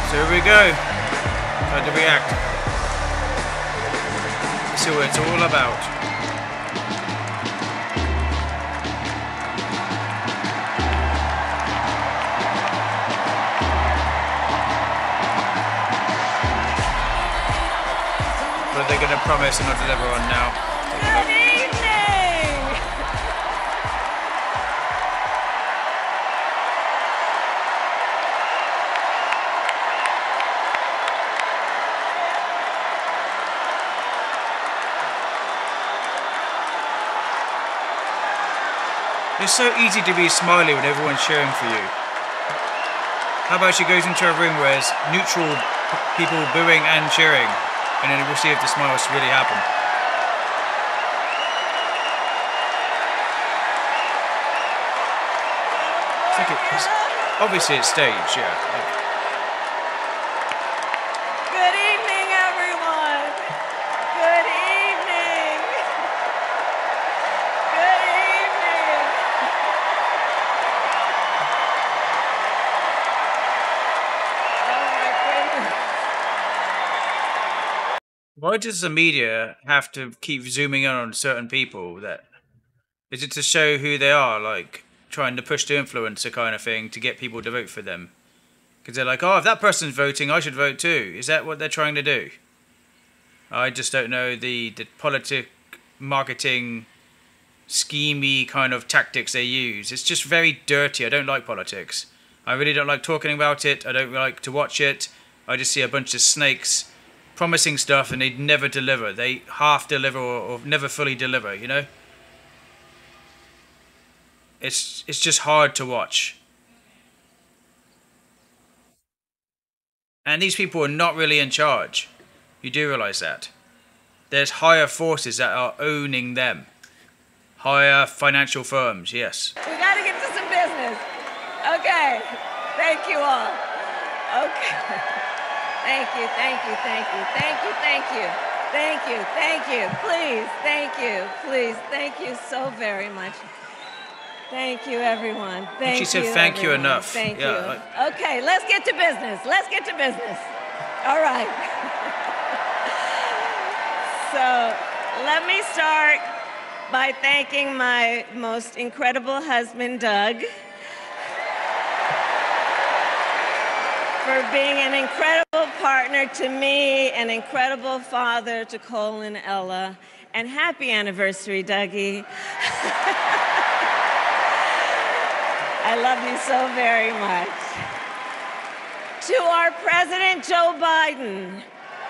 So here we go. Time to react. See what it's all about. What are they going to promise and not deliver on now? Good evening! It's so easy to be smiley when everyone's cheering for you. How about she goes into a room where there's neutral people booing and cheering, and then we'll see if the smiles really happen. Obviously it's staged, yeah. Good evening, everyone! Good evening! Good evening! Oh my goodness. Why does the media have to keep zooming in on certain people? Is it to show who they are, like trying to push the influencer kind of thing to get people to vote for them? Because they're like, oh, if that person's voting, I should vote too. Is that what they're trying to do? I just don't know the marketing, schemey kind of tactics they use. It's just very dirty. I don't like politics. I really don't like talking about it. I don't like to watch it. I just see a bunch of snakes promising stuff and they never deliver. They half deliver or never fully deliver, you know? It's just hard to watch. And these people are not really in charge. You do realise that. There's higher forces that are owning them. Higher financial firms, yes. We gotta get to some business. Okay. Thank you all. Okay. Thank you, thank you, thank you, thank you, thank you. Thank you, thank you. Please, thank you, please. Thank you so very much. Thank you, everyone. Thank you. She said thank you enough. Thank yeah, you. like, Okay, let's get to business. Let's get to business. All right. So let me start by thanking my most incredible husband, Doug, for being an incredible partner to me, an incredible father to Cole and Ella, and happy anniversary, Dougie. I love you so very much. To our President, Joe Biden.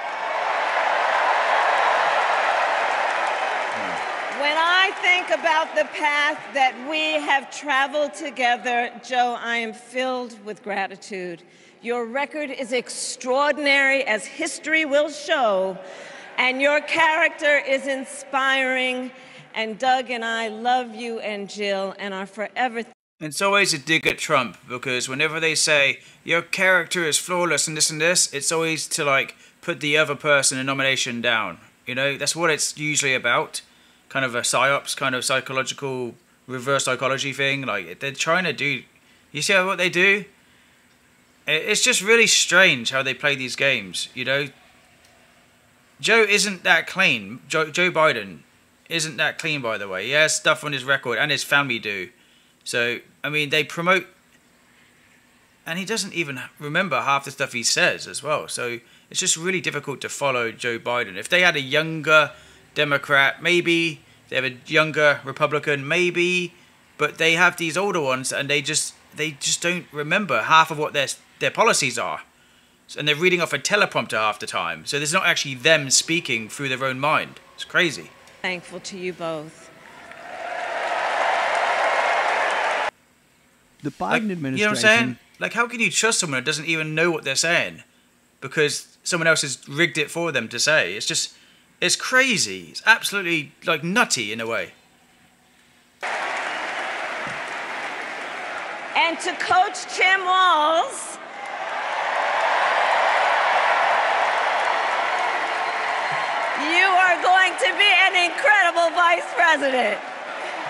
When I think about the path that we have traveled together, Joe, I am filled with gratitude. Your record is extraordinary, as history will show, and your character is inspiring. And Doug and I love you and Jill and are forever. it's always a dig at Trump, because whenever they say your character is flawless and this, it's always to like put the other person in nomination down. You know, that's what it's usually about. Kind of a psyops, kind of psychological reverse psychology thing. Like they're trying to do. You see what they do? It's just really strange how they play these games. You know, Joe isn't that clean. Joe Biden isn't that clean, by the way. He has stuff on his record, and his family do. So, I mean, they promote, and he doesn't even remember half the stuff he says as well. So it's just really difficult to follow Joe Biden. If they had a younger Democrat, maybe. They have a younger Republican, maybe. But they have these older ones, and they just don't remember half of what their policies are. And they're reading off a teleprompter half the time. So there's not actually them speaking through their own mind. It's crazy. Thankful to you both. The Biden administration... You know what I'm saying? Like, how can you trust someone that doesn't even know what they're saying? Because someone else has rigged it for them to say. It's just... It's crazy. It's absolutely, like, nutty in a way. And to Coach Tim Walz, you are going to be an incredible vice president.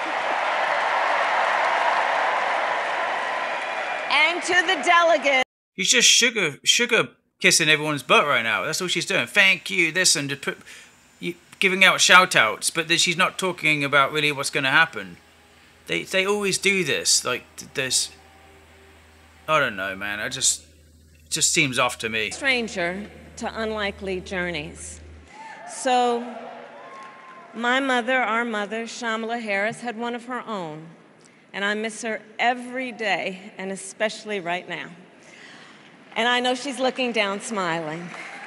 And to the delegates. She's just sugar kissing everyone's butt right now. That's all she's doing. Thank you, this, and giving out shout outs, but then she's not talking about really what's going to happen. They always do this. Like, there's, I don't know, man. It just seems off to me. Stranger to unlikely journeys. So, my mother, our mother, Shamala Harris, had one of her own, and I miss her every day, and especially right now. And I know she's looking down, smiling.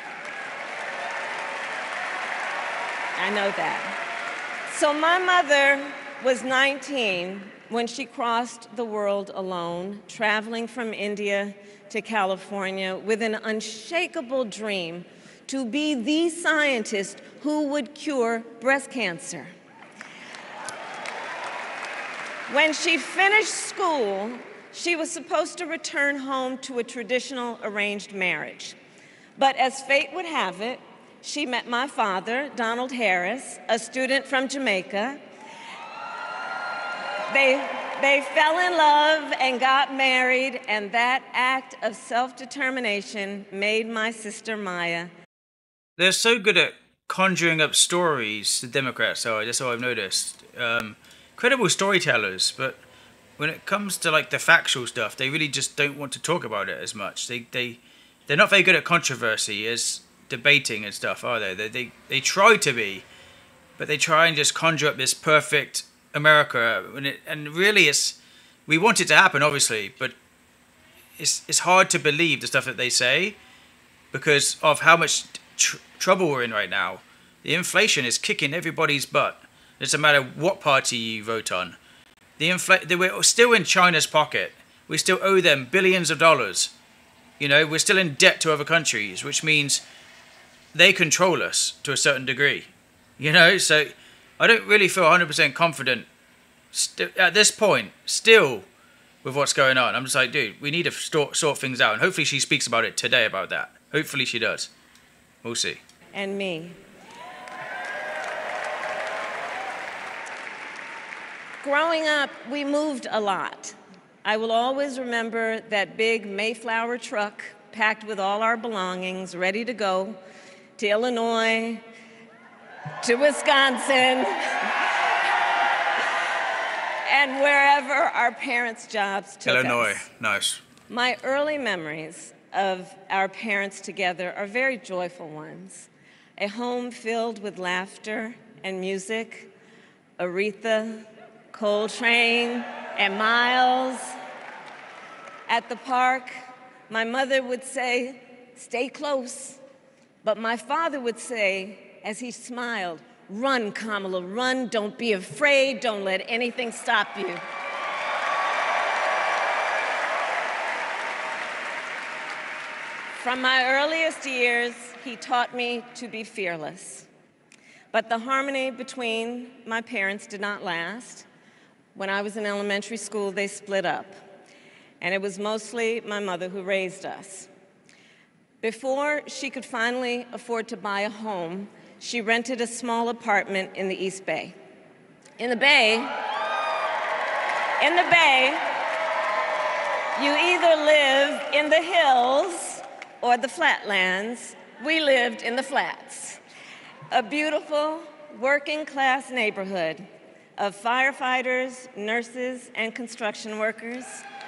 I know that. So my mother was 19 when she crossed the world alone, traveling from India to California with an unshakable dream to be the scientist who would cure breast cancer. When she finished school, she was supposed to return home to a traditional arranged marriage. But as fate would have it, she met my father, Donald Harris, a student from Jamaica. They fell in love and got married, and that act of self-determination made my sister Maya. They're so good at conjuring up stories, the Democrats are, that's all I've noticed. Credible storytellers, but when it comes to like the factual stuff, they really just don't want to talk about it as much. They're not very good at controversy as debating and stuff, are they? They try to be, but they try and just conjure up this perfect America, and really we want it to happen, obviously, but it's hard to believe the stuff that they say because of how much trouble we're in right now. The inflation is kicking everybody's butt. It doesn't matter what party you vote on. We're still in China's pocket. We still owe them billions of dollars. You know, we're still in debt to other countries, which means they control us to a certain degree. You know, so I don't really feel 100% confident at this point, still, with what's going on. I'm just like, dude, we need to sort things out. And hopefully she speaks about it today about that. Hopefully she does. We'll see. And me. Growing up, we moved a lot. I will always remember that big Mayflower truck packed with all our belongings, ready to go to Illinois, to Wisconsin, and wherever our parents' jobs took us. Illinois, nice. My early memories of our parents together are very joyful ones. A home filled with laughter and music, Aretha, Coltrane, and Miles. At the park, my mother would say, "Stay close." But my father would say, as he smiled, "Run, Kamala, run. Don't be afraid. Don't let anything stop you." From my earliest years, he taught me to be fearless. But the harmony between my parents did not last. When I was in elementary school, they split up. And it was mostly my mother who raised us. Before she could finally afford to buy a home, she rented a small apartment in the East Bay. In the Bay, you either live in the hills or the flatlands. We lived in the flats. A beautiful working-class neighborhood of firefighters, nurses, and construction workers,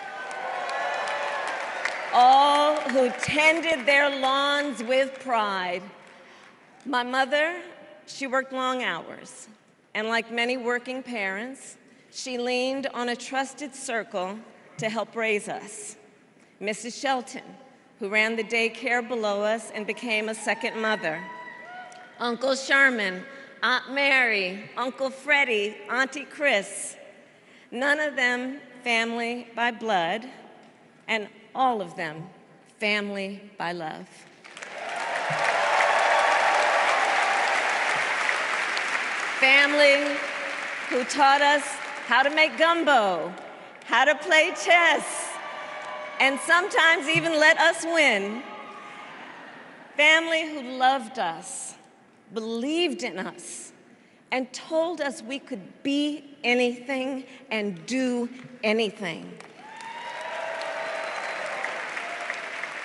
all who tended their lawns with pride. My mother, she worked long hours, and like many working parents, she leaned on a trusted circle to help raise us. Mrs. Shelton, who ran the daycare below us and became a second mother. Uncle Sherman, Aunt Mary, Uncle Freddie, Auntie Chris. None of them family by blood, and all of them family by love. Family who taught us how to make gumbo, how to play chess, and sometimes even let us win. Family who loved us, believed in us, and told us we could be anything and do anything.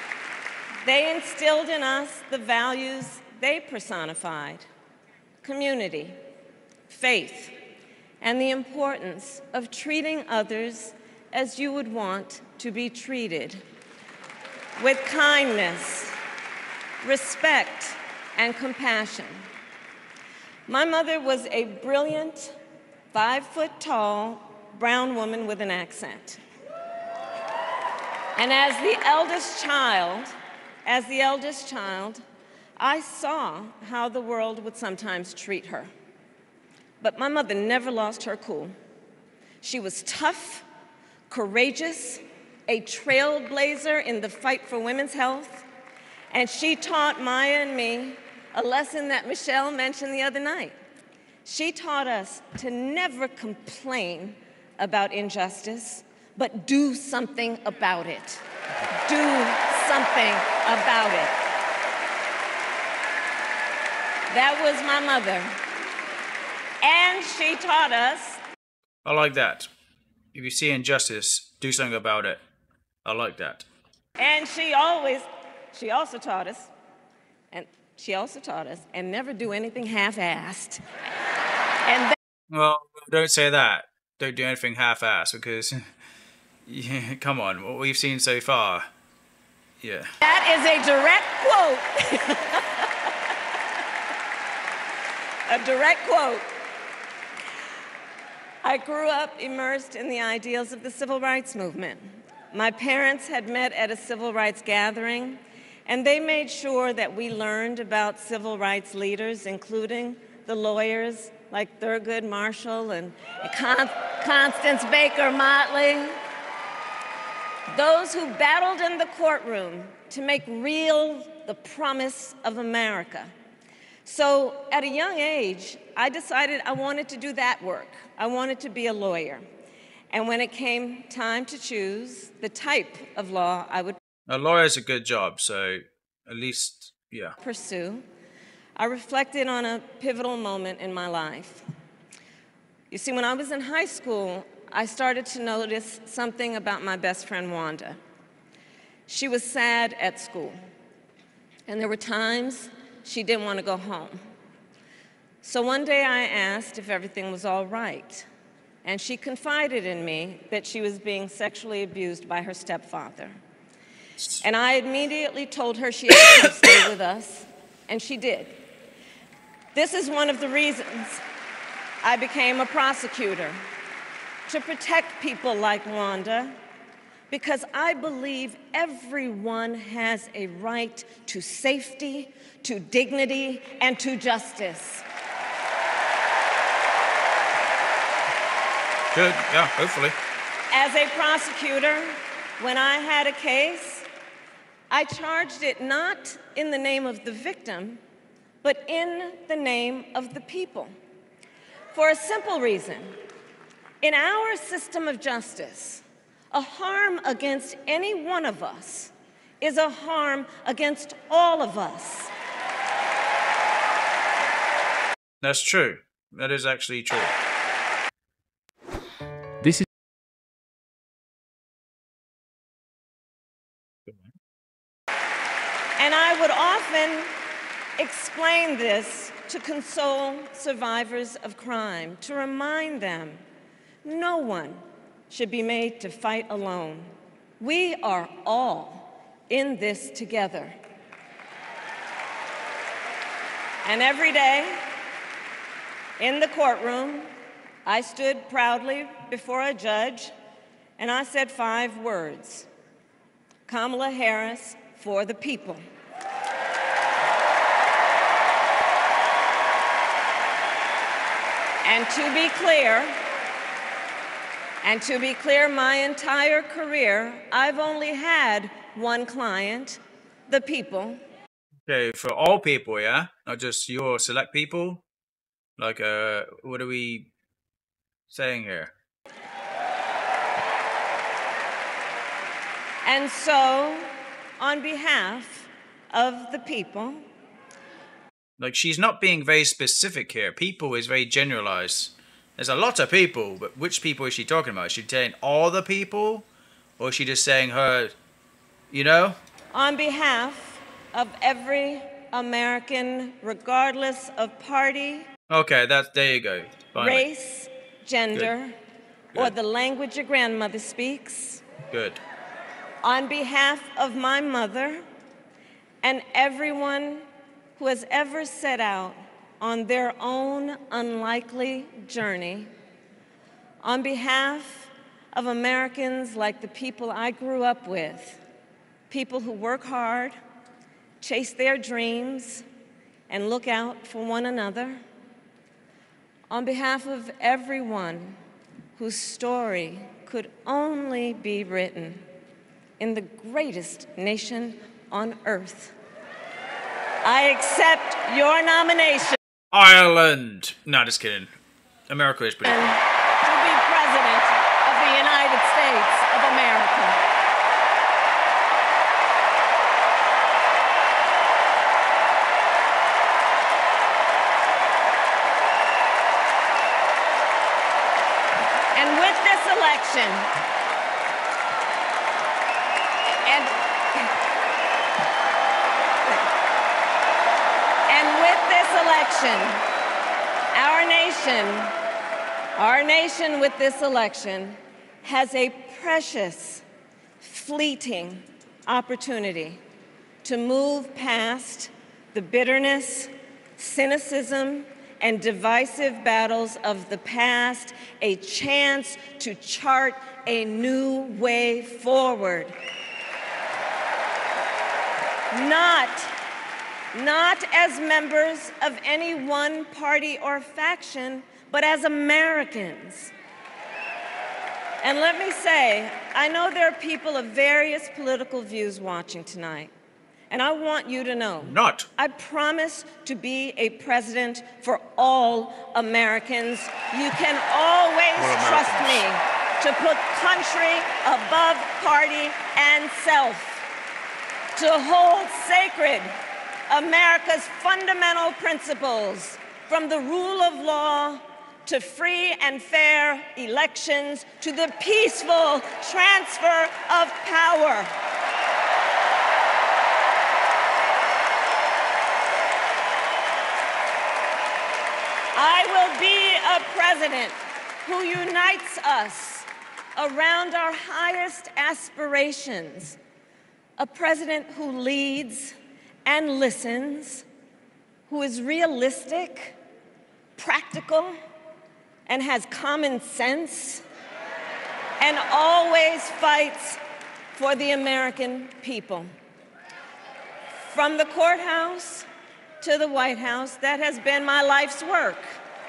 They instilled in us the values they personified: community, faith, and the importance of treating others as you would want to be treated, with kindness, respect, and compassion. My mother was a brilliant, 5-foot-tall, brown woman with an accent. And as the eldest child, I saw how the world would sometimes treat her. But my mother never lost her cool. She was tough, courageous, a trailblazer in the fight for women's health, and she taught Maya and me a lesson that Michelle mentioned the other night. She taught us to never complain about injustice, but do something about it. Do something about it. That was my mother. And she taught us. I like that. If you see injustice, do something about it. I like that. And she also taught us, and never do anything half-assed. And well, don't say that. Don't do anything half-assed, because, yeah, come on, what we've seen so far, yeah. That is a direct quote. A direct quote. I grew up immersed in the ideals of the civil rights movement. My parents had met at a civil rights gathering, and they made sure that we learned about civil rights leaders, including the lawyers like Thurgood Marshall and Constance Baker Motley, those who battled in the courtroom to make real the promise of America. So at a young age, I decided I wanted to do that work. I wanted to be a lawyer. And when it came time to choose the type of law I would A lawyer's a good job, so at least, yeah. pursue, I reflected on a pivotal moment in my life. You see, when I was in high school, I started to notice something about my best friend, Wanda. She was sad at school, and there were times she didn't want to go home. So one day I asked if everything was all right, and she confided in me that she was being sexually abused by her stepfather. And I immediately told her she had to stay with us, and she did. This is one of the reasons I became a prosecutor, to protect people like Wanda, because I believe everyone has a right to safety, to dignity, and to justice. Good, yeah, hopefully. As a prosecutor, when I had a case, I charged it not in the name of the victim, but in the name of the people. For a simple reason. In our system of justice, a harm against any one of us is a harm against all of us. That's true. That is actually true. This is And I would often explain this to console survivors of crime, to remind them no one should be made to fight alone. We are all in this together. And every day in the courtroom, I stood proudly before a judge and I said 5 words: Kamala Harris for the people. And to be clear, my entire career, I've only had one client, the people. Okay, for all people, yeah? Not just your select people? Like, what are we saying here? And so, on behalf of the people... Like, she's not being very specific here. People is very generalized. There's a lot of people, but which people is she talking about? Is she saying all the people? Or is she just saying her, you know? On behalf of every American, regardless of party, Okay, there you go. Finally. race, gender, Good. or the language your grandmother speaks. Good. On behalf of my mother and everyone who has ever set out on their own unlikely journey, on behalf of Americans like the people I grew up with, people who work hard, chase their dreams, and look out for one another, on behalf of everyone whose story could only be written in the greatest nation on earth, I accept your nomination. Ireland! No, just kidding. America is pretty cool. To be President of the United States of America. And with this election, our nation with this election has a precious, fleeting opportunity to move past the bitterness, cynicism, and divisive battles of the past, a chance to chart a new way forward. Not as members of any one party or faction, but as Americans. And let me say, I know there are people of various political views watching tonight, and I want you to know, I promise to be a president for all Americans. You can always trust me to put country above party and self, to hold sacred America's fundamental principles, from the rule of law to free and fair elections to the peaceful transfer of power. I will be a president who unites us around our highest aspirations, a president who leads and listens, who is realistic, practical, and has common sense, and always fights for the American people. From the courthouse to the White House, that has been my life's work.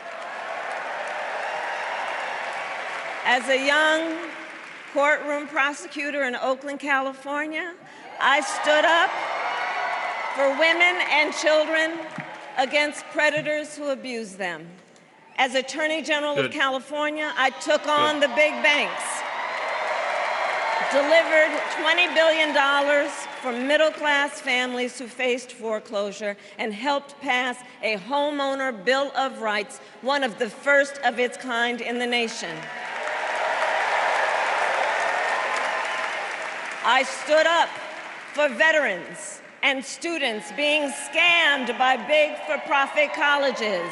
As a young courtroom prosecutor in Oakland, California, I stood up for women and children against predators who abuse them. As Attorney General of California, I took on the big banks, delivered $20 billion for middle-class families who faced foreclosure, and helped pass a homeowner Bill of Rights, one of the first of its kind in the nation. I stood up for veterans and students being scammed by big for-profit colleges.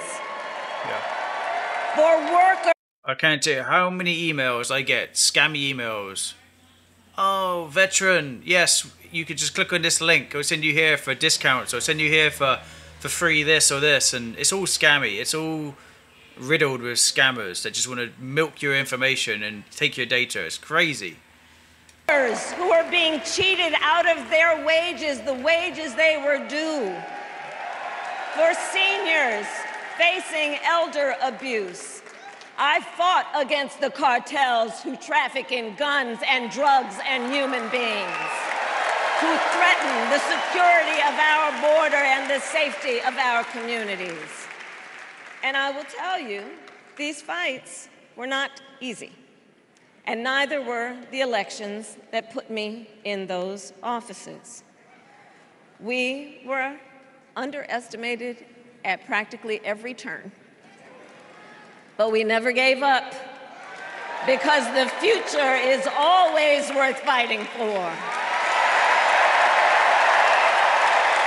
For workers. I can't tell you how many emails I get, scammy emails. Oh, veteran, yes, you could just click on this link. It'll send you here for discounts, or send you here for free this or this, and it's all scammy. It's all riddled with scammers that just want to milk your information and take your data. It's crazy. Who are being cheated out of their wages, the wages they were due. For seniors facing elder abuse. I fought against the cartels who traffic in guns and drugs and human beings, who threaten the security of our border and the safety of our communities. And I will tell you, these fights were not easy. And neither were the elections that put me in those offices. We were underestimated at practically every turn. But we never gave up, because the future is always worth fighting for.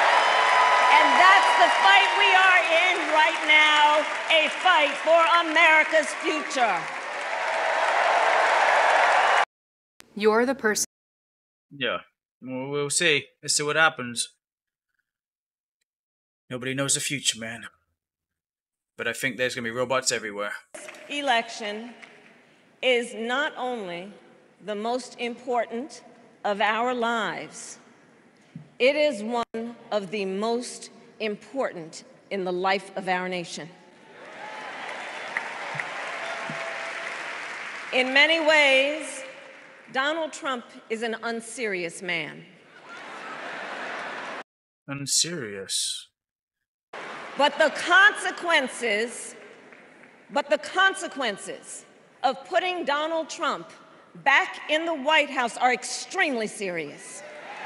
the fight we are in right now, a fight for America's future. You're the person. Yeah. Well, we'll see. Let's see what happens. Nobody knows the future, man. But I think there's going to be robots everywhere. Election is not only the most important of our lives, it is one of the most important in the life of our nation. In many ways, Donald Trump is an unserious man. Unserious? But the consequences of putting Donald Trump back in the White House are extremely serious.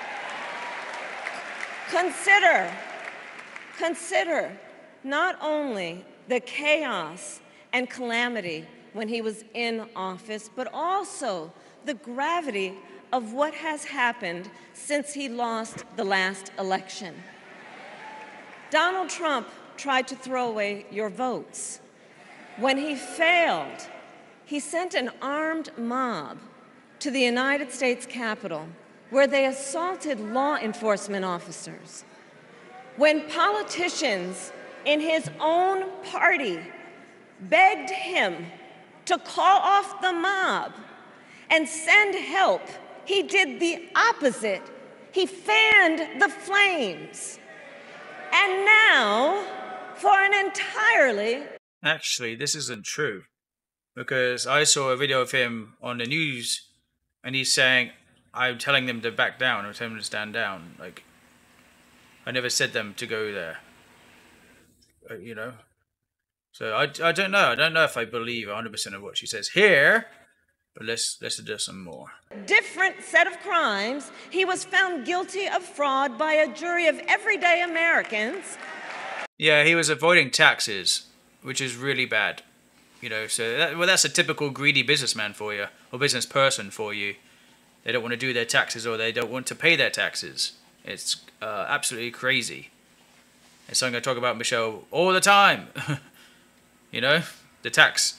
Consider not only the chaos and calamity when he was in office, but also the gravity of what has happened since he lost the last election. Donald Trump tried to throw away your votes. When he failed, he sent an armed mob to the United States Capitol, where they assaulted law enforcement officers. When politicians in his own party begged him to call off the mob and send help, he did the opposite. He fanned the flames. And now, for an entirely... Actually, this isn't true. Because I saw a video of him on the news, and he's saying, I'm telling them to back down, I'm telling them to stand down. Like, I never said them to go there. You know? So I don't know. I don't know if I believe 100% of what she says here. But let's do some more. Different set of crimes. He was found guilty of fraud by a jury of everyday Americans. Yeah, he was avoiding taxes, which is really bad. You know, so that's a typical greedy businessman for you, or business person for you. They don't want to do their taxes, or they don't want to pay their taxes. It's absolutely crazy. It's something I talk about, Michelle, all the time. You know, the tax.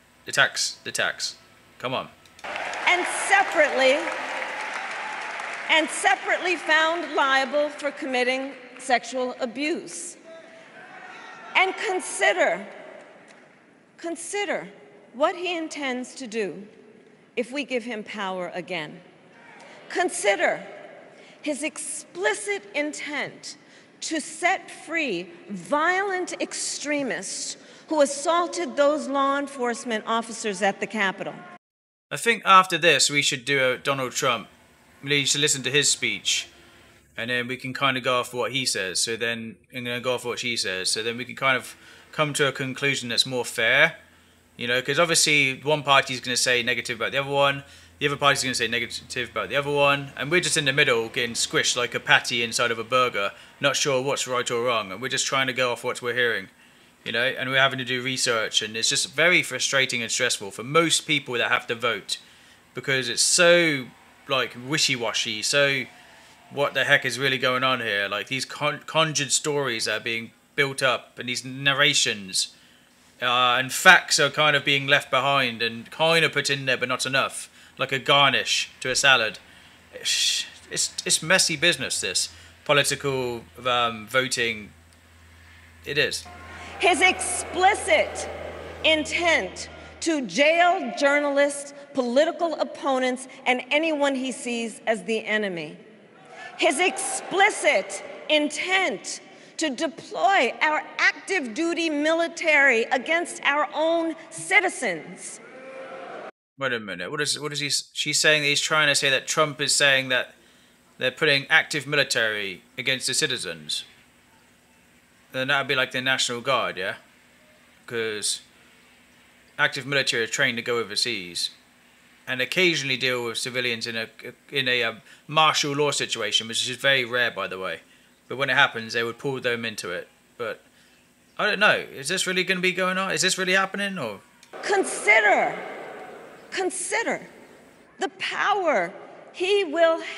Come on. And separately found liable for committing sexual abuse. And consider what he intends to do if we give him power again. Consider his explicit intent to set free violent extremists who assaulted those law enforcement officers at the Capitol. I think after this, we should do a Donald Trump. We should listen to his speech, and then we can kind of go off what he says. So then, I'm going to go off what she says. So then we can kind of come to a conclusion that's more fair. You know, because obviously one party's going to say negative about the other one. The other party's going to say negative about the other one. And we're just in the middle, getting squished like a patty inside of a burger. Not sure what's right or wrong. And we're just trying to go off what we're hearing. You know, and we're having to do research, and it's just very frustrating and stressful for most people that have to vote, because it's so like wishy-washy. So what the heck is really going on here? Like these conjured stories that are being built up, and these narrations and facts are kind of being left behind and kind of put in there, but not enough, like a garnish to a salad. It's messy business, this political voting. It is. His explicit intent to jail journalists, political opponents, and anyone he sees as the enemy. His explicit intent to deploy our active duty military against our own citizens. Wait a minute. What is he? She's saying that he's trying to say that Trump is saying that they're putting active military against the citizens. Then that would be like the National Guard, yeah? Because active military are trained to go overseas and occasionally deal with civilians in a martial law situation, which is very rare, by the way. But when it happens, they would pull them into it. But I don't know. Is this really going to be going on? Is this really happening? Or Consider the power he will have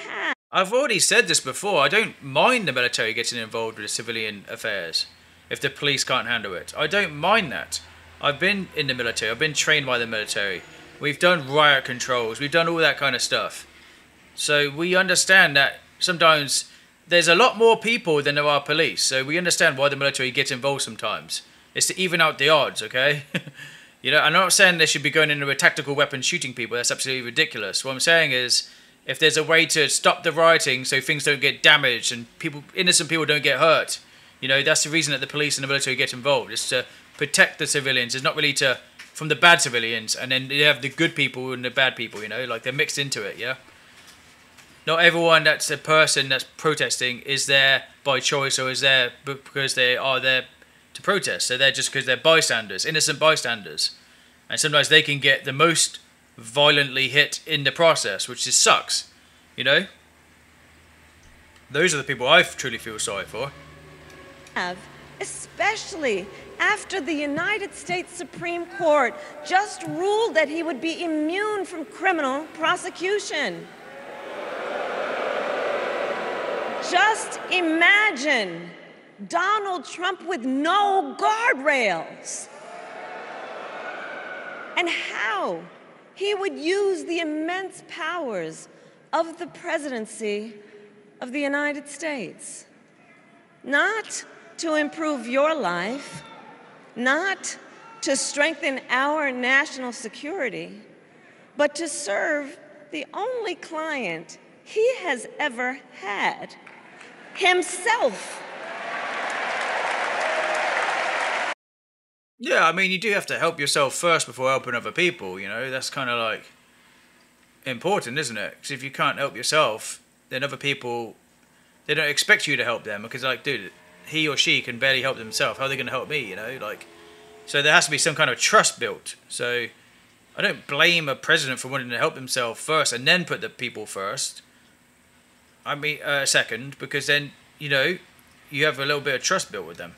I've already said this before. I don't mind the military getting involved with civilian affairs if the police can't handle it. I don't mind that. I've been in the military. I've been trained by the military. We've done riot controls. We've done all that kind of stuff. So we understand that sometimes there's a lot more people than there are police. So we understand why the military gets involved sometimes. It's to even out the odds, okay? You know, I'm not saying they should be going into a tactical weapon shooting people. That's absolutely ridiculous. What I'm saying is, if there's a way to stop the rioting so things don't get damaged and innocent people don't get hurt, you know, that's the reason that the police and the military get involved. It's to protect the civilians. It's not really from the bad civilians, and then you have the good people and the bad people, you know, like they're mixed into it, yeah? Not everyone that's a person that's protesting is there by choice or is there because they are there to protest. So they're just because they're bystanders, innocent bystanders. And sometimes they can get the most violently hit in the process, which just sucks, you know? Those are the people I truly feel sorry for. Especially after the United States Supreme Court just ruled that he would be immune from criminal prosecution. Just imagine Donald Trump with no guardrails, and how he would use the immense powers of the presidency of the United States, not to improve your life, not to strengthen our national security, but to serve the only client he has ever had, himself. Yeah, I mean, you do have to help yourself first before helping other people, you know? That's kind of like important, isn't it? Because if you can't help yourself, then other people, they don't expect you to help them because, like, dude, he or she can barely help themselves. How are they going to help me, you know? Like, so there has to be some kind of trust built. So I don't blame a president for wanting to help himself first and then put the people first. I mean, second, because then, you know, you have a little bit of trust built with them.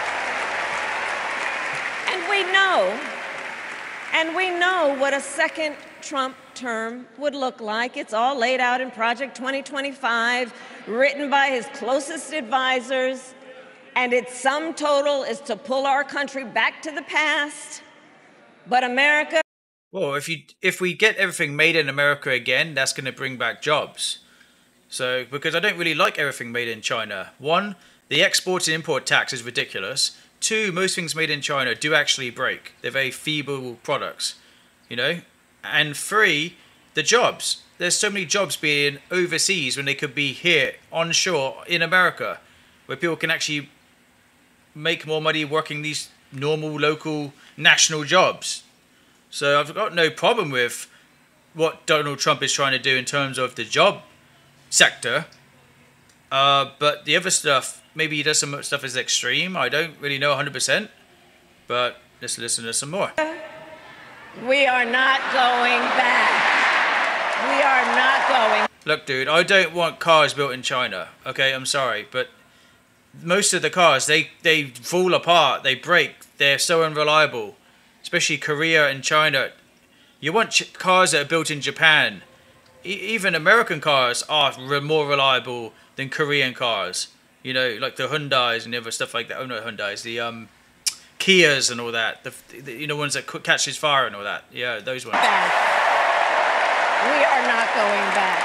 And we know what a second Trump term would look like. It's all laid out in Project 2025, written by his closest advisors, and its sum total is to pull our country back to the past. But America... Well, if we get everything made in America again, that's going to bring back jobs. So, because I don't really like everything made in China. One, the export and import tax is ridiculous. Two, most things made in China do actually break. They're very feeble products, you know? And three, the jobs. There's so many jobs being overseas when they could be here, onshore, in America, where people can actually make more money working these normal, local, national jobs. So I've got no problem with what Donald Trump is trying to do in terms of the job sector. But the other stuff, maybe he does some stuff as extreme. I don't really know 100%. But let's listen to some more. We are not going back. We are not going. Look, dude, I don't want cars built in China. Okay, I'm sorry. But most of the cars, they fall apart. They break. They're so unreliable. Especially Korea and China. You want cars that are built in Japan. Even American cars are more reliable than Korean cars. You know, like the Hyundais and the other stuff like that. Oh, no, Hyundais. The Kias and all that. The you know, ones that catches fire and all that. Yeah, those ones. Back. We are not going back.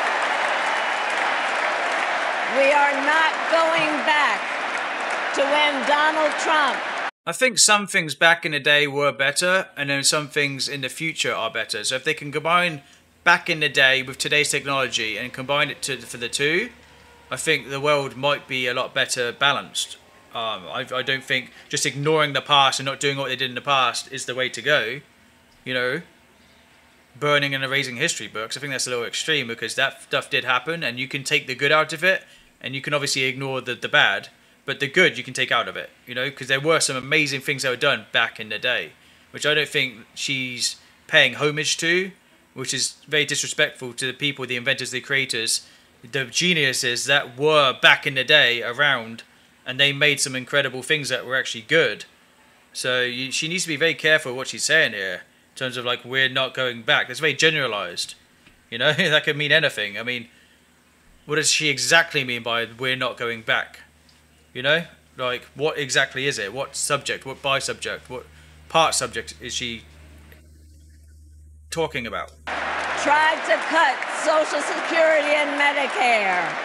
We are not going back to when Donald Trump... I think some things back in the day were better, and then some things in the future are better. So if they can combine back in the day with today's technology and combine it for the two, I think the world might be a lot better balanced. I don't think just ignoring the past and not doing what they did in the past is the way to go. You know, burning and erasing history books. I think that's a little extreme because that stuff did happen, and you can take the good out of it, and you can obviously ignore the bad. But the good you can take out of it, you know, because there were some amazing things that were done back in the day, which I don't think she's paying homage to, which is very disrespectful to the people, the inventors, the creators, the geniuses that were back in the day around, and they made some incredible things that were actually good. So she needs to be very careful what she's saying here, in terms of like, we're not going back. That's very generalized, you know, that could mean anything. I mean, What does she exactly mean by we're not going back? You know? Like, what exactly is it? What subject? What by subject? What part subject is she talking about? Tried to cut Social Security and Medicare.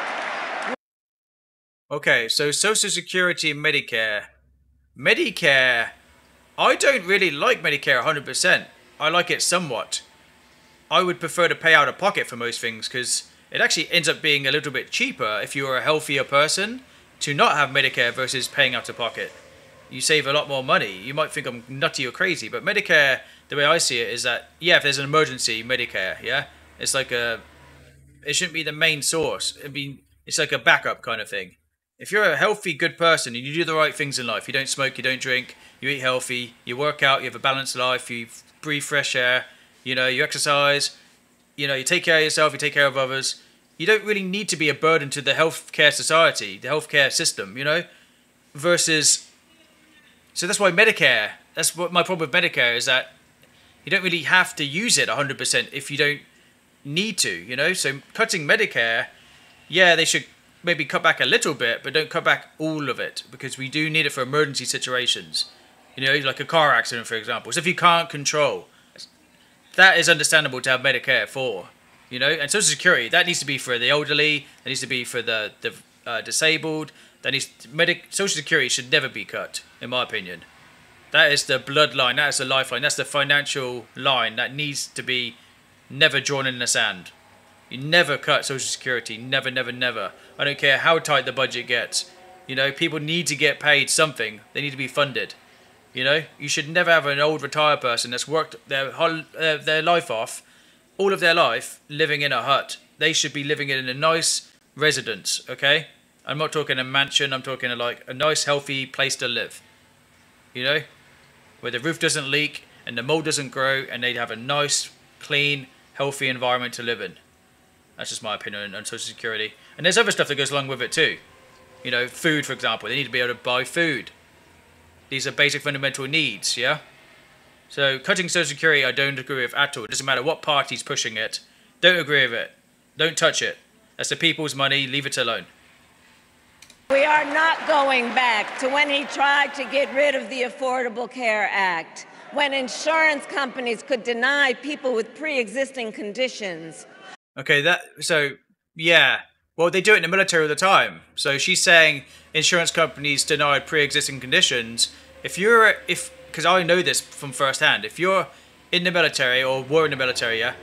Okay, so Social Security and Medicare. Medicare, I don't really like Medicare 100%. I like it somewhat. I would prefer to pay out of pocket for most things because it actually ends up being a little bit cheaper if you're a healthier person to not have Medicare versus paying out of pocket. You save a lot more money. You might think I'm nutty or crazy, but Medicare, the way I see it is that, yeah, if there's an emergency, Medicare, yeah? It's like it shouldn't be the main source. It's like a backup kind of thing. If you're a healthy, good person and you do the right things in life, you don't smoke, you don't drink, you eat healthy, you work out, you have a balanced life, you breathe fresh air, you know, you exercise, you know, you take care of yourself, you take care of others, you don't really need to be a burden to the healthcare society, the healthcare system, you know, versus... So that's why Medicare, that's what my problem with Medicare is, that you don't really have to use it 100% if you don't need to, you know. So cutting Medicare, yeah, they should maybe cut back a little bit, but don't cut back all of it, because we do need it for emergency situations, you know, like a car accident, for example. So if you can't control, that is understandable to have Medicare for, you know. And Social Security, that needs to be for the elderly, that needs to be for the disabled. Social Security should never be cut, in my opinion. That is the bloodline, that is the lifeline, that's the financial line that needs to be never drawn in the sand. You never cut Social Security, never, never, never. I don't care how tight the budget gets. You know, people need to get paid something. They need to be funded. You know, you should never have an old retired person that's worked their life off, all of their life, living in a hut. They should be living in a nice residence, okay? I'm not talking a mansion, I'm talking like a nice, healthy place to live. You know, where the roof doesn't leak and the mold doesn't grow, and they'd have a nice, clean, healthy environment to live in. That's just my opinion on Social Security. And there's other stuff that goes along with it too. You know, food, for example. They need to be able to buy food. These are basic fundamental needs, yeah? So cutting Social Security, I don't agree with at all. It doesn't matter what party's pushing it. Don't agree with it. Don't touch it. That's the people's money. Leave it alone. We are not going back to when he tried to get rid of the Affordable Care Act, when insurance companies could deny people with pre-existing conditions. Okay, yeah. Well, they do it in the military all the time. So she's saying insurance companies denied pre-existing conditions. Because I know this from first hand. If you're in the military or were in the military, yeah,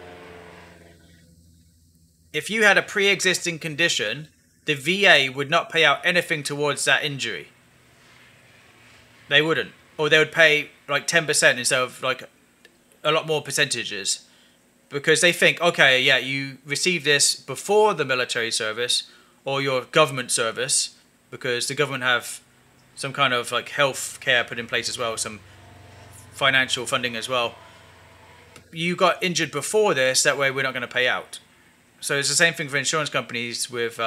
if you had a pre-existing condition, the VA would not pay out anything towards that injury. They wouldn't. Or they would pay like 10% instead of like a lot more percentages. Because they think, okay, yeah, you received this before the military service or your government service, because the government have some kind of like health care put in place as well, some financial funding as well. You got injured before this, that way we're not going to pay out. So it's the same thing for insurance companies with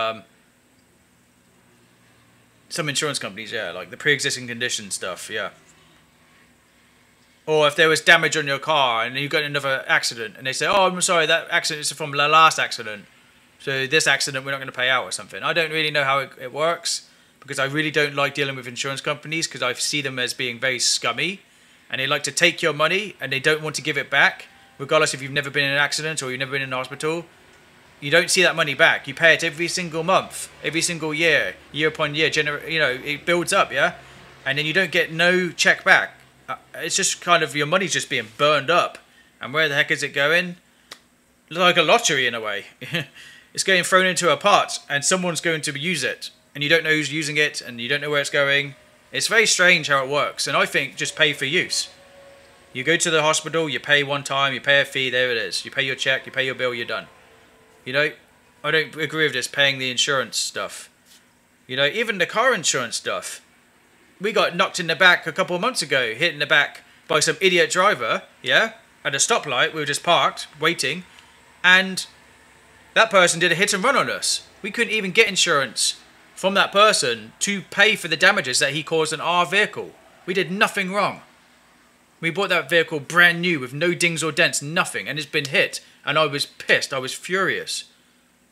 some insurance companies, yeah, like the pre-existing condition stuff, yeah. Or if there was damage on your car and you got another accident and they say, oh, I'm sorry, that accident is from the last accident, so this accident we're not going to pay out or something. I don't really know how it works, because I really don't like dealing with insurance companies, because I see them as being very scummy, and they like to take your money and they don't want to give it back, regardless if you've never been in an accident or you've never been in a hospital. You don't see that money back. You pay it every single month, every single year, year upon year. You know, it builds up, yeah? And then you don't get no check back. It's just kind of, your money's just being burned up. And where the heck is it going? Like a lottery in a way. It's getting thrown into a pot and someone's going to use it. And you don't know who's using it and you don't know where it's going. It's very strange how it works. And I think just pay for use. You go to the hospital, you pay one time, you pay a fee, there it is. You pay your check, you pay your bill, you're done. You know, I don't agree with this paying the insurance stuff. You know, even the car insurance stuff. We got knocked in the back a couple of months ago, hit in the back by some idiot driver, yeah? At a stoplight, we were just parked, waiting, and that person did a hit and run on us. We couldn't even get insurance from that person to pay for the damages that he caused on our vehicle. We did nothing wrong. We bought that vehicle brand new with no dings or dents, nothing, and it's been hit. And I was pissed, I was furious.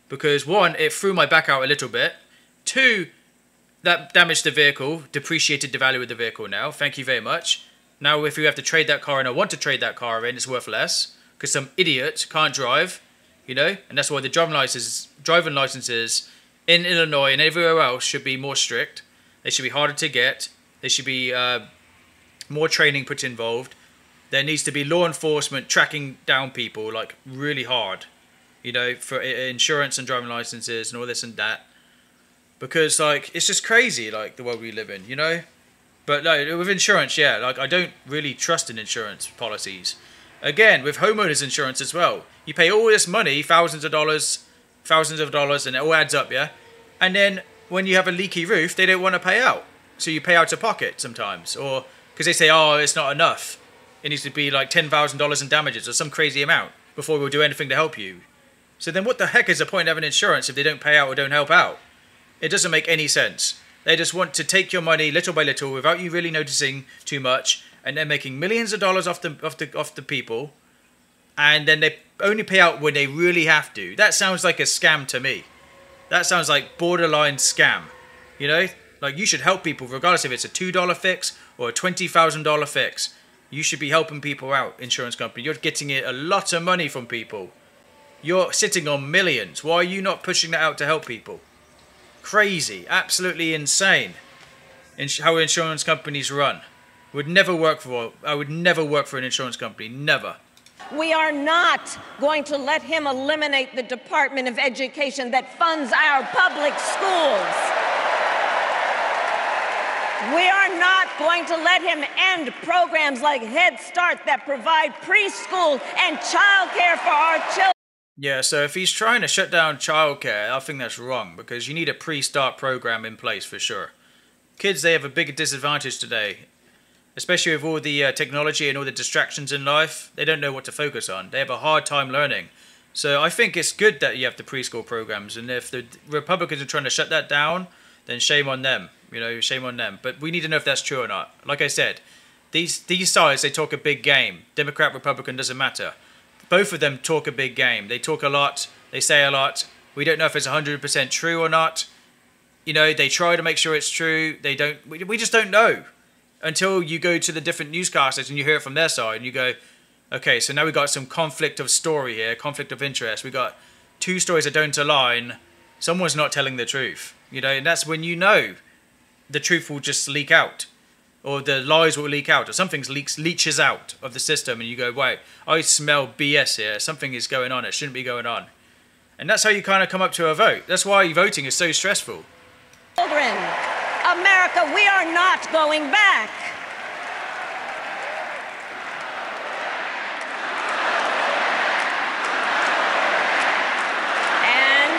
because one, it threw my back out a little bit. Two, that damaged the vehicle, depreciated the value of the vehicle now. Thank you very much. Now if you have to trade that car in or want to trade that car in, it's worth less because some idiot can't drive, you know, and that's why the driving licenses in Illinois and everywhere else should be more strict. They should be harder to get. There should be more training put involved. There needs to be law enforcement tracking down people like really hard, you know, for insurance and driving licenses and all this and that. Because like it's just crazy, like the world we live in, you know. But like with insurance, yeah, like I don't really trust in insurance policies. Again, with homeowners insurance as well, you pay all this money, thousands of dollars, and it all adds up, yeah. And then when you have a leaky roof, they don't want to pay out, so you pay out of pocket sometimes, or because they say, oh, it's not enough. It needs to be like $10,000 in damages or some crazy amount before we'll do anything to help you. So then what the heck is the point of having insurance if they don't pay out or don't help out? It doesn't make any sense. They just want to take your money little by little without you really noticing too much, and they're making millions of dollars off the people, and then they only pay out when they really have to. That sounds like a scam to me. That sounds like borderline scam. You know? Like you should help people regardless if it's a $2 fix or a $20,000 fix. You should be helping people out, insurance company. You're getting a lot of money from people. You're sitting on millions. Why are you not pushing that out to help people? Crazy. Absolutely insane. How insurance companies run. I would never work for an insurance company. Never. We are not going to let him eliminate the Department of Education that funds our public schools. We are not going to let him end programs like Head Start that provide preschool and childcare for our children. Yeah, so if he's trying to shut down childcare, I think that's wrong, because you need a pre-start program in place for sure. Kids, they have a bigger disadvantage today, especially with all the technology and all the distractions in life. They don't know what to focus on. They have a hard time learning. So I think it's good that you have the preschool programs, and if the Republicans are trying to shut that down, then shame on them. You know, shame on them. But we need to know if that's true or not. Like I said, these sides, they talk a big game. Democrat, Republican, doesn't matter. Both of them talk a big game. They talk a lot. They say a lot. We don't know if it's 100% true or not. You know, they try to make sure it's true. They don't. We just don't know until you go to the different newscasters and you hear it from their side and you go, okay, so now we got some conflict of story here, conflict of interest. We got two stories that don't align. Someone's not telling the truth. You know, and that's when you know the truth will just leak out, or the lies will leak out, or something leaches out of the system, and you go, wait, I smell BS here. Something is going on. It shouldn't be going on. And that's how you kind of come up to a vote. That's why voting is so stressful. Children, America, we are not going back. And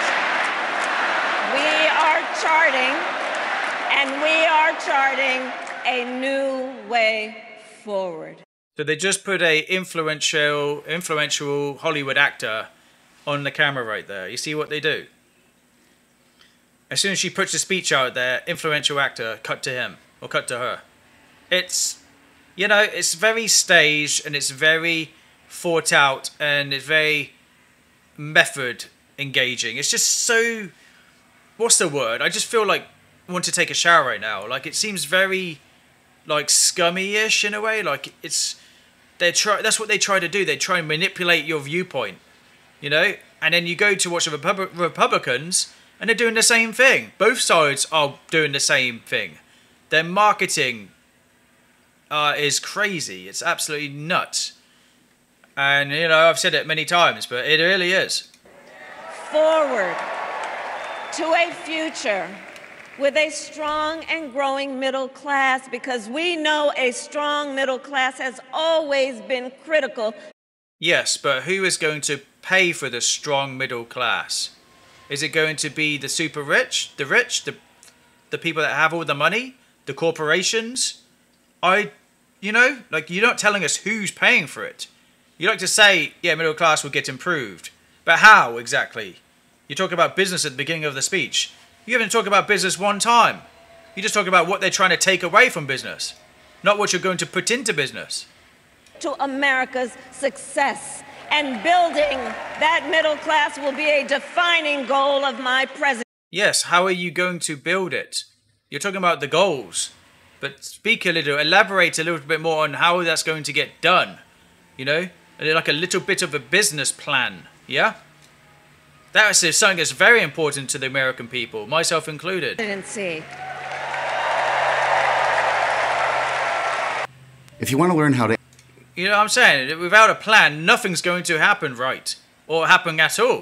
we are charting a new way forward. So they just put a influential Hollywood actor on the camera right there. You see what they do? As soon as she puts the speech out there, influential actor, cut to him or cut to her. It's, you know, it's very staged and it's very thought out and it's very method engaging. It's just so, what's the word? I just feel like I want to take a shower right now. Like it seems very like scummy-ish in a way. Like that's what they try to do. They try and manipulate your viewpoint, you know? And then you go to watch the Republicans and they're doing the same thing. Both sides are doing the same thing. Their marketing is crazy. It's absolutely nuts. And, you know, I've said it many times, but it really is. Forward to a future with a strong and growing middle class, because we know a strong middle class has always been critical. Yes, but who is going to pay for the strong middle class? Is it going to be the super rich, the people that have all the money, the corporations? You know, like you're not telling us who's paying for it. You like to say, yeah, middle class will get improved. But how exactly? You talk about business at the beginning of the speech. You haven't talked about business one time. You just talk about what they're trying to take away from business, not what you're going to put into business. To America's success And building that middle class will be a defining goal of my presidency. Yes, how are you going to build it? You're talking about the goals. But speak a little, elaborate a little bit more on how that's going to get done. You know? Like a little bit of a business plan. Yeah? That is something that's very important to the American people, myself included. Presidency. If you want to learn how to... You know what I'm saying? Without a plan, nothing's going to happen right. Or happen at all.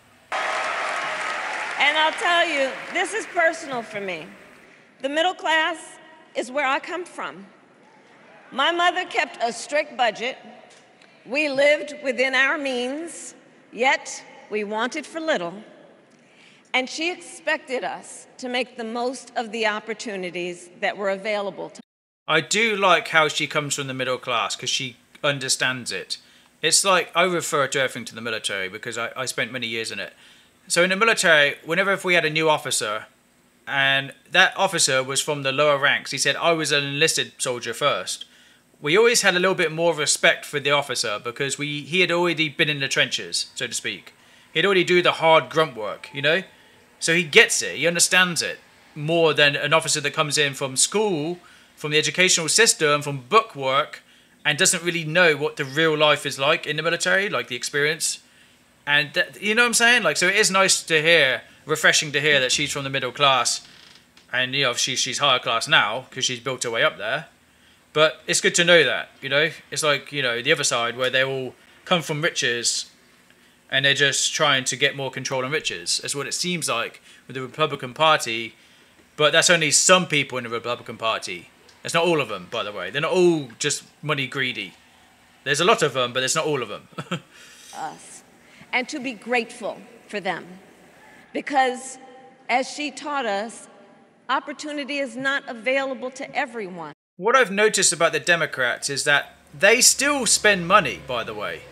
And I'll tell you, this is personal for me. The middle class is where I come from. My mother kept a strict budget. We lived within our means, yet we wanted for little. And she expected us to make the most of the opportunities that were available to us. I do like how she comes from the middle class because she understands it. It's like, I refer to everything to the military because I spent many years in it. So in the military, whenever if we had a new officer, and that officer was from the lower ranks, he said, I was an enlisted soldier first. We always had a little bit more respect for the officer because he had already been in the trenches, so to speak. He'd already do the hard grunt work, you know? So he gets it, he understands it more than an officer that comes in from school, from the educational system, from book work, and doesn't really know what the real life is like in the military, like the experience. And that, you know what I'm saying? Like, so it is nice to hear, refreshing to hear that she's from the middle class, and you know she's higher class now because she's built her way up there. But it's good to know that, you know. It's like, you know, the other side where they all come from riches, and they're just trying to get more control and riches. That's what it seems like with the Republican Party. But that's only some people in the Republican Party. It's not all of them, by the way. They're not all just money greedy. There's a lot of them, but there's not all of them. Us. And to be grateful for them. Because, as she taught us, opportunity is not available to everyone. What I've noticed about the Democrats is that they still spend money, by the way.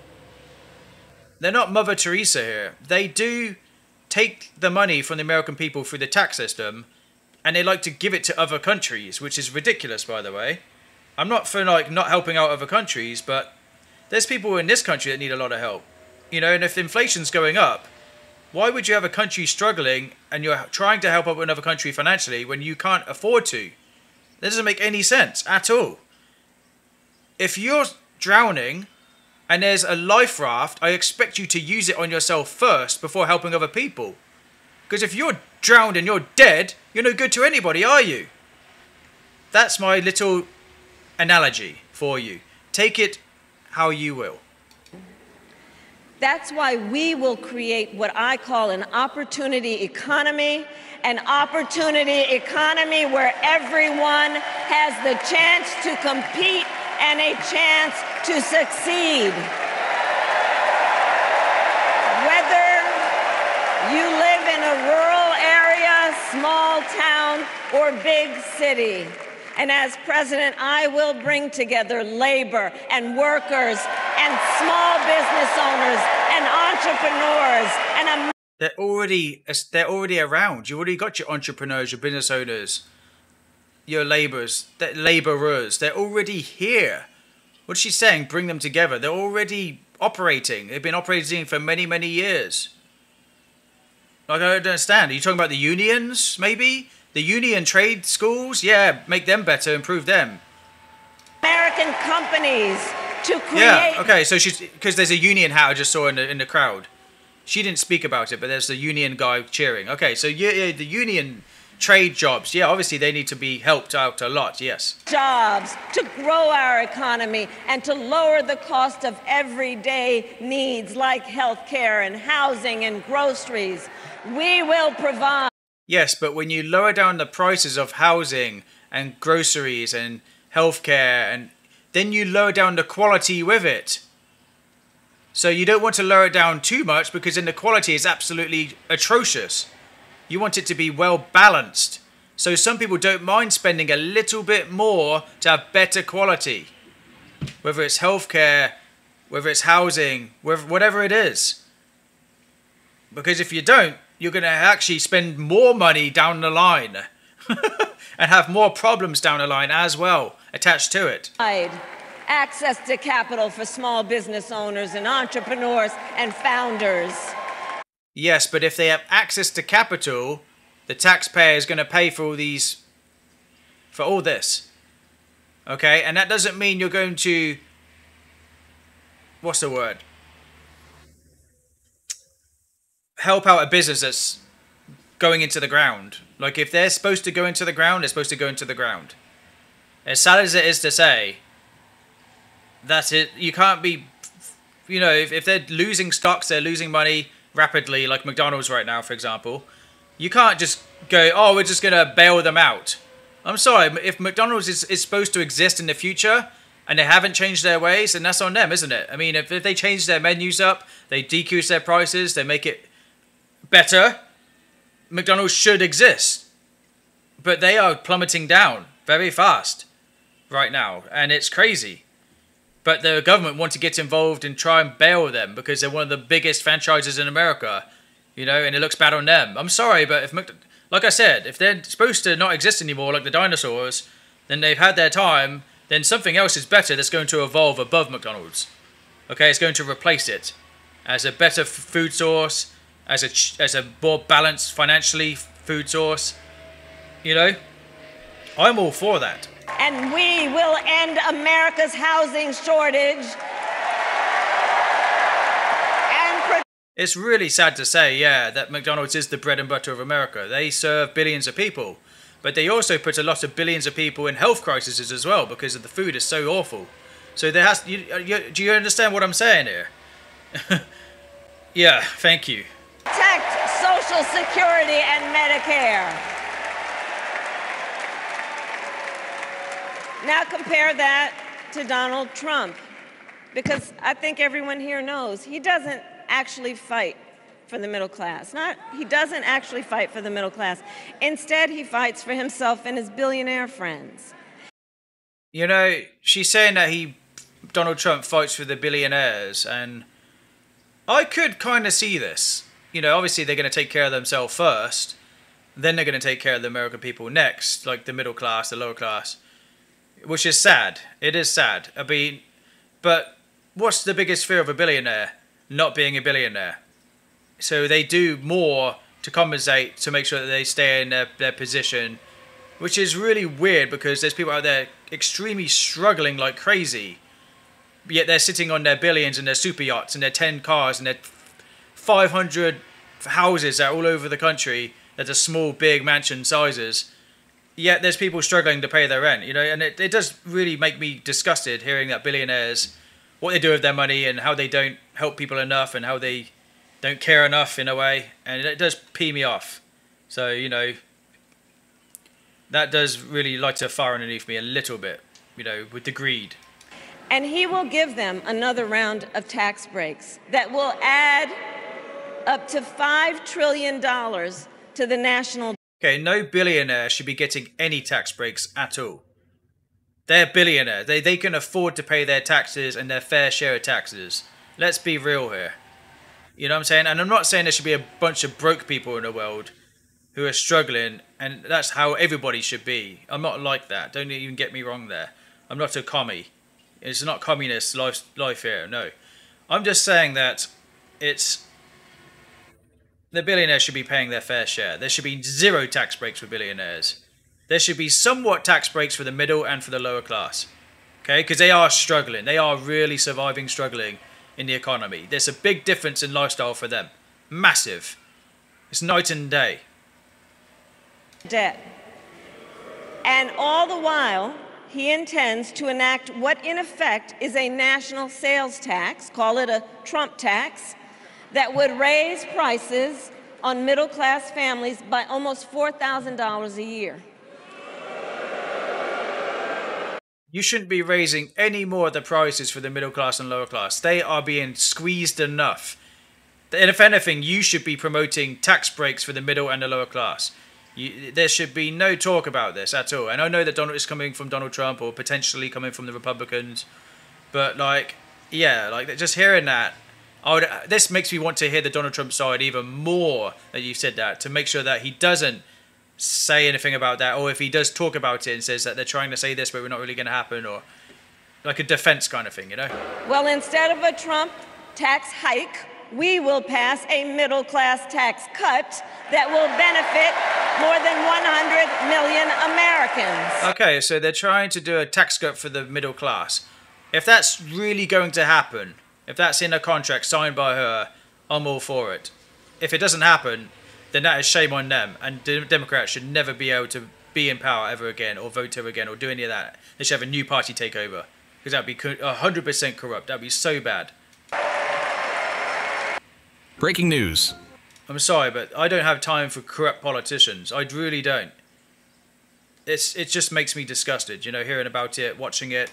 They're not Mother Teresa here. They do take the money from the American people through the tax system, and they like to give it to other countries, which is ridiculous, by the way. I'm not for like not helping out other countries, but there's people in this country that need a lot of help. You know, and if inflation's going up, why would you have a country struggling and you're trying to help out another country financially when you can't afford to? That doesn't make any sense at all. If you're drowning and there's a life raft, I expect you to use it on yourself first before helping other people. Because if you're drowned and you're dead, you're no good to anybody, are you? That's my little analogy for you. Take it how you will. That's why we will create what I call an opportunity economy, where everyone has the chance to compete and a chance to succeed. Whether you live in a rural area, small town, or big city. And as president, I will bring together labor and workers and small business owners and entrepreneurs and They're already around. You already got your entrepreneurs, your business owners, your laborers. They're already here. What's she saying? Bring them together. They're already operating. They've been operating for many, many years. Like, I don't understand. Are you talking about the unions, maybe? The union trade schools? Yeah, make them better, improve them. American companies to create... Yeah, okay, so she's... Because there's a union hat I just saw in the crowd. She didn't speak about it, but there's the union guy cheering. Okay, so yeah, the union trade jobs. Yeah, obviously they need to be helped out a lot, yes. Jobs to grow our economy and to lower the cost of everyday needs like health care and housing and groceries. We will provide... Yes, but when you lower down the prices of housing and groceries and healthcare, and then you lower down the quality with it. So you don't want to lower it down too much because then the quality is absolutely atrocious. You want it to be well balanced. So some people don't mind spending a little bit more to have better quality. Whether it's healthcare, whether it's housing, whatever it is. Because if you don't, you're going to actually spend more money down the line and have more problems down the line as well attached to it. access to capital for small business owners and entrepreneurs and founders. Yes, but if they have access to capital, the taxpayer is going to pay for all this. Okay, and that doesn't mean you're going to, what's the word? Help out a business that's going into the ground. Like, if they're supposed to go into the ground, they're supposed to go into the ground. As sad as it is to say, that's it. You can't be, if they're losing stocks, they're losing money rapidly, like McDonald's right now, for example. You can't just go, oh, we're just going to bail them out. I'm sorry, if McDonald's is supposed to exist in the future and they haven't changed their ways, then that's on them, isn't it? I mean, if they change their menus up, they decrease their prices, they make it better, McDonald's should exist. But they are plummeting down very fast right now, and it's crazy. But the government want to get involved and try and bail them because they're one of the biggest franchises in America, and it looks bad on them. I'm sorry, but like I said, if they're supposed to not exist anymore, like the dinosaurs, then they've had their time, then something else is better that's going to evolve above McDonald's. Okay, it's going to replace it as a better food source, as a more balanced financially food source. I'm all for that. And we will end America's housing shortage. It's really sad to say, that McDonald's is the bread and butter of America. They serve billions of people. But they also put a lot of billions of people in health crises as well because of the food is so awful. So do you understand what I'm saying here? Yeah, thank you. Protect Social Security and Medicare. Now compare that to Donald Trump, because I think everyone here knows he doesn't actually fight for the middle class. He doesn't actually fight for the middle class. Instead, he fights for himself and his billionaire friends. She's saying that Donald Trump fights for the billionaires, and I could kind of see this. Obviously they're going to take care of themselves first, then they're going to take care of the American people next, like the middle class, the lower class. Which is sad. It is sad. I mean, but what's the biggest fear of a billionaire? Not being a billionaire. So they do more to compensate to make sure that they stay in their position, which is really weird because there's people out there extremely struggling like crazy, yet they're sitting on their billions and their super yachts and their 10 cars and their 500 houses that are all over the country that are small, big mansion sizes. Yet there's people struggling to pay their rent, and it does really make me disgusted hearing that billionaires, what they do with their money and how they don't help people enough and how they don't care enough in a way, and it does pee me off. So, that does really light a fire underneath me a little bit, with the greed. And he will give them another round of tax breaks that will add up to $5 trillion to the national. Okay, no billionaire should be getting any tax breaks at all. They're billionaires. They can afford to pay their taxes and their fair share of taxes. Let's be real here. You know what I'm saying? And I'm not saying there should be a bunch of broke people in the world who are struggling, and that's how everybody should be. I'm not like that. Don't even get me wrong there. I'm not a commie. It's not communist life here, no. I'm just saying that the billionaires should be paying their fair share. There should be zero tax breaks for billionaires. There should be somewhat tax breaks for the middle and for the lower class. Okay? Because they are struggling. They are really struggling in the economy. There's a big difference in lifestyle for them. Massive. It's night and day. Debt. And all the while, he intends to enact what in effect is a national sales tax, call it a Trump tax, that would raise prices on middle-class families by almost $4,000 a year. You shouldn't be raising any more of the prices for the middle class and lower class. They are being squeezed enough. And if anything, you should be promoting tax breaks for the middle and the lower class. There should be no talk about this at all. And I know that is coming from Donald Trump or potentially coming from the Republicans. But, just hearing that, this makes me want to hear the Donald Trump side even more that you've said that, to make sure that he doesn't say anything about that, or if he does talk about it and says that they're trying to say this but we're not really going to happen, or like a defense kind of thing, you know? Well, instead of a Trump tax hike, we will pass a middle-class tax cut that will benefit more than 100 million Americans. Okay, so they're trying to do a tax cut for the middle class. If that's really going to happen, if that's in a contract signed by her, I'm all for it. If it doesn't happen, then that is shame on them, and Democrats should never be able to be in power ever again, or vote ever again, or do any of that. They should have a new party take over, because that would be 100% corrupt. That would be so bad. Breaking news. I'm sorry, but I don't have time for corrupt politicians. I really don't. It just makes me disgusted, you know, hearing about it, watching it.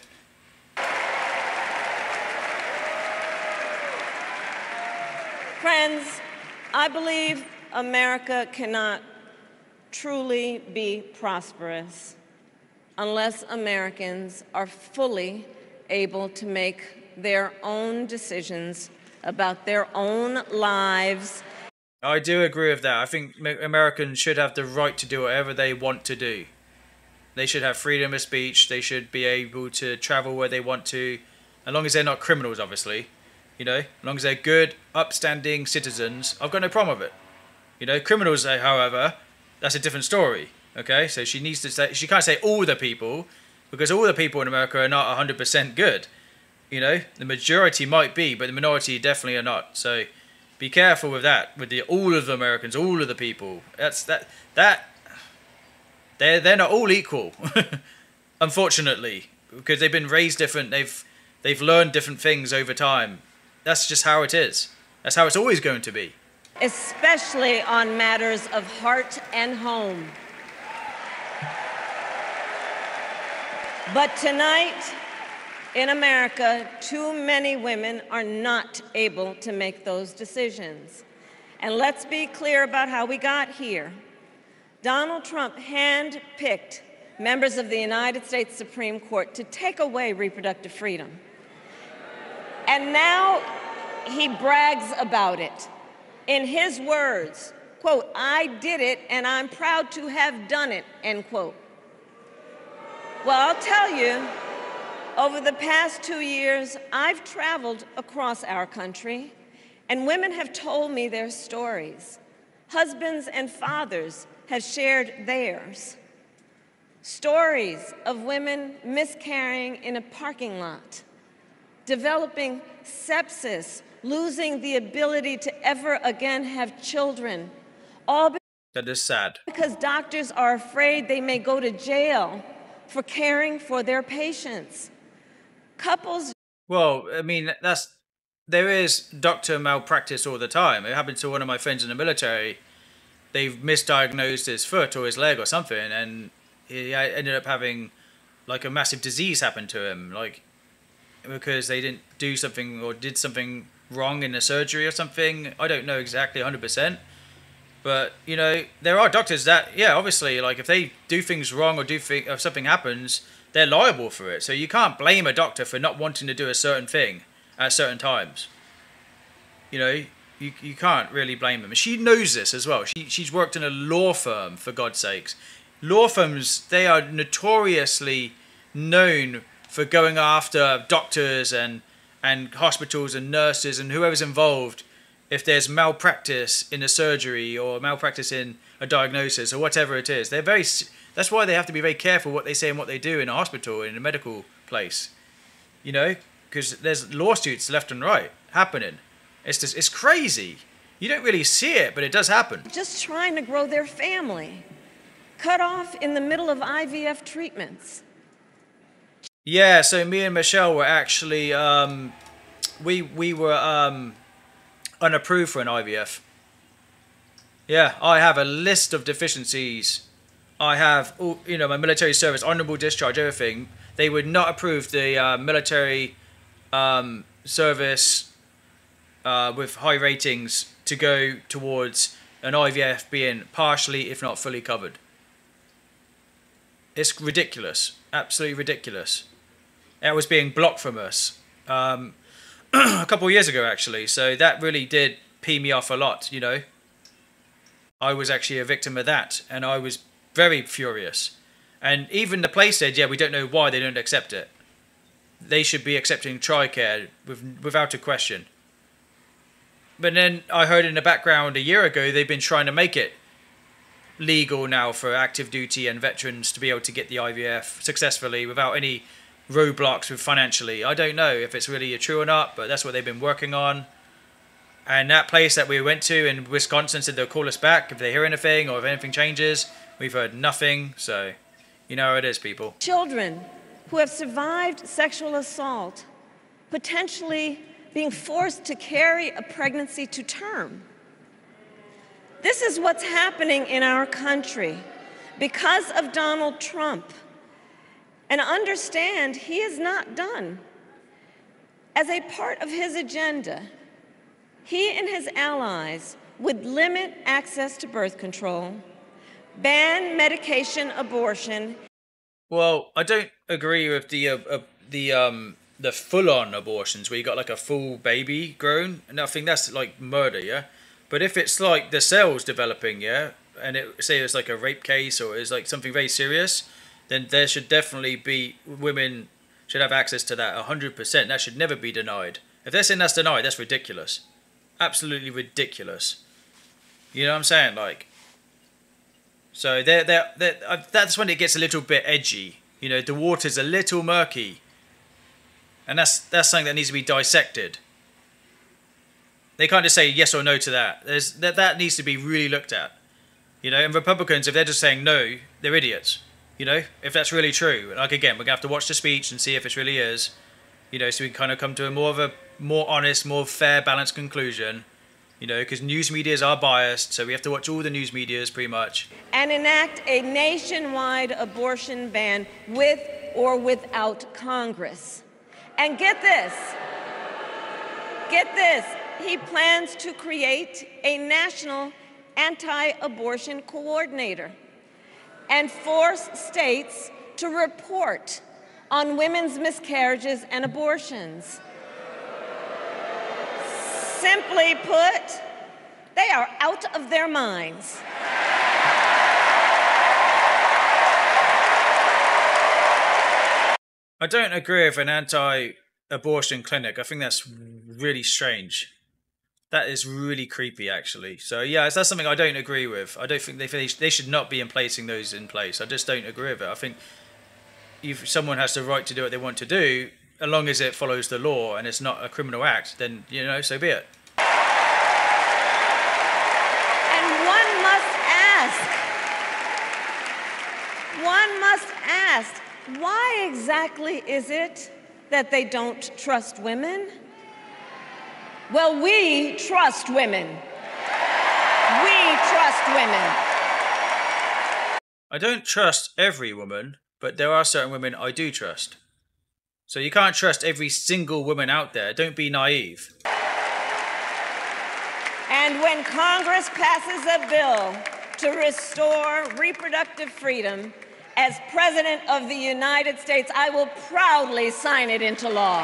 Friends, I believe America cannot truly be prosperous unless Americans are fully able to make their own decisions about their own lives. I do agree with that. I think Americans should have the right to do whatever they want to do. They should have freedom of speech. They should be able to travel where they want to, as long as they're not criminals, obviously. You know, as long as they're good, upstanding citizens, I've got no problem with it. You know, criminals, however, that's a different story. Okay, so she needs to say, she can't say all the people, because all the people in America are not 100% good. You know, the majority might be, but the minority definitely are not. So be careful with that, with all of the Americans, all of the people. They're not all equal, unfortunately, because they've been raised different. They've learned different things over time. That's just how it is. That's how it's always going to be. Especially on matters of heart and home. But tonight, in America, too many women are not able to make those decisions. And let's be clear about how we got here. Donald Trump handpicked members of the United States Supreme Court to take away reproductive freedom. And now he brags about it. In his words, quote, "I did it and I'm proud to have done it," end quote. Well, I'll tell you, over the past 2 years, I've traveled across our country, and women have told me their stories. Husbands and fathers have shared theirs. Stories of women miscarrying in a parking lot, developing sepsis, losing the ability to ever again have children, all That is sad. because doctors are afraid they may go to jail for caring for their patients. Couples. Well, I mean, there is doctor malpractice all the time. It happened to one of my friends in the military. They've misdiagnosed his foot or his leg or something, and he ended up having like a massive disease happen to him, like because they didn't do something or did something wrong in the surgery or something. I don't know exactly 100%. But, you know, there are doctors that, yeah, obviously, like, if they do things wrong or if something happens, they're liable for it. So you can't blame a doctor for not wanting to do a certain thing at certain times. You know, you can't really blame them. And she knows this as well. She's worked in a law firm, for God's sakes. Law firms, they are notoriously known for going after doctors and hospitals and nurses and whoever's involved if there's malpractice in a surgery or malpractice in a diagnosis or whatever it is. That's why they have to be very careful what they say and what they do in a hospital, in a medical place. You know, because there's lawsuits left and right happening. It's crazy. You don't really see it, but it does happen. Just trying to grow their family, cut off in the middle of IVF treatments. Yeah, so me and Michelle were actually, we were unapproved for an IVF. Yeah, I have a list of deficiencies. I have, you know, my military service, honorable discharge, everything. They would not approve the military service with high ratings to go towards an IVF being partially, if not fully covered. It's ridiculous. Absolutely ridiculous. It was being blocked from us a couple of years ago, actually. So that really did pee me off a lot, you know. I was actually a victim of that, and I was very furious. And even the place said, yeah, we don't know why they don't accept it. they should be accepting TRICARE without a question. But then I heard in the background a year ago they've been trying to make it legal now for active duty and veterans to be able to get the IVF successfully without any roadblocks with financially. I don't know if it's really true or not, but that's what they've been working on. And that place that we went to in Wisconsin said they'll call us back if they hear anything or if anything changes. We've heard nothing, so you know how it is, people. Children who have survived sexual assault, potentially being forced to carry a pregnancy to term. This is what's happening in our country because of Donald Trump. And understand, he is not done. As a part of his agenda, he and his allies would limit access to birth control, ban medication abortion. Well, I don't agree with the full-on abortions where you got like a full baby grown, and I think that's like murder, yeah. But if it's like the cells developing, yeah, and say it's like a rape case or it's like something very serious, then there should definitely be, women should have access to that 100%. That should never be denied. If they're saying that's denied, that's ridiculous. Absolutely ridiculous. You know what I'm saying? Like, so that's when it gets a little bit edgy. You know, the water's a little murky. And that's something that needs to be dissected. They can't just say yes or no to that. That needs to be really looked at. You know, and Republicans, if they're just saying no, they're idiots. You know, if that's really true. Like, again, we're going to have to watch the speech and see if it really is. You know, so we can kind of come to a more honest, more fair, balanced conclusion. You know, because news medias are biased, so we have to watch all the news medias pretty much. And enact a nationwide abortion ban with or without Congress. And get this, he plans to create a national anti-abortion coordinator and force states to report on women's miscarriages and abortions. Simply put, they are out of their minds. I don't agree with an anti-abortion clinic. I think that's really strange. That is really creepy, actually. So, yeah, that's something I don't agree with. I don't think they should not be placing those in place. I just don't agree with it. I think if someone has the right to do what they want to do, as long as it follows the law and it's not a criminal act, then, you know, so be it. And one must ask, why exactly is it that they don't trust women? Well, we trust women. We trust women. I don't trust every woman, but there are certain women I do trust. So you can't trust every single woman out there. Don't be naive. And when Congress passes a bill to restore reproductive freedom, as President of the United States, I will proudly sign it into law.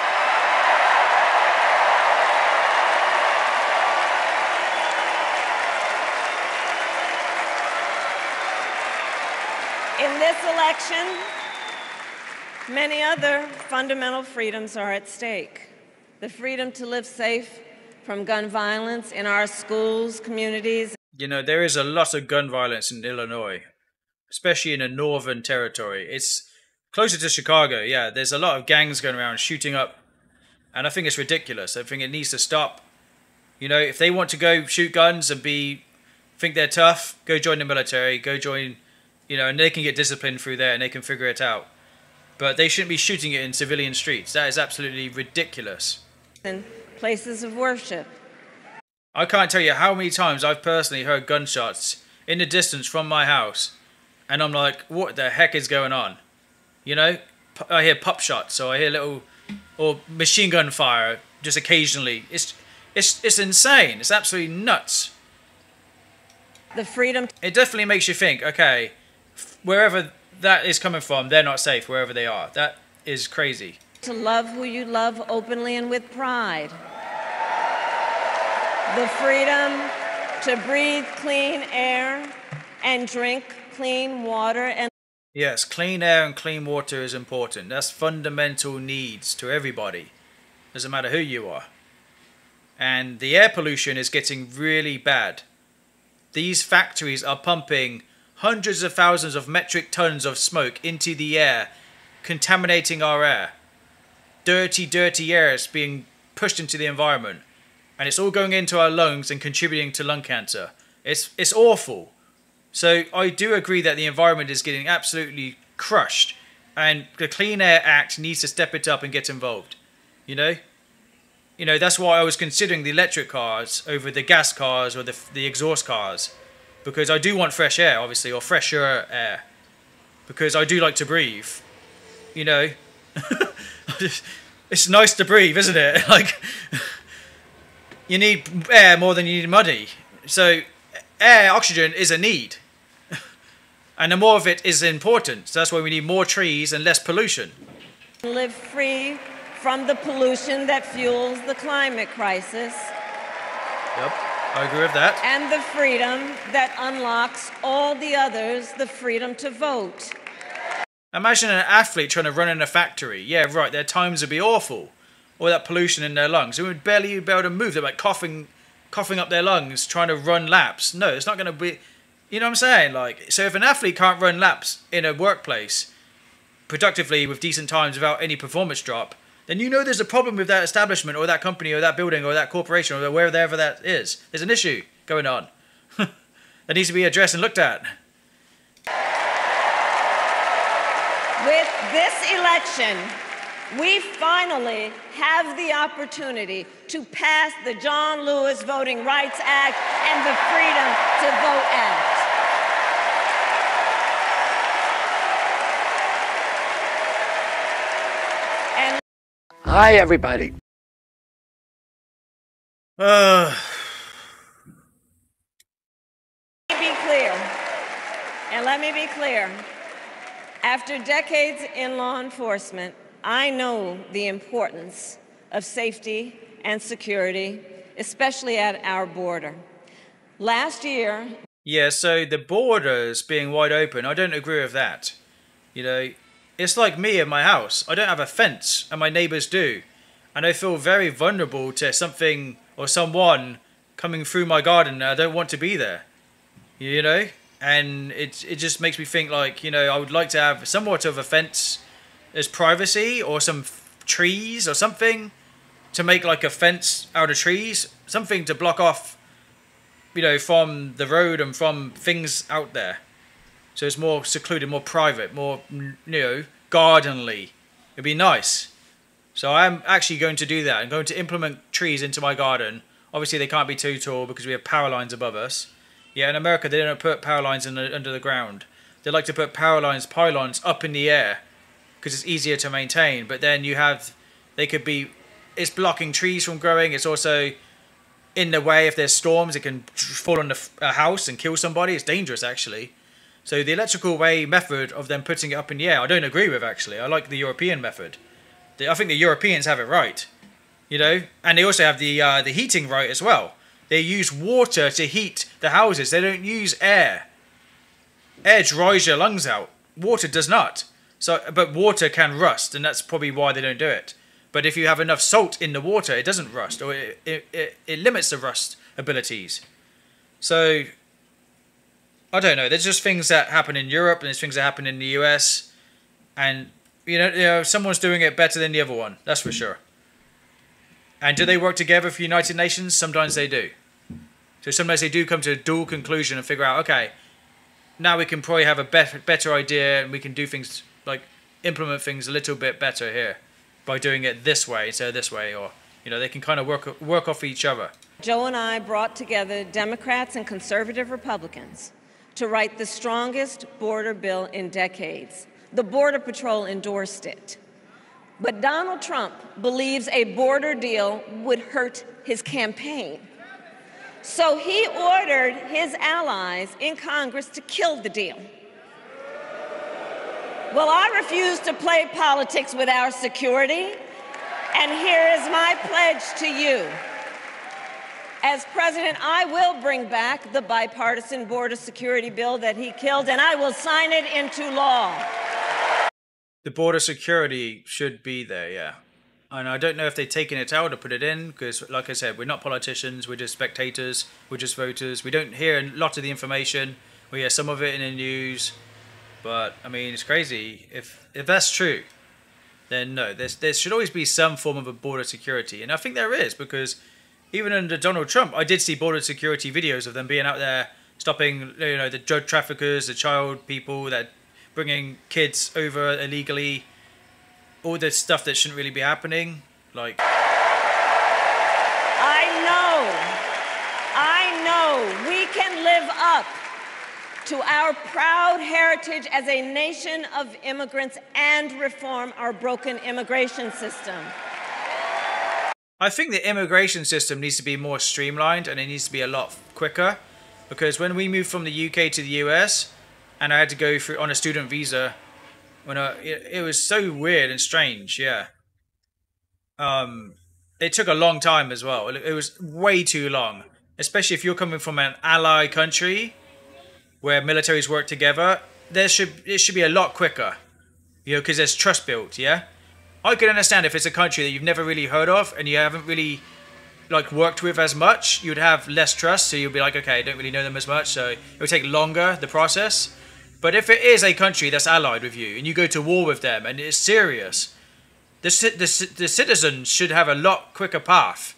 In this election, many other fundamental freedoms are at stake. The freedom to live safe from gun violence in our schools, communities. You know, there is a lot of gun violence in Illinois, especially in the northern territory. It's closer to Chicago, yeah. There's a lot of gangs going around shooting up, and I think it's ridiculous. I think it needs to stop. You know, if they want to go shoot guns and think they're tough, go join the military, go join, you know, and they can get disciplined through there and they can figure it out. But they shouldn't be shooting it in civilian streets. That is absolutely ridiculous. And places of worship. I can't tell you how many times I've personally heard gunshots in the distance from my house, and I'm like, what the heck is going on? You know, I hear pop shots, so I hear little, or machine gun fire just occasionally. It's insane. It's absolutely nuts. The freedom. It definitely makes you think, okay, wherever that is coming from, they're not safe wherever they are. That is crazy. To love who you love openly and with pride. The freedom to breathe clean air and drink clean water. And Yes, clean air and clean water is important. That's fundamental needs to everybody. Doesn't matter who you are. And the air pollution is getting really bad. These factories are pumping hundreds of thousands of metric tons of smoke into the air, contaminating our air. Dirty, dirty air is being pushed into the environment. And it's all going into our lungs and contributing to lung cancer. It's awful. So I do agree that the environment is getting absolutely crushed. And the Clean Air Act needs to step it up and get involved. You know? You know, that's why I was considering the electric cars over the gas cars or the exhaust cars. Because I do want fresh air, obviously, or fresher air. Because I do like to breathe. You know? It's nice to breathe, isn't it? Like, you need air more than you need money. So, air, oxygen is a need. And the more of it is important. So that's why we need more trees and less pollution. Live free from the pollution that fuels the climate crisis. Yep, I agree with that. And the freedom that unlocks all the others the freedom to vote. Imagine an athlete trying to run in a factory. Yeah, right, their times would be awful. All that pollution in their lungs. They would barely be able to move. They're like coughing up their lungs, trying to run laps. No, it's not going to be... You know what I'm saying? Like, so if an athlete can't run laps in a workplace productively with decent times without any performance drop, then you know there's a problem with that establishment or that company or that building or that corporation or wherever that is. There's an issue going on that needs to be addressed and looked at. With this election, we finally have the opportunity to pass the John Lewis Voting Rights Act and the Freedom to Vote Act. And hi, everybody. Let me be clear, and let me be clear. After decades in law enforcement, I know the importance of safety and security, especially at our border. Last year... Yeah, so the borders being wide open, I don't agree with that. You know, it's like me in my house. I don't have a fence, and my neighbours do. And I feel very vulnerable to something or someone coming through my garden and I don't want to be there. You know? And it just makes me think like, you know, I would like to have somewhat of a fence as privacy or some trees or something to make like a fence out of trees. Something to block off, you know, from the road and from things out there. So it's more secluded, more private, more, you know, gardenly. It'd be nice. So I'm actually going to do that. I'm going to implement trees into my garden. Obviously they can't be too tall because we have power lines above us. Yeah, in America, they don't put power lines under the ground. They like to put pylons up in the air because it's easier to maintain. But then you have, it's blocking trees from growing. It's also in the way if there's storms, it can fall on a house and kill somebody. It's dangerous, actually. So the electrical way method of them putting it up in the air, I don't agree with, actually. I like the European method. I think the Europeans have it right, you know? And they also have the heating right as well. They use water to heat the houses. They don't use air. Air dries your lungs out. Water does not. So, but water can rust, and that's probably why they don't do it. But if you have enough salt in the water, it doesn't rust, or it limits the rust abilities. So, I don't know. There's just things that happen in Europe, and there's things that happen in the US. And, you know, someone's doing it better than the other one. That's for sure. And do they work together for United Nations? Sometimes they do. So sometimes they do come to a dual conclusion and figure out, okay, now we can probably have a better idea and we can do things, like implement things a little bit better here by doing it this way instead of this way. Or, you know, they can kind of work off each other. Joe and I brought together Democrats and conservative Republicans to write the strongest border bill in decades. The Border Patrol endorsed it. But Donald Trump believes a border deal would hurt his campaign. So he ordered his allies in Congress to kill the deal. Well, I refuse to play politics with our security, and here is my pledge to you. As president, I will bring back the bipartisan border security bill that he killed, and I will sign it into law. The border security should be there, yeah. And I don't know if they've taken it out or put it in, because, like I said, we're not politicians, we're just spectators, we're just voters. We don't hear a lot of the information. We hear some of it in the news. But, I mean, it's crazy. If that's true, then no, there should always be some form of a border security. And I think there is, because even under Donald Trump, I did see border security videos of them being out there stopping, the drug traffickers, the child people that bringing kids over illegally, all this stuff that shouldn't really be happening. Like, I know we can live up to our proud heritage as a nation of immigrants and reform our broken immigration system. I think the immigration system needs to be more streamlined and it needs to be a lot quicker, because when we moved from the UK to the US and I had to go through on a student visa, it was so weird and strange, yeah. It took a long time as well. It was way too long, especially if you're coming from an ally country where militaries work together. It should be a lot quicker, because there's trust built, yeah. I can understand if it's a country that you've never really heard of and you haven't really worked with as much, you'd have less trust, so you'll be like, okay, I don't really know them as much, so it would take longer, the process. But if it is a country that's allied with you and you go to war with them and it's serious, the citizens should have a lot quicker path,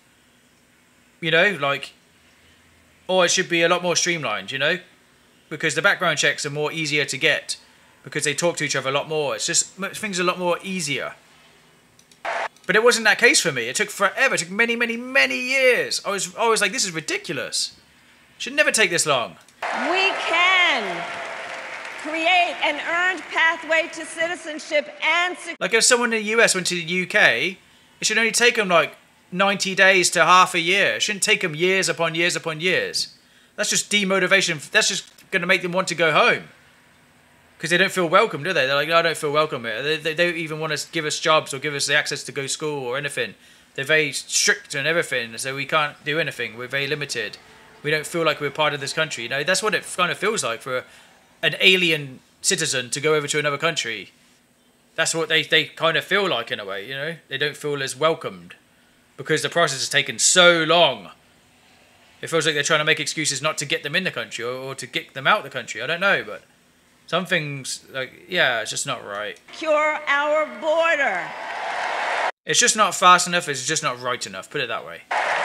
or it should be a lot more streamlined, because the background checks are more easier to get because they talk to each other a lot more. It's just, things are a lot more easier. But it wasn't that case for me. It took forever. It took many, many, many years. I was like, this is ridiculous. It should never take this long. We can create an earned pathway to citizenship and security. Like if someone in the US went to the UK, it should only take them 90 days to half a year. It shouldn't take them years upon years upon years. That's just demotivation. That's just going to make them want to go home. Because they don't feel welcome, do they? They're like, no, I don't feel welcome here. They don't even want to give us jobs or give us the access to go to school or anything. They're very strict and everything, so we can't do anything. We're very limited. We don't feel like we're part of this country. That's what it kind of feels like for an alien citizen to go over to another country. That's what they kind of feel like in a way, They don't feel as welcomed because the process has taken so long. It feels like they're trying to make excuses not to get them in the country or to get them out of the country. I don't know, but some things, it's just not right. Secure our border. It's just not fast enough. It's just not right enough. Put it that way.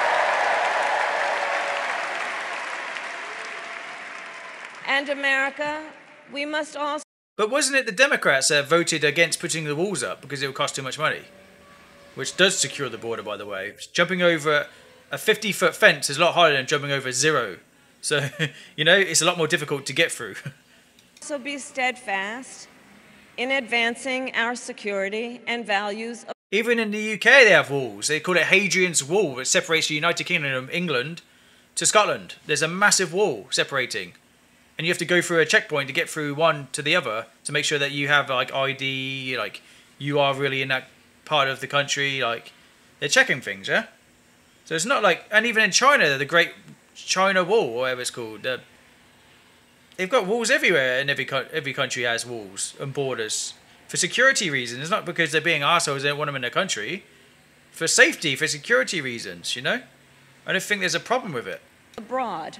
And America, we must also... But wasn't it the Democrats that voted against putting the walls up because it would cost too much money? Which does secure the border, by the way. Jumping over a 50-foot fence is a lot harder than jumping over zero. So, it's a lot more difficult to get through. Also be steadfast in advancing our security and values. Even in the UK they have walls. They call it Hadrian's Wall, which separates the United Kingdom, England, to Scotland. There's a massive wall separating. And you have to go through a checkpoint to get through one to the other to make sure that you have ID, you are really in that part of the country. They're checking things, yeah? So it's not and even in China, the Great China Wall, or whatever it's called, they've got walls everywhere, and every country has walls and borders. For security reasons. It's not because they're being assholes, they don't want them in their country. For safety, for security reasons, I don't think there's a problem with it. Abroad.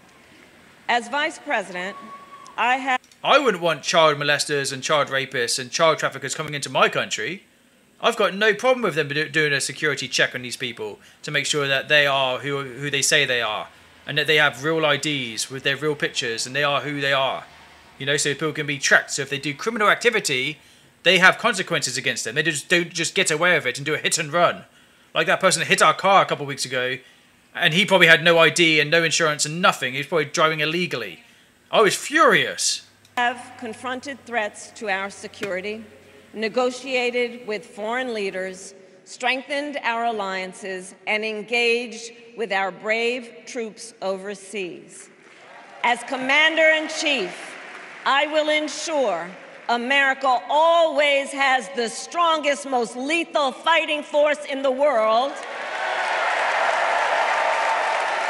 As Vice President, I wouldn't want child molesters and child rapists and child traffickers coming into my country. I've got no problem with them doing a security check on these people to make sure that they are who they say they are. And that they have real IDs with their real pictures and they are who they are. So people can be tracked. So if they do criminal activity, they have consequences against them. They don't just get away with it and do a hit and run. Like that person that hit our car a couple of weeks ago, and he probably had no ID and no insurance and nothing. He was probably driving illegally. I was furious. Have confronted threats to our security, negotiated with foreign leaders, strengthened our alliances, and engaged with our brave troops overseas. As Commander-in-Chief, I will ensure America always has the strongest, most lethal fighting force in the world,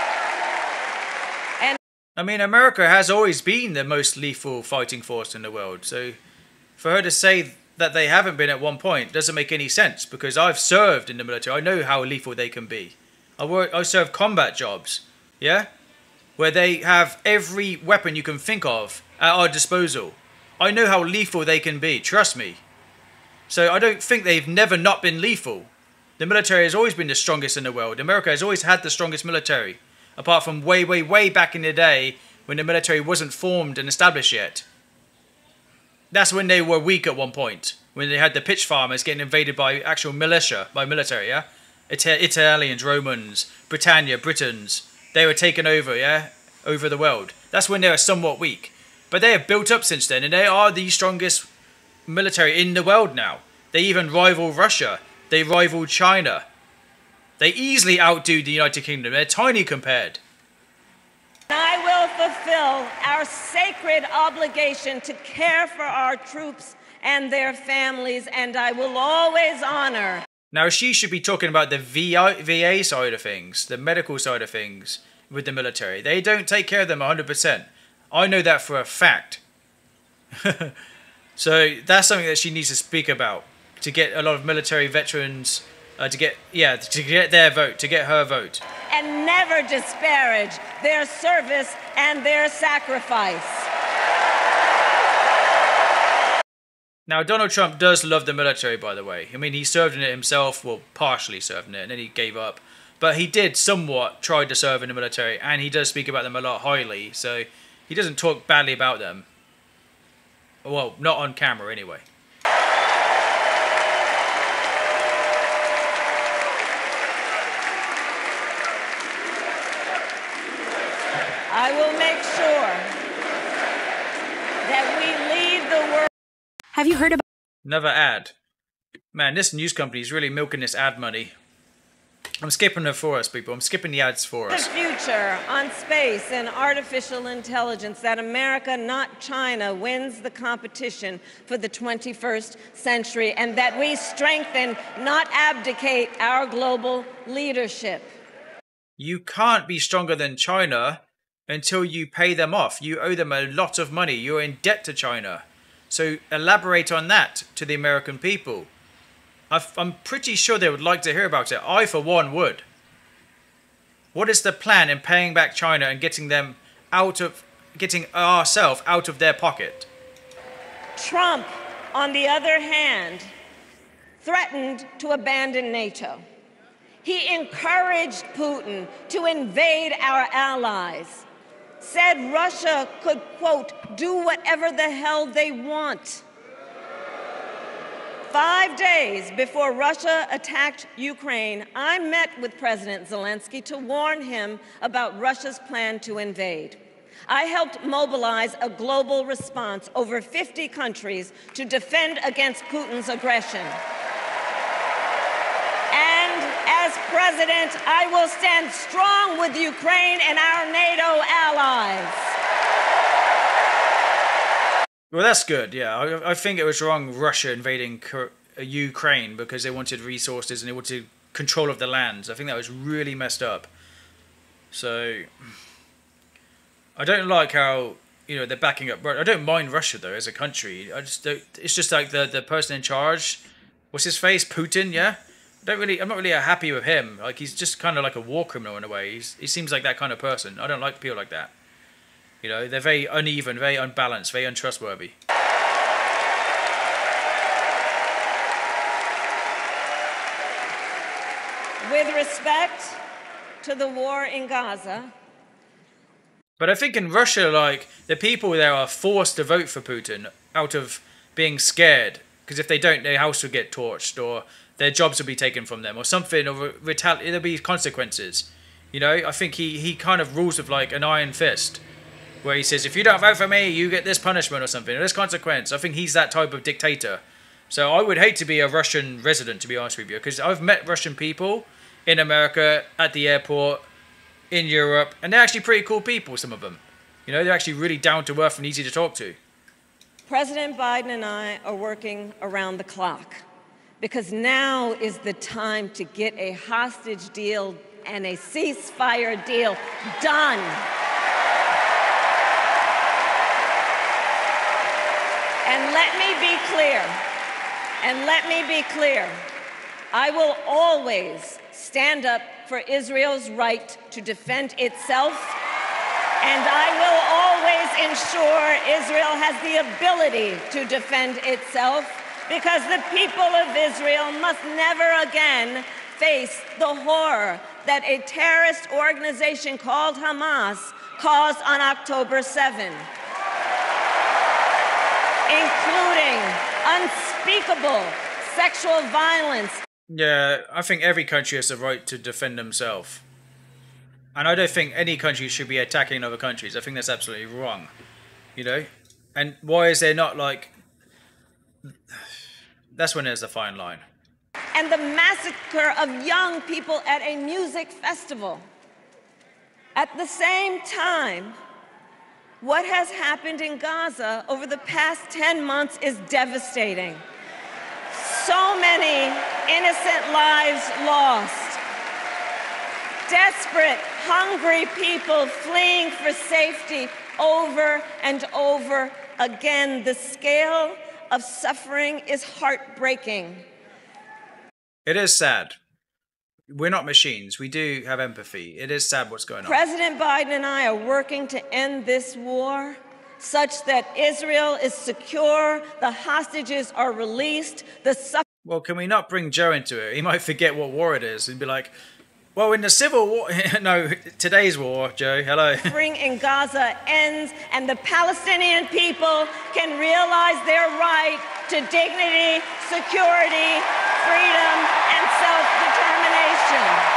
I mean, America has always been the most lethal fighting force in the world. So for her to say that they haven't been at one point doesn't make any sense, because I've served in the military. I know how lethal they can be. I served combat jobs, yeah, where they have every weapon you can think of at our disposal. I know how lethal they can be, trust me. So I don't think they've never not been lethal. The military has always been the strongest in the world. America has always had the strongest military, apart from way, way, way back in the day when the military wasn't formed and established yet. That's when they were weak at one point, when they had the pitch farmers getting invaded by actual militia, by military, yeah? Italians, Romans, Britannia, Britons, they were taken over, yeah? Over the world. That's when they were somewhat weak. But they have built up since then, and they are the strongest military in the world now. They even rival Russia. They rival China. They easily outdo the United Kingdom. They're tiny compared. I will fulfill our sacred obligation to care for our troops and their families, and I will always honor. Now, she should be talking about the VA side of things, the medical side of things with the military. They don't take care of them 100%. I know that for a fact. So that's something that she needs to speak about, to get a lot of military veterans to get their vote, to get her vote. And never disparage their service and their sacrifice. Now, Donald Trump does love the military, by the way. I mean, he served in it himself, well, partially served in it, and then he gave up. But he did somewhat try to serve in the military, and he does speak about them a lot highly, so he doesn't talk badly about them. Well, not on camera, anyway. I will make sure that we leave the world. Have you heard about Another ad. Man, this news company is really milking this ad money. I'm skipping it for us, people. I'm skipping the ads for us. The future on space and artificial intelligence, that America, not China, wins the competition for the 21st century, and that we strengthen, not abdicate, our global leadership. You can't be stronger than China until you pay them off. You owe them a lot of money. You're in debt to China. So elaborate on that to the American people. I'm pretty sure they would like to hear about it. I, for one, would. What is the plan in paying back China and getting ourselves out of their pocket? Trump, on the other hand, threatened to abandon NATO. He encouraged Putin to invade our allies, said Russia could, quote, do whatever the hell they want. 5 days before Russia attacked Ukraine, I met with President Zelensky to warn him about Russia's plan to invade. I helped mobilize a global response, over 50 countries, to defend against Putin's aggression. And as president, I will stand strong with Ukraine and our NATO allies. Well, that's good, yeah. I think it was wrong, Russia invading Ukraine because they wanted resources and they wanted control of the lands. I think that was really messed up. So, I don't like how, they're backing up. I don't mind Russia, though, as a country. It's just like the person in charge, what's his face, Putin, yeah? I'm not really happy with him. Like, he's just kind of like a war criminal in a way. He seems like that kind of person. I don't like people like that. They're very uneven, very unbalanced, very untrustworthy. With respect to the war in Gaza. But I think in Russia, the people there are forced to vote for Putin out of being scared. Because if they don't, their house will get torched, or their jobs will be taken from them, or something, or there'll be consequences. I think he kind of rules with an iron fist. Where he says, if you don't vote for me, you get this punishment or something, or this consequence. I think he's that type of dictator. So I would hate to be a Russian resident, to be honest with you, because I've met Russian people in America, at the airport, in Europe, and they're actually pretty cool people, some of them. They're actually really down to earth and easy to talk to. President Biden and I are working around the clock, because now is the time to get a hostage deal and a ceasefire deal done. let me be clear, I will always stand up for Israel's right to defend itself, and I will always ensure Israel has the ability to defend itself, because the people of Israel must never again face the horror that a terrorist organization called Hamas caused on October 7, including unspeakable sexual violence. Yeah, I think every country has the right to defend themselves. And I don't think any country should be attacking other countries. I think that's absolutely wrong. You know? And why is there not, like... That's when there's the fine line. And the massacre of young people at a music festival. At the same time, what has happened in Gaza over the past 10 months is devastating. So many innocent lives lost. Desperate, hungry people fleeing for safety over and over again. The scale of suffering is heartbreaking. It is sad. We're not machines. We do have empathy. It is sad what's going on. President Biden and I are working to end this war such that Israel is secure, the hostages are released, Well, can we not bring Joe into it? He might forget what war it is and be like, well, in the Civil War... No, today's war, Joe. Hello. Suffering in Gaza ends, and the Palestinian people can realize their right to dignity, security, freedom, and self-determination.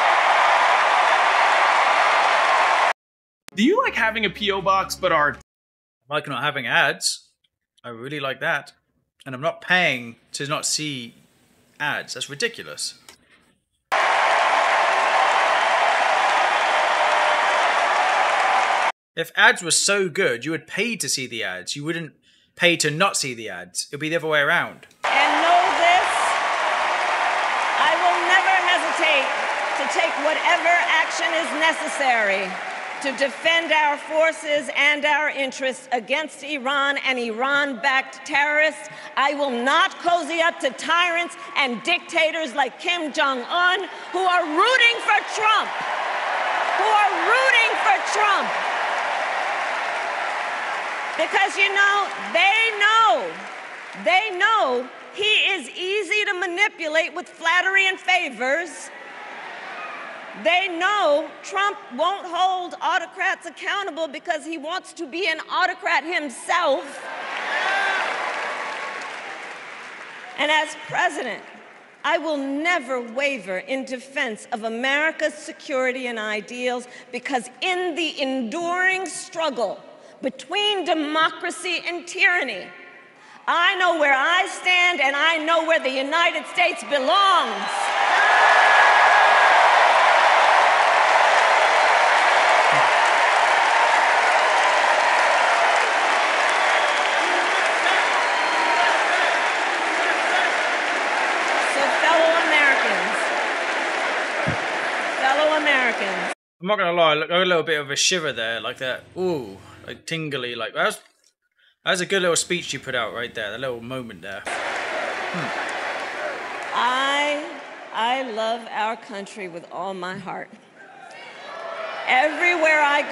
Do you like having a P.O. box but are... I like not having ads. I really like that. And I'm not paying to not see ads. That's ridiculous. If ads were so good, you would pay to see the ads. You wouldn't pay to not see the ads. It'd be the other way around. And know this, I will never hesitate to take whatever action is necessary to defend our forces and our interests against Iran and Iran-backed terrorists. I will not cozy up to tyrants and dictators like Kim Jong-un who are rooting for Trump. Because, you know, they know he is easy to manipulate with flattery and favors. They know Trump won't hold autocrats accountable because he wants to be an autocrat himself. And as president, I will never waver in defense of America's security and ideals, because in the enduring struggle between democracy and tyranny, I know where I stand and I know where the United States belongs. I'm not gonna lie, look, I got a little bit of a shiver there, like that. Ooh, like tingly, like that was a good little speech you put out right there, that little moment there. I love our country with all my heart. Everywhere I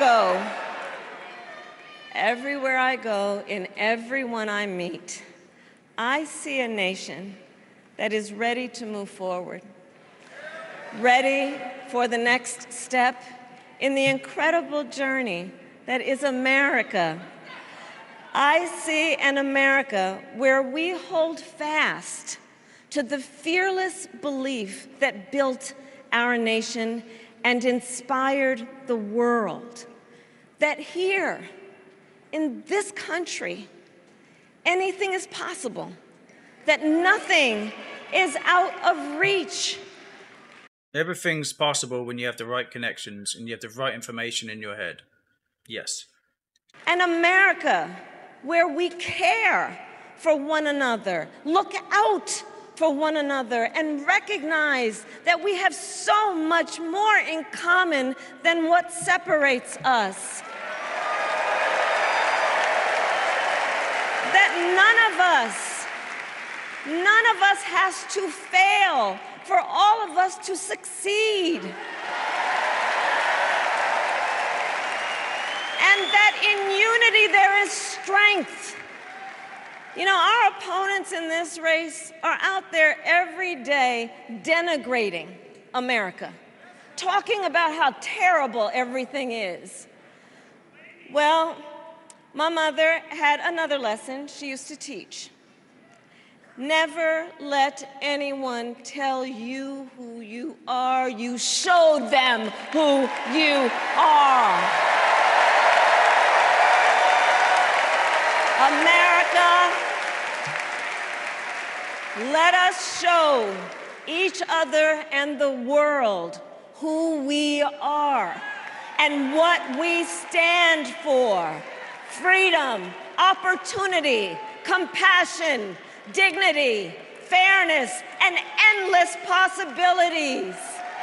go, in everyone I meet, I see a nation that is ready to move forward, ready for the next step in the incredible journey that is America. I see an America where we hold fast to the fearless belief that built our nation and inspired the world, that here in this country, anything is possible, that nothing is out of reach. Everything's possible when you have the right connections and you have the right information in your head. Yes. An America where we care for one another, look out for one another, and recognize that we have so much more in common than what separates us. That none of us has to fail for all of us to succeed. And that in unity there is strength. You know, our opponents in this race are out there every day denigrating America, talking about how terrible everything is. Well, my mother had another lesson she used to teach. Never let anyone tell you who you are. You show them who you are. America, let us show each other and the world who we are and what we stand for. Freedom, opportunity, compassion, dignity, fairness, and endless possibilities.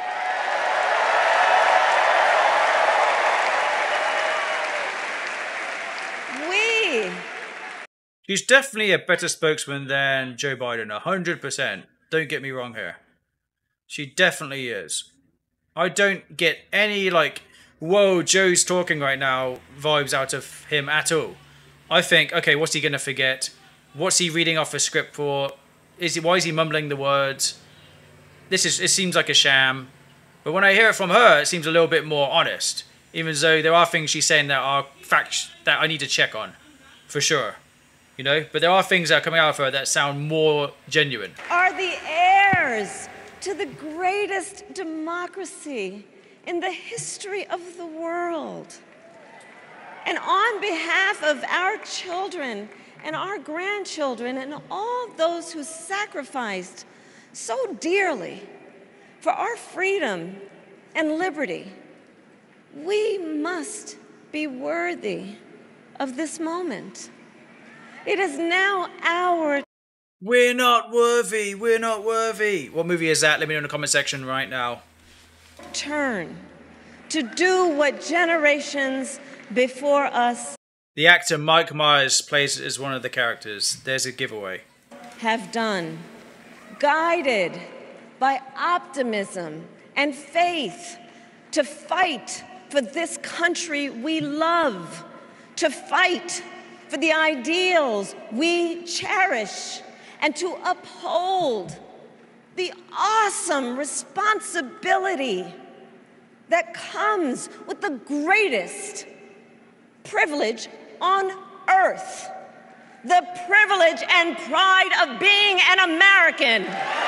She's definitely a better spokesman than Joe Biden, 100%. Don't get me wrong here. She definitely is. I don't get any, like, whoa, Joe's talking right now vibes out of him at all. I think, okay, what's he going to forget? What's he reading off a script for? Why is he mumbling the words? It seems like a sham. But when I hear it from her, it seems a little bit more honest. Even though there are things she's saying that are facts that I need to check on. For sure. You know, but there are things that are coming out of her that sound more genuine. Are the heirs to the greatest democracy in the history of the world. And on behalf of our children and our grandchildren and all those who sacrificed so dearly for our freedom and liberty, we must be worthy of this moment. It is now our... We're not worthy. We're not worthy. What movie is that? Let me know in the comment section right now. Turn to do what generations before us... The actor Mike Myers plays as one of the characters. There's a giveaway. ...have done, guided by optimism and faith to fight for this country we love, to fight for the ideals we cherish, and to uphold the awesome responsibility that comes with the greatest privilege on earth, the privilege and pride of being an American.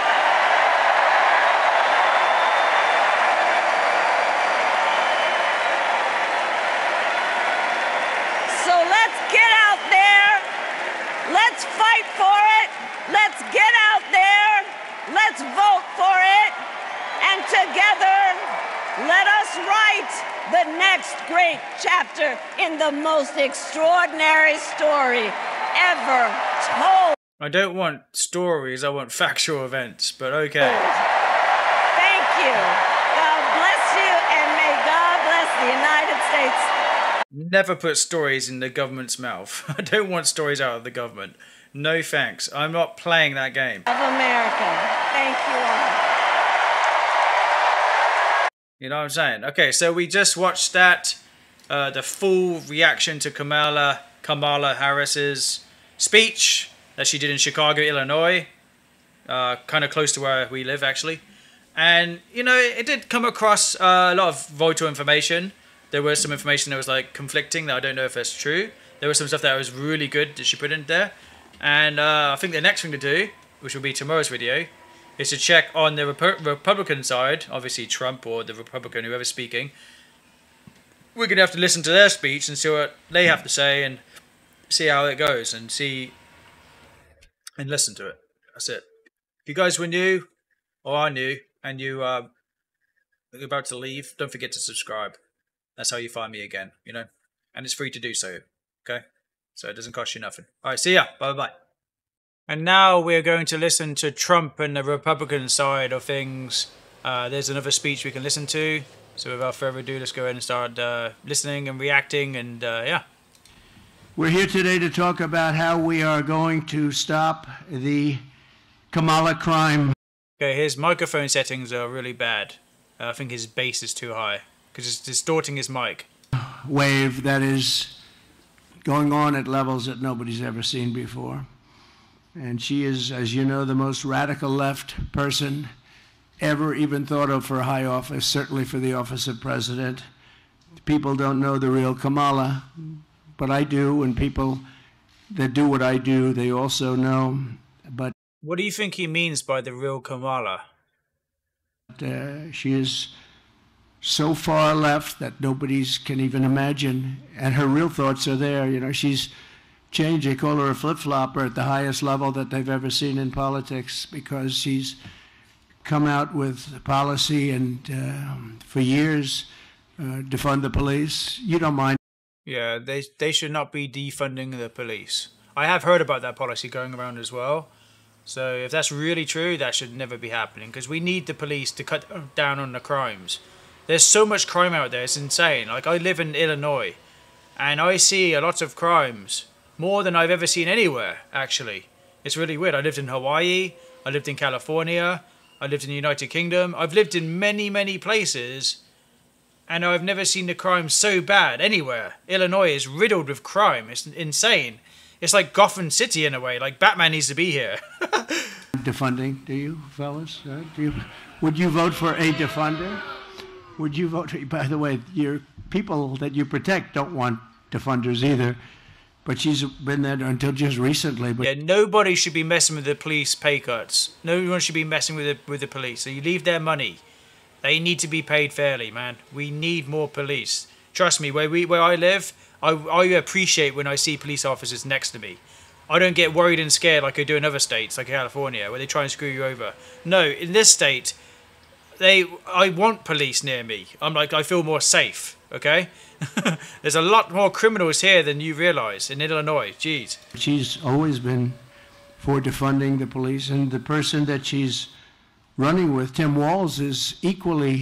So let's get out there, let's fight for it, let's get out there, let's vote for it, and together let us write the next great chapter in the most extraordinary story ever told. I don't want stories, I want factual events, but okay. Thank you. God bless you, and may God bless the United States. Never put stories in the government's mouth. I don't want stories out of the government. No thanks. I'm not playing that game. Of America. Thank you all. You know what I'm saying? Okay, so we just watched that. The full reaction to Kamala Harris's speech that she did in Chicago, Illinois. Kind of close to where we live, actually. And, you know, it did come across a lot of vital information. There was some information that was, like, conflicting that I don't know if that's true. There was some stuff that was really good that she put in there. And I think the next thing to do, which will be tomorrow's video, is to check on the Republican side, obviously Trump or the Republican, whoever's speaking. We're going to have to listen to their speech and see what they have to say and see how it goes and see and listen to it. That's it. If you guys were new or are new and you're about to leave, don't forget to subscribe. That's how you find me again, you know? And it's free to do so, okay? So it doesn't cost you nothing. All right, see ya. Bye-bye. And now we're going to listen to Trump and the Republican side of things. There's another speech we can listen to. So without further ado, let's go ahead and start listening and reacting and yeah. We're here today to talk about how we are going to stop the Kamala crime. Okay, his microphone settings are really bad. I think his bass is too high because it's distorting his mic. Wave that is going on at levels that nobody's ever seen before. And she is, as you know, the most radical left person ever even thought of for a high office, certainly for the office of president. People don't know the real Kamala, but I do, and people that do what I do, they also know. But what do you think he means by the real Kamala? She is so far left that nobody's can even imagine, and her real thoughts are there. You know, she's changed. They call her a flip-flopper at the highest level that they've ever seen in politics, because she's come out with policy and for years defund the police. You don't mind. Yeah, they should not be defunding the police. I have heard about that policy going around as well. So if that's really true, that should never be happening, because we need the police to cut down on the crimes. There's so much crime out there, it's insane. Like, I live in Illinois, and I see a lot of crimes, more than I've ever seen anywhere, actually. It's really weird. I lived in Hawaii, I lived in California, I lived in the United Kingdom. I've lived in many, many places, and I've never seen the crime so bad anywhere. Illinois is riddled with crime. It's insane. It's like Gotham City in a way. Like, Batman needs to be here. Defunding, do you, fellas? Would you vote for a defunder? Would you vote? By the way, your people that you protect don't want defunders either. But she's been there until just recently. But yeah, nobody should be messing with the police pay cuts. No one should be messing with the police. So you leave their money. They need to be paid fairly, man. We need more police. Trust me, where I live, I appreciate when I see police officers next to me. I don't get worried and scared like I do in other states, like California, where they try and screw you over. No, in this state, I want police near me. I feel more safe, okay? There's a lot more criminals here than you realise in Illinois. Jeez. She's always been for defunding the police, and the person that she's running with, Tim Walz, is equally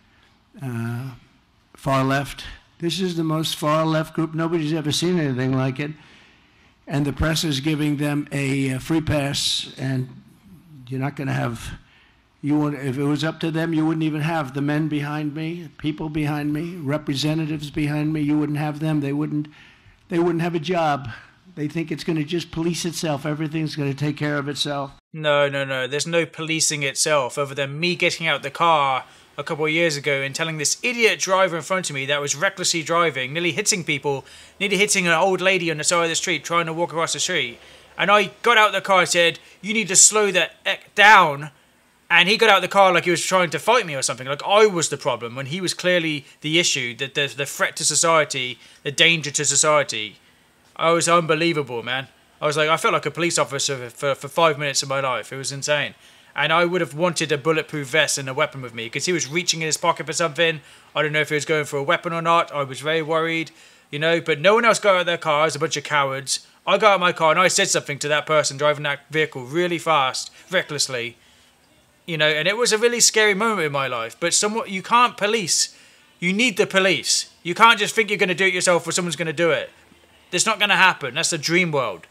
far left. This is the most far left group. Nobody's ever seen anything like it. And the press is giving them a free pass, and you're not going to have, if it was up to them, you wouldn't even have the men behind me, people behind me, representatives behind me. You wouldn't have them. They wouldn't have a job. They think it's going to just police itself. Everything's going to take care of itself. No. There's no policing itself other than me getting out the car a couple of years ago and telling this idiot driver in front of me that was recklessly driving, nearly hitting people, nearly hitting an old lady on the side of the street trying to walk across the street. And I got out the car and said, "You need to slow that down." And he got out the car like he was trying to fight me or something. Like I was the problem when he was clearly the issue, the threat to society, the danger to society. I was unbelievable, man. I felt like a police officer for 5 minutes of my life. It was insane. And I would have wanted a bulletproof vest and a weapon with me because he was reaching in his pocket for something. I don't know if he was going for a weapon or not. I was very worried, but no one else got out of their cars, a bunch of cowards. I got out of my car and I said something to that person driving that vehicle really fast, recklessly, and it was a really scary moment in my life. But you can't police. You need the police. You can't just think you're going to do it yourself or someone's going to do it. It's not going to happen. That's the dream world.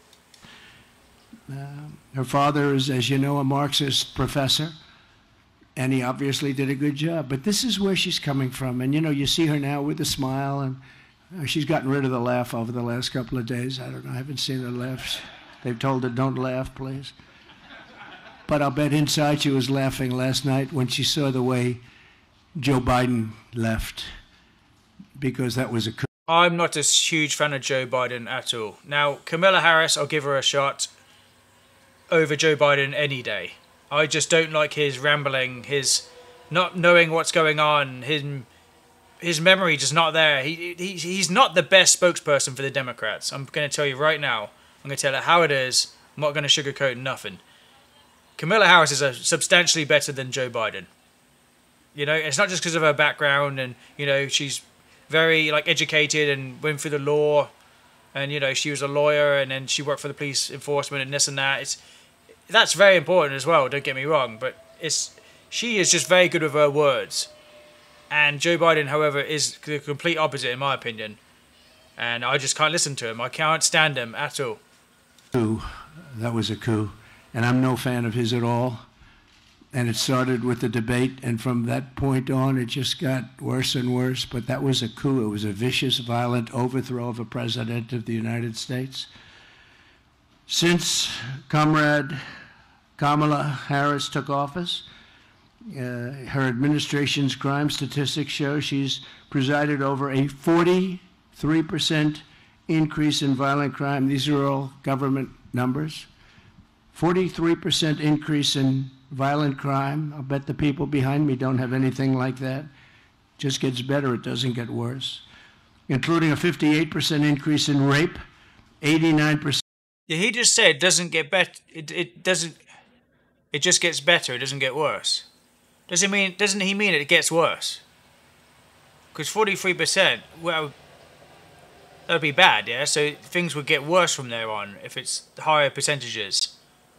Her father is, as you know, a Marxist professor, and he obviously did a good job. But this is where she's coming from. And, you see her now with a smile, and she's gotten rid of the laugh over the last couple of days. I don't know. I haven't seen her laugh. They've told her, "Don't laugh, please." But I'll bet inside she was laughing last night when she saw the way Joe Biden left, because that was a coup. I'm not a huge fan of Joe Biden at all. Now, Kamala Harris, I'll give her a shot over Joe Biden any day. I just don't like his rambling, his not knowing what's going on, his memory just not there. He's not the best spokesperson for the Democrats. I'm going to tell you right now. I'm going to tell it how it is. I'm not going to sugarcoat nothing. Kamala Harris is substantially better than Joe Biden. It's not just because of her background and, she's very, educated and went through the law and, she was a lawyer and then she worked for the police enforcement and this and that. That's very important as well, don't get me wrong, but she is just very good with her words. And Joe Biden, however, is the complete opposite in my opinion. and I just can't listen to him. I can't stand him at all. Coup. That was a coup. And I'm no fan of his at all. And it started with the debate, and from that point on, it just got worse and worse. But that was a coup. It was a vicious, violent overthrow of a president of the United States. Since Comrade Kamala Harris took office, her administration's crime statistics show she's presided over a 43% increase in violent crime. These are all government numbers. 43% increase in violent crime. I'll bet the people behind me don't have anything like that. It just gets better, it doesn't get worse. Including a 58% increase in rape, 89%. Yeah, he just said it doesn't get better. It doesn't. It just gets better. It doesn't get worse. Doesn't he mean it gets worse? Because 43%, well, that would be bad, yeah? So things would get worse from there on if it's higher percentages.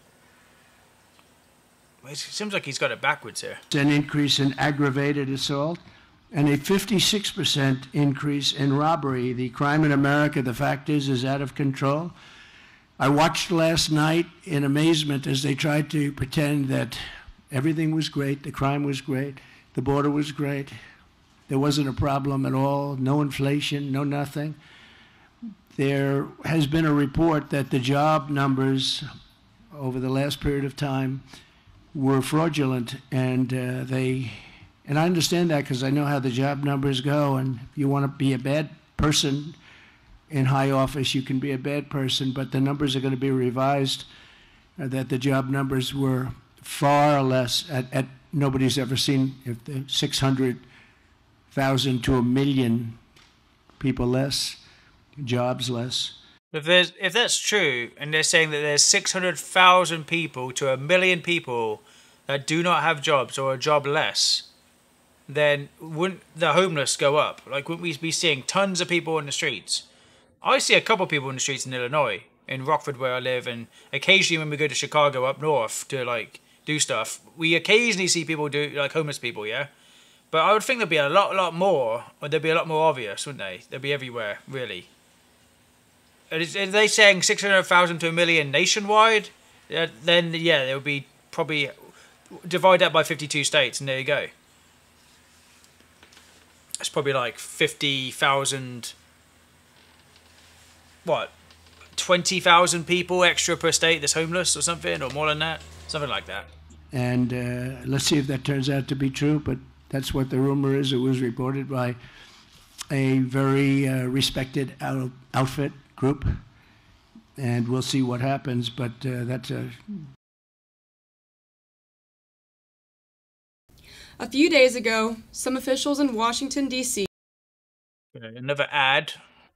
It seems like he's got it backwards here. An increase in aggravated assault and a 56% increase in robbery. The crime in America, the fact is out of control. I watched last night in amazement as they tried to pretend that everything was great, the crime was great, the border was great, there wasn't a problem at all, no inflation, no nothing. There has been a report that the job numbers over the last period of time were fraudulent, and I understand that because I know how the job numbers go, and if you want to be a bad person in high office, you can be a bad person, but the numbers are going to be revised, that the job numbers were far less, nobody's ever seen, if the 600,000 to 1 million people less, jobs less. If that's true, and they're saying that there's 600,000 people to 1 million people that do not have jobs or a job less, then wouldn't the homeless go up? Like, wouldn't we be seeing tons of people in the streets? I see a couple of people in the streets in Illinois, in Rockford where I live, and occasionally when we go to Chicago up north to like do stuff, we occasionally see people do, like homeless people, yeah? But I would think there'd be a lot more, or they'd be a lot more obvious, wouldn't they? They'd be everywhere, really. Are they saying 600,000 to 1 million nationwide? Then, yeah, there would be probably divide that by 52 states, and there you go. It's probably like 50,000, what, 20,000 people extra per state that's homeless or something, or more than that, something like that. And let's see if that turns out to be true, but that's what the rumor is. It was reported by a very respected outfit group, and we'll see what happens, but that's a... A few days ago, some officials in Washington, D.C. Another ad.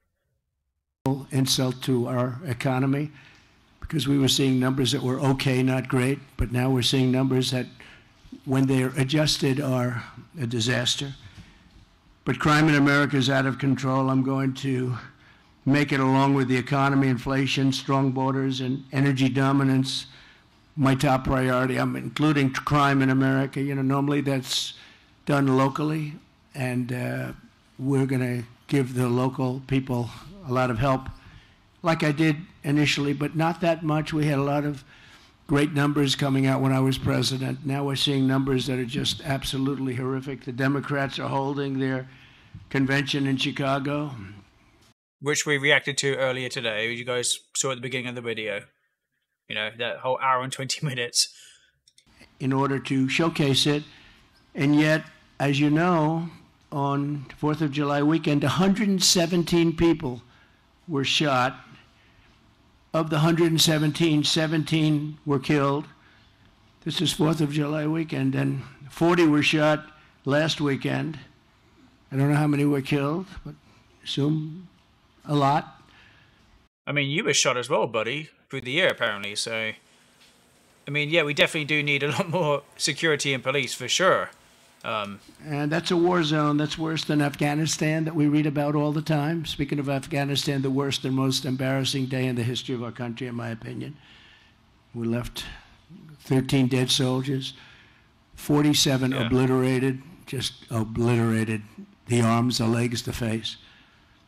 Insult to our economy, because we were seeing numbers that were okay, not great, but now we're seeing numbers that, when they're adjusted, are a disaster. But crime in America is out of control. I'm going to make it, along with the economy, inflation, strong borders, and energy dominance, my top priority. I'm including crime in America. You know, normally that's done locally, and we're going to give the local people a lot of help, like I did initially, but not that much. We had a lot of great numbers coming out when I was president. Now we're seeing numbers that are just absolutely horrific. The Democrats are holding their convention in Chicago, which we reacted to earlier today. You guys saw at the beginning of the video. You know, that whole hour and 20 minutes. In order to showcase it. And yet, as you know, on 4th of July weekend, 117 people were shot. Of the 117, 17 were killed. This is 4th of July weekend, and 40 were shot last weekend. I don't know how many were killed, but assume a lot. I mean, you were shot as well, buddy, through the year, apparently. So, I mean, yeah, we definitely do need a lot more security and police, for sure. And that's a war zone. That's worse than Afghanistan that we read about all the time. Speaking of Afghanistan, the worst and most embarrassing day in the history of our country, in my opinion. We left 13 dead soldiers, 47 obliterated, just obliterated, the arms, the legs, the face.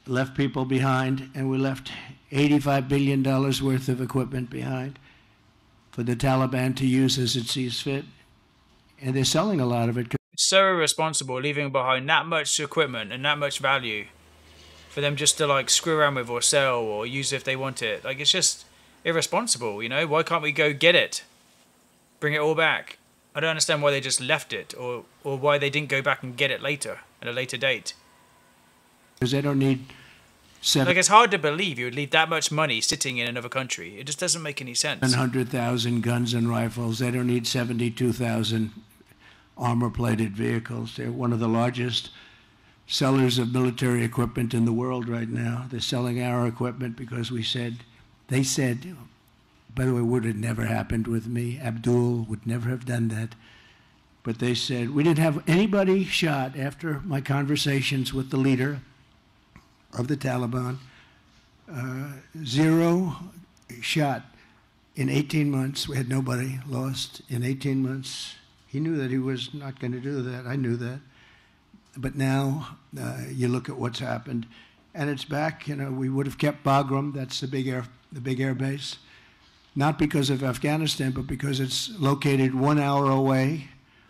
left people behind, and we left $85 billion worth of equipment behind for the Taliban to use as it sees fit. And they're selling a lot of it. It's so irresponsible leaving behind that much equipment and that much value for them just to like screw around with or sell or use if they want it. Like, it's just irresponsible, you know? Why can't we go get it? Bring it all back. I don't understand why they just left it, or why they didn't go back and get it later, at a later date. Because they don't need like, it's hard to believe you would leave that much money sitting in another country. It just doesn't make any sense. 100,000 guns and rifles. They don't need 72,000 armor-plated vehicles. They're one of the largest sellers of military equipment in the world right now. They're selling our equipment because they said, by the way, would have never happened with me. Abdul would never have done that. But they said, we didn't have anybody shot after my conversations with the leader of the Taliban. 0 shot in 18 months. We had nobody lost in 18 months. He knew that he was not going to do that. I knew that. But now you look at what's happened, and it's back. You know, we would have kept Bagram. That's the big air base. Not because of Afghanistan, but because it's located 1 hour away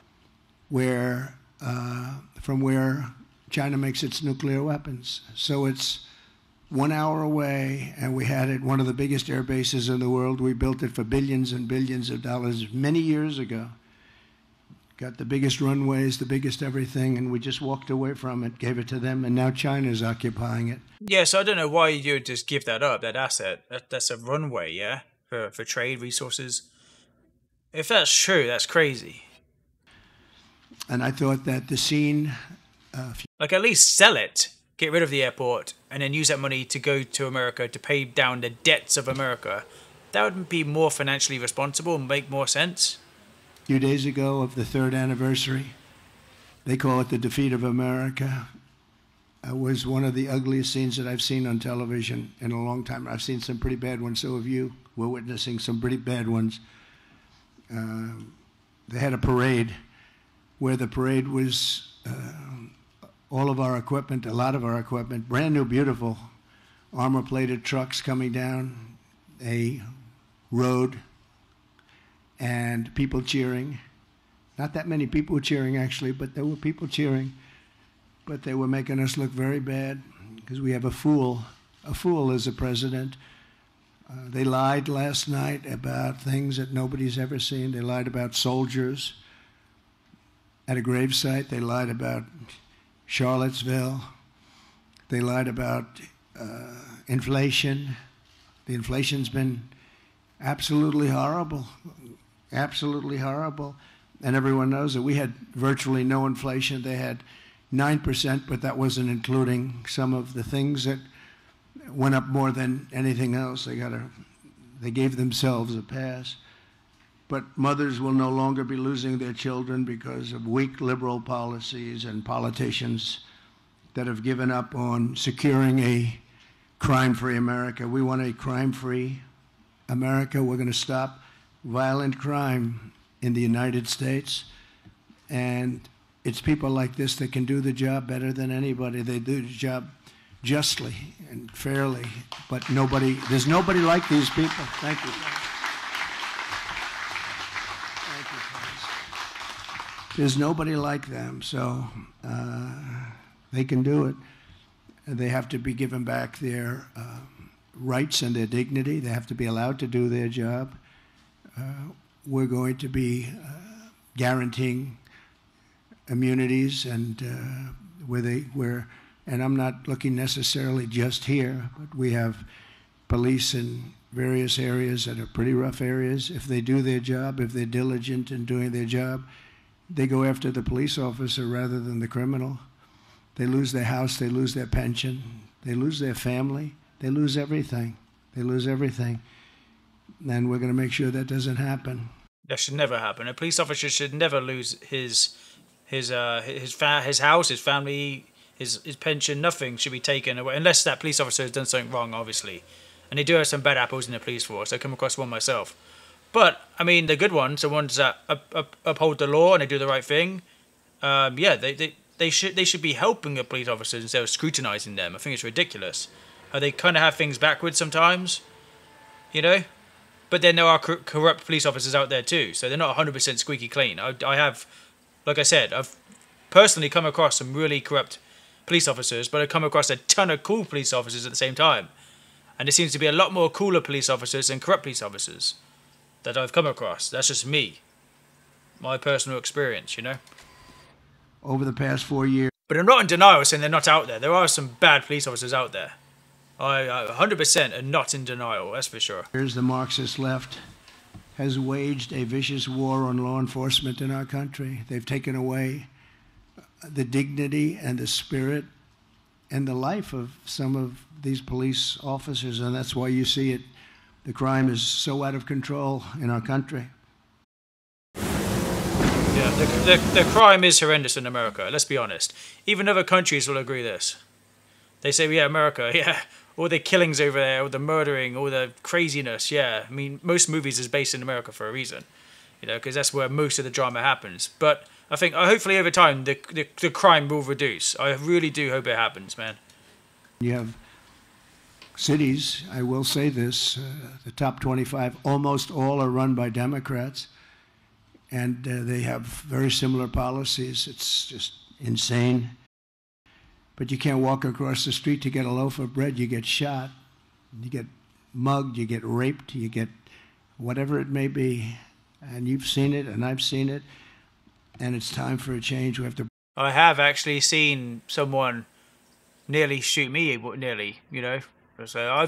from where China makes its nuclear weapons. So it's 1 hour away, and we had it, one of the biggest air bases in the world. We built it for billions and billions of dollars many years ago. Got the biggest runways, the biggest everything, and we just walked away from it, gave it to them, and now China's occupying it. Yeah, so I don't know why you would just give that up, that asset. That's a runway, yeah? For trade resources. If that's true, that's crazy. And I thought that the scene... like, at least sell it, get rid of the airport, and then use that money to go to America to pay down the debts of America. That would be more financially responsible and make more sense. A few days ago of the 3rd anniversary, they call it the defeat of America. It was one of the ugliest scenes that I've seen on television in a long time. I've seen some pretty bad ones, so have you. We're witnessing some pretty bad ones. They had a parade where the parade was all of our equipment, a lot of our equipment, brand new, beautiful, armor-plated trucks coming down a road and people cheering. Not that many people cheering, actually, but there were people cheering. But they were making us look very bad because we have a fool as a president. They lied last night about things that nobody's ever seen. They lied about soldiers at a gravesite. They lied about Charlottesville. They lied about inflation. The inflation's been absolutely horrible, absolutely horrible. And everyone knows that we had virtually no inflation. They had 9%, but that wasn't including some of the things that went up more than anything else. They gave themselves a pass. But mothers will no longer be losing their children because of weak liberal policies and politicians that have given up on securing a crime-free America. We want a crime-free America. We're going to stop violent crime in the United States. And it's people like this that can do the job better than anybody. They do the job justly and fairly, but there's nobody like these people. Thank you. Thank you, please. There's nobody like them, so they can do it. They have to be given back their rights and their dignity. They have to be allowed to do their job. We're going to be guaranteeing immunities and and I'm not looking necessarily just here, but we have police in various areas that are pretty rough areas. If they do their job, if they're diligent in doing their job, they go after the police officer rather than the criminal. They lose their house, they lose their pension, they lose their family, they lose everything. They lose everything. And we're going to make sure that doesn't happen. That should never happen. A police officer should never lose his house, his family, his pension. Nothing should be taken away unless that police officer has done something wrong, obviously. And they do have some bad apples in the police force. I come across one myself. But I mean, the good ones, the ones that uphold the law and they do the right thing. Yeah, they should be helping the police officers instead of scrutinizing them. I think it's ridiculous how they kind of have things backwards sometimes, you know. But then there are corrupt police officers out there too, so they're not 100% squeaky clean. I have, like I said, I've personally come across some really corrupt police officers, but I've come across a ton of cool police officers at the same time. And there seems to be a lot more cooler police officers than corrupt police officers that I've come across. That's just me. My personal experience, you know. Over the past 4 years. But I'm not in denial saying they're not out there. There are some bad police officers out there. I 100% are not in denial, that's for sure. The Marxist left has waged a vicious war on law enforcement in our country. They've taken away the dignity and the spirit and the life of some of these police officers, and that's why you see it. The crime is so out of control in our country. Yeah, the crime is horrendous in America, let's be honest. Even other countries will agree this. They say, yeah, America, yeah, all the killings over there, all the murdering, all the craziness, yeah. I mean, most movies is based in America for a reason, you know, because that's where most of the drama happens. But I think, hopefully over time, the crime will reduce. I really do hope it happens, man. You have cities, I will say this, the top 25, almost all are run by Democrats, and they have very similar policies. It's just insane. But you can't walk across the street to get a loaf of bread. You get shot, you get mugged, you get raped, you get whatever it may be. And you've seen it, and I've seen it, and it's time for a change. We have to. I have actually seen someone nearly shoot me, nearly, you know. So I've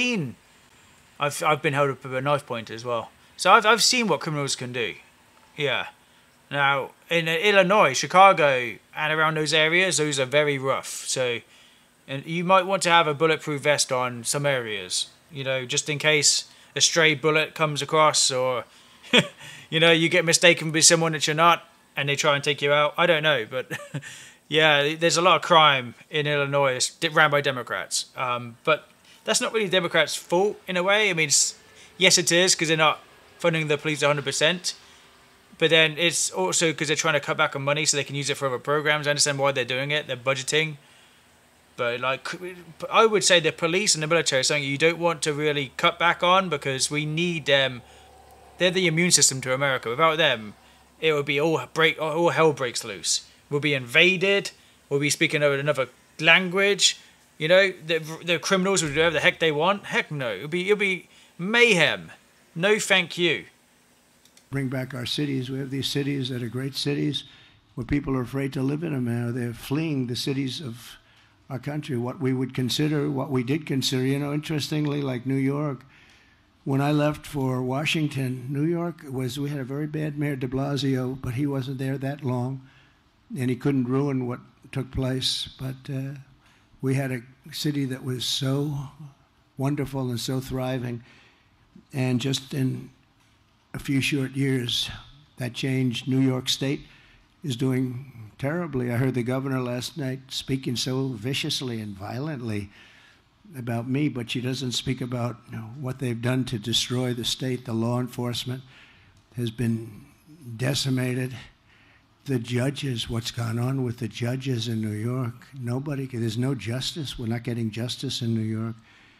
been held up with a knife point as well. So I've seen what criminals can do. Yeah. Now, in Illinois, Chicago, and around those areas, those are very rough. So, and you might want to have a bulletproof vest on some areas, you know, just in case a stray bullet comes across, or, you know, you get mistaken with someone that you're not, and they try and take you out. I don't know, but yeah, there's a lot of crime in Illinois. It's ran by Democrats. But that's not really Democrats' fault in a way. I mean, yes, it is, because they're not funding the police 100%. But then it's also because they're trying to cut back on money so they can use it for other programs. I understand why they're doing it. They're budgeting. But like, I would say the police and the military is something you don't want to really cut back on, because we need them. They're the immune system to America. Without them, it would be all hell breaks loose. We'll be invaded. We'll be speaking another language. You know, the criminals will do whatever the heck they want. Heck no. It'll be mayhem. No, thank you. Bring back our cities. We have these cities that are great cities where people are afraid to live in them now. They're fleeing the cities of our country, what we did consider, you know, interestingly, like New York. When I left for Washington, New York we had a very bad mayor, de Blasio, but he wasn't there that long, and he couldn't ruin what took place. But we had a city that was so wonderful and so thriving, and just in a few short years, that changed. New York State is doing terribly. I heard the governor last night speaking so viciously and violently about me, but she doesn't speak about, you know, what they've done to destroy the state. The law enforcement has been decimated. The judges, what's gone on with the judges in New York, there's no justice. We're not getting justice in New York.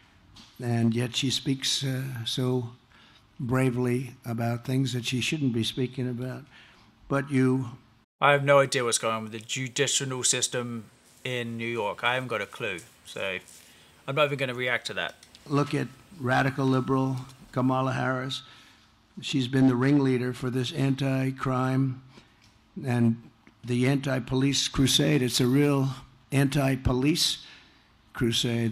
And yet she speaks so bravely about things that she shouldn't be speaking about. But I have no idea what's going on with the judicial system in New York. I haven't got a clue. So I'm not even going to react to that. Look at radical liberal Kamala Harris. She's been the ringleader for this anti-crime and the anti-police crusade. It's a real anti-police crusade.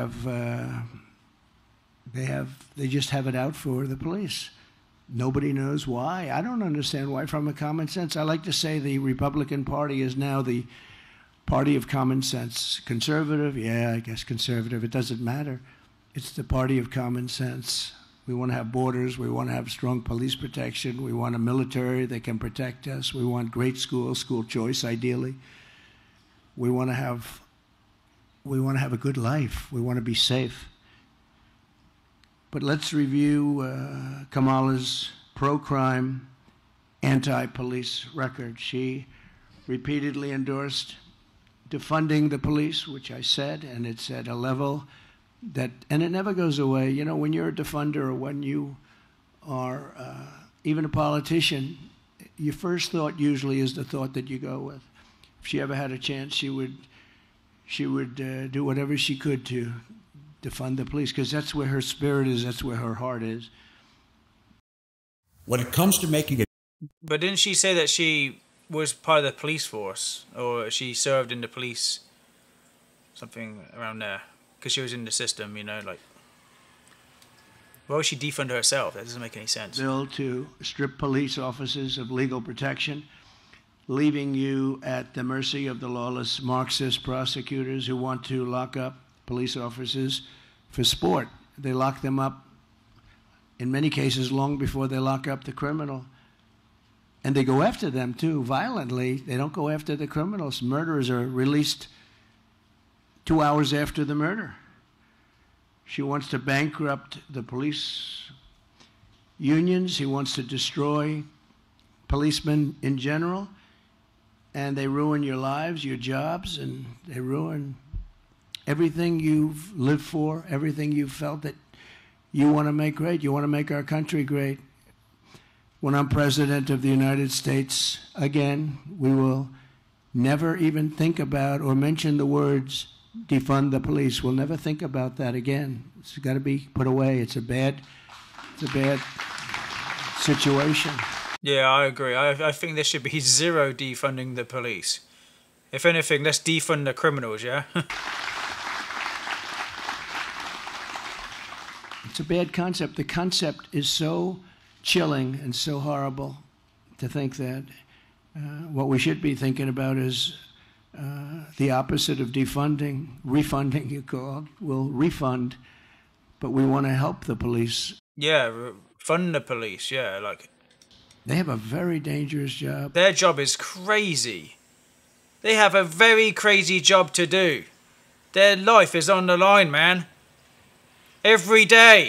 They just have it out for the police. Nobody knows why. I don't understand why, from a common sense. I like to say the Republican Party is now the party of common sense. Conservative, yeah, I guess conservative. It doesn't matter. It's the party of common sense. We want to have borders. We want to have strong police protection. We want a military that can protect us. We want great schools, school choice, ideally. We want to have a good life. We want to be safe. But let's review Kamala's pro-crime, anti-police record. She repeatedly endorsed defunding the police, which I said, and it's at a level that, and it never goes away. You know, when you're a defunder or when you are even a politician, your first thought usually is the thought that you go with. If she ever had a chance, she would do whatever she could to defund the police, because that's where her spirit is, that's where her heart is. When it comes to making it... But didn't she say that she was part of the police force, or she served in the police, something around there, because she was in the system, you know, like... Why would she defund herself? That doesn't make any sense. Bill to strip police officers of legal protection, leaving you at the mercy of the lawless Marxist prosecutors who want to lock up police officers for sport. They lock them up, in many cases, long before they lock up the criminal. And they go after them, too, violently. They don't go after the criminals. Murderers are released 2 hours after the murder. She wants to bankrupt the police unions. He wants to destroy policemen in general. And they ruin your lives, your jobs, and they ruin everything you've lived for, everything you've felt that you want to make great. You want to make our country great. When I'm President of the United States again, we will never even think about or mention the words defund the police. We'll never think about that again. It's got to be put away. It's a bad situation. Yeah, I agree. I think there should be zero defunding the police. If anything, let's defund the criminals, yeah? It's a bad concept. The concept is so chilling and so horrible to think that what we should be thinking about is the opposite of defunding, refunding, you call it. We'll refund, but we want to help the police. Yeah, fund the police, yeah, like... They have a very dangerous job. Their job is crazy. They have a very crazy job to do. Their life is on the line, man. Every day.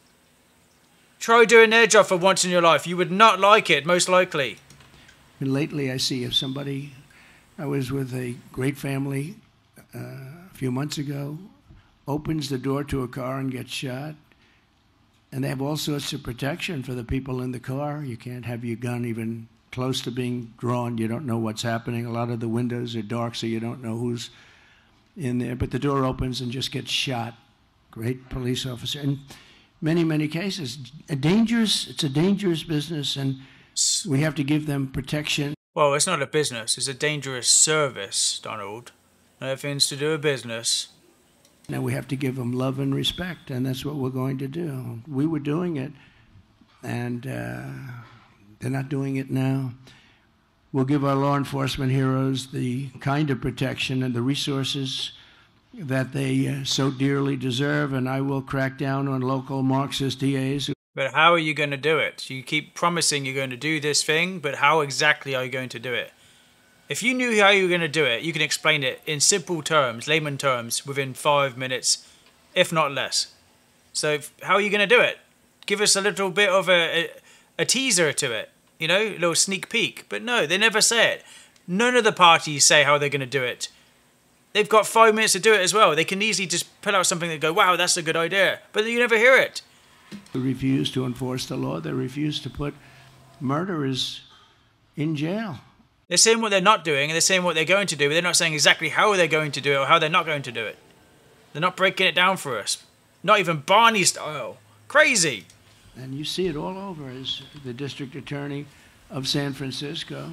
Try doing their job for once in your life. You would not like it, most likely. And lately I see if somebody... I was with a great family a few months ago, opens the door to a car and gets shot. And they have all sorts of protection for the people in the car. You can't have your gun even close to being drawn. You don't know what's happening. A lot of the windows are dark, so you don't know who's in there. But the door opens and just gets shot. Great police officer. In many, many cases, it's a dangerous business, and we have to give them protection. Well, it's not a business. It's a dangerous service, Donald. Nothing's to do with business. Now we have to give them love and respect, and that's what we're going to do. We were doing it, and they're not doing it now. We'll give our law enforcement heroes the kind of protection and the resources that they so dearly deserve, and I will crack down on local Marxist DAs. But how are you going to do it? You keep promising you're going to do this thing, but how exactly are you going to do it? If you knew how you were going to do it, you can explain it in simple terms, layman terms, within 5 minutes, if not less. So how are you going to do it? Give us a little bit of a teaser to it, you know, a little sneak peek. But no, they never say it. None of the parties say how they're going to do it. They've got 5 minutes to do it as well. They can easily just pull out something and go, wow, that's a good idea. But you never hear it. They refuse to enforce the law. They refuse to put murderers in jail. They're saying what they're not doing, and they're saying what they're going to do, but they're not saying exactly how they're going to do it or how they're not going to do it. They're not breaking it down for us. Not even Barney style. Crazy. And you see it all over as the district attorney of San Francisco,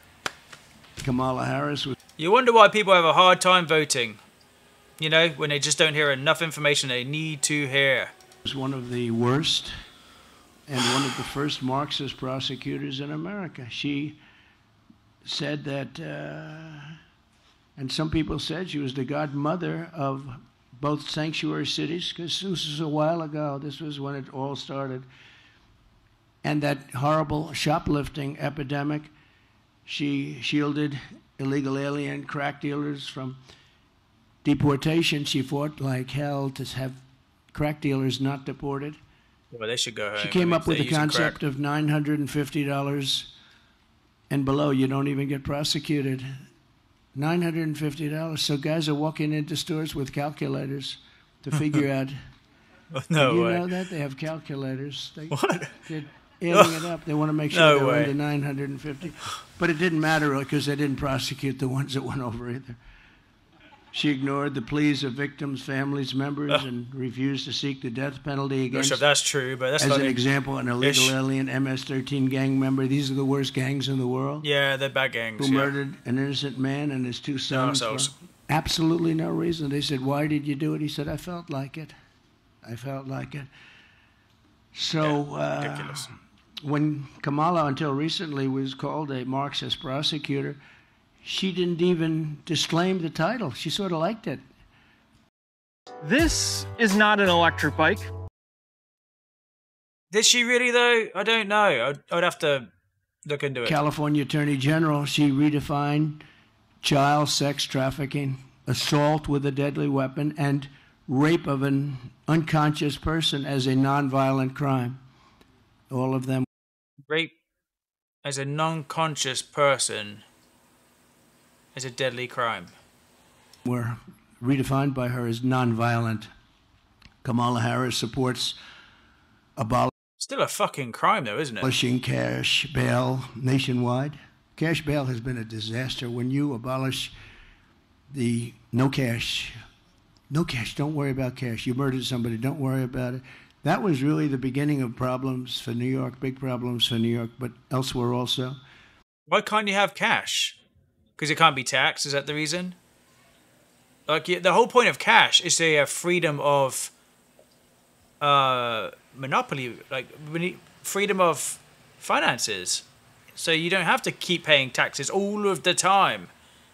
Kamala Harris. You wonder why people have a hard time voting. You know, when they just don't hear enough information they need to hear. Was one of the worst and one of the first Marxist prosecutors in America. She said that, and some people said she was the godmother of both sanctuary cities, because this was a while ago. This was when it all started. And that horrible shoplifting epidemic, she shielded illegal alien crack dealers from deportation. She fought like hell to have crack dealers not deported. Well, they should go home. She came up with the concept of $950 and below. You don't even get prosecuted. $950. So guys are walking into stores with calculators to figure out. No Did you way. know that? They have calculators. What? They're adding it up. They want to make sure No they're way. under 950. But it didn't matter because they didn't prosecute the ones that went over either. She ignored the pleas of victims' families, members, and refused to seek the death penalty Not against. sure if that's true, but that's As like an example, an illegal ish. alien MS-13 gang member. These are the worst gangs in the world. Yeah, they're bad gangs. Who Yeah. murdered an innocent man and his two sons for Assholes. absolutely no reason. They said, "Why did you do it?" He said, "I felt like it. I felt like it." So Ridiculous. when Kamala, until recently, was called a Marxist prosecutor, she didn't even disclaim the title. She sort of liked it. This is not an electric bike. Did she really though? I don't know. I'd have to look into it. California Attorney General, she redefined child sex trafficking, assault with a deadly weapon, and rape of an unconscious person as a nonviolent crime. All of them Rape as a non-conscious person is a deadly crime. were redefined by her as nonviolent. Kamala Harris supports Still a fucking crime though, isn't it? abolishing cash bail nationwide. Cash bail has been a disaster. When you abolish the no cash, don't worry about cash. You murdered somebody, don't worry about it. That was really the beginning of problems for New York, big problems for New York, but elsewhere also. Why can't you have cash? Because it can't be taxed? Is that the reason? Like, the whole point of cash is to have freedom of monopoly, like freedom of finances. So you don't have to keep paying taxes all of the time.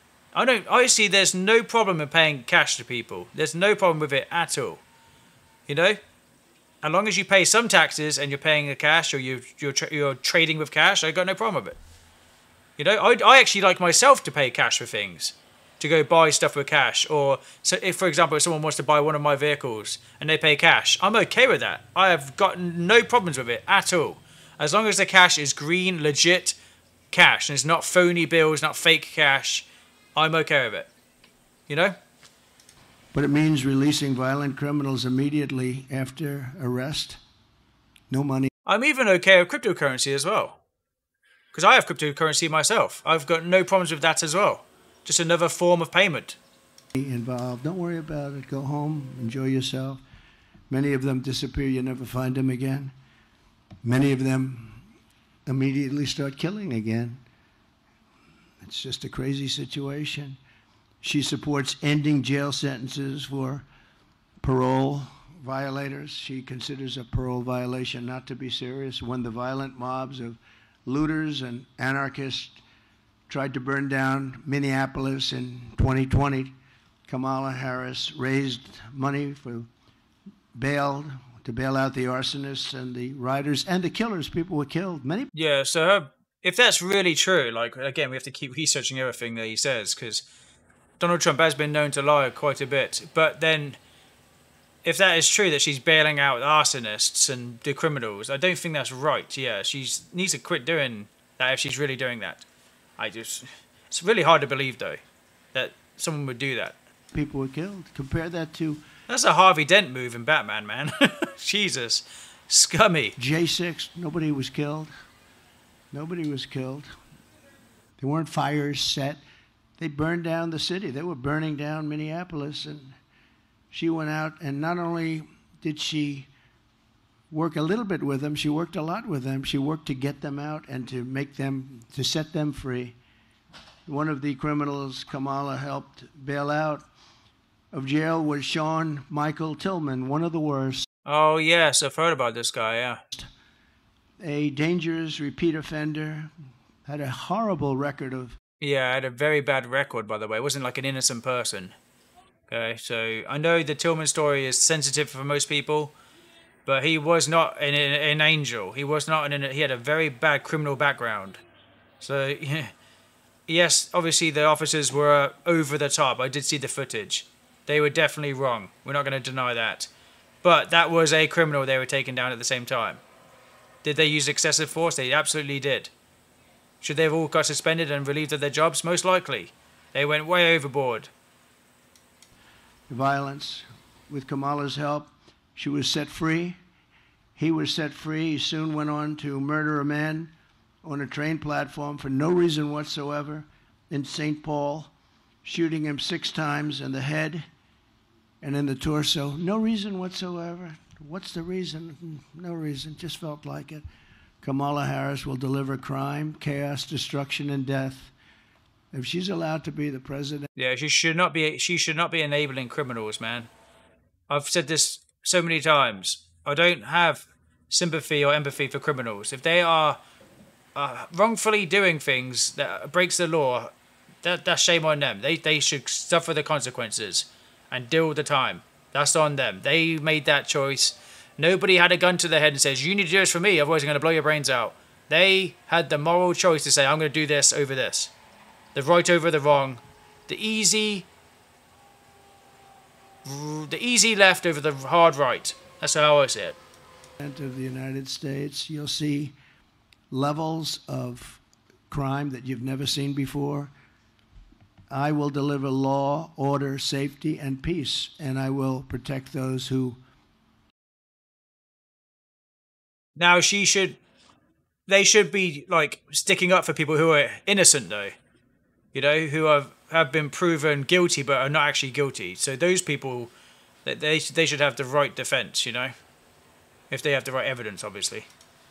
I see there's no problem in paying cash to people. There's no problem with it at all. You know? As long as you pay some taxes and you're paying the cash or you're trading with cash, I got no problem with it. You know, I actually like myself to pay cash for things, to go buy stuff with cash. Or so if, for example, if someone wants to buy one of my vehicles and they pay cash, I'm okay with that. I have got no problems with it at all. As long as the cash is green, legit cash, and it's not phony bills, not fake cash, I'm okay with it. You know? But it means releasing violent criminals immediately after arrest. No money I'm even okay with cryptocurrency as well. Because I have cryptocurrency myself. I've got no problems with that as well. Just another form of payment. involved. Don't worry about it. Go home, enjoy yourself. Many of them disappear. You never find them again. Many of them immediately start killing again. It's just a crazy situation. She supports ending jail sentences for parole violators. She considers a parole violation not to be serious. When the violent mobs of looters and anarchists tried to burn down Minneapolis in 2020, Kamala Harris raised money for bail to bail out the arsonists and the rioters and the killers. People were killed. Many. Yeah, so if that's really true, like, again, we have to keep researching everything that he says, because Donald Trump has been known to lie quite a bit. But then, if that is true, that she's bailing out arsonists and the criminals, I don't think that's right. Yeah, she needs to quit doing that if she's really doing that. It's really hard to believe, though, that someone would do that. People were killed. Compare that to That's a Harvey Dent move in Batman, man. Jesus. Scummy. J6. Nobody was killed. Nobody was killed. There weren't fires set. They burned down the city. They were burning down Minneapolis. And she went out, and not only did she work a little bit with them, she worked a lot with them. She worked to get them out and to set them free. One of the criminals Kamala helped bail out of jail was Sean Michael Tillman, one of the worst. Oh, yes, I've heard about this guy, yeah. A dangerous repeat offender, had a horrible record of. Yeah, I had a very bad record, by the way. It wasn't like an innocent person. Okay, so I know the Tillman story is sensitive for most people, but he was not an angel. He was not he had a very bad criminal background. So, yes, obviously the officers were over the top. I did see the footage. They were definitely wrong. We're not going to deny that. But that was a criminal they were taking down at the same time. Did they use excessive force? They absolutely did. Should they have all got suspended and relieved of their jobs? Most likely. They went way overboard. Violence. With Kamala's help, she was set free. He was set free. He soon went on to murder a man on a train platform for no reason whatsoever in St. Paul, shooting him 6 times in the head and in the torso. No reason whatsoever. What's the reason? No reason. Just felt like it. Kamala Harris will deliver crime, chaos, destruction, and death. If she's allowed to be the president... Yeah, she should not be enabling criminals, man. I've said this so many times. I don't have sympathy or empathy for criminals. If they are wrongfully doing things that breaks the law, that's shame on them. They should suffer the consequences and deal with the time. That's on them. They made that choice. Nobody had a gun to their head and says, you need to do this for me, otherwise I'm going to blow your brains out. They had the moral choice to say, I'm going to do this over this. The right over the wrong. The easy left over the hard right. That's how I see it. Of the United States, you'll see levels of crime that you've never seen before. I will deliver law, order, safety, and peace, and I will protect those who... Now they should be like sticking up for people who are innocent, though. You know, who have been proven guilty but are not actually guilty. So those people, they should have the right defense, you know, if they have the right evidence, obviously.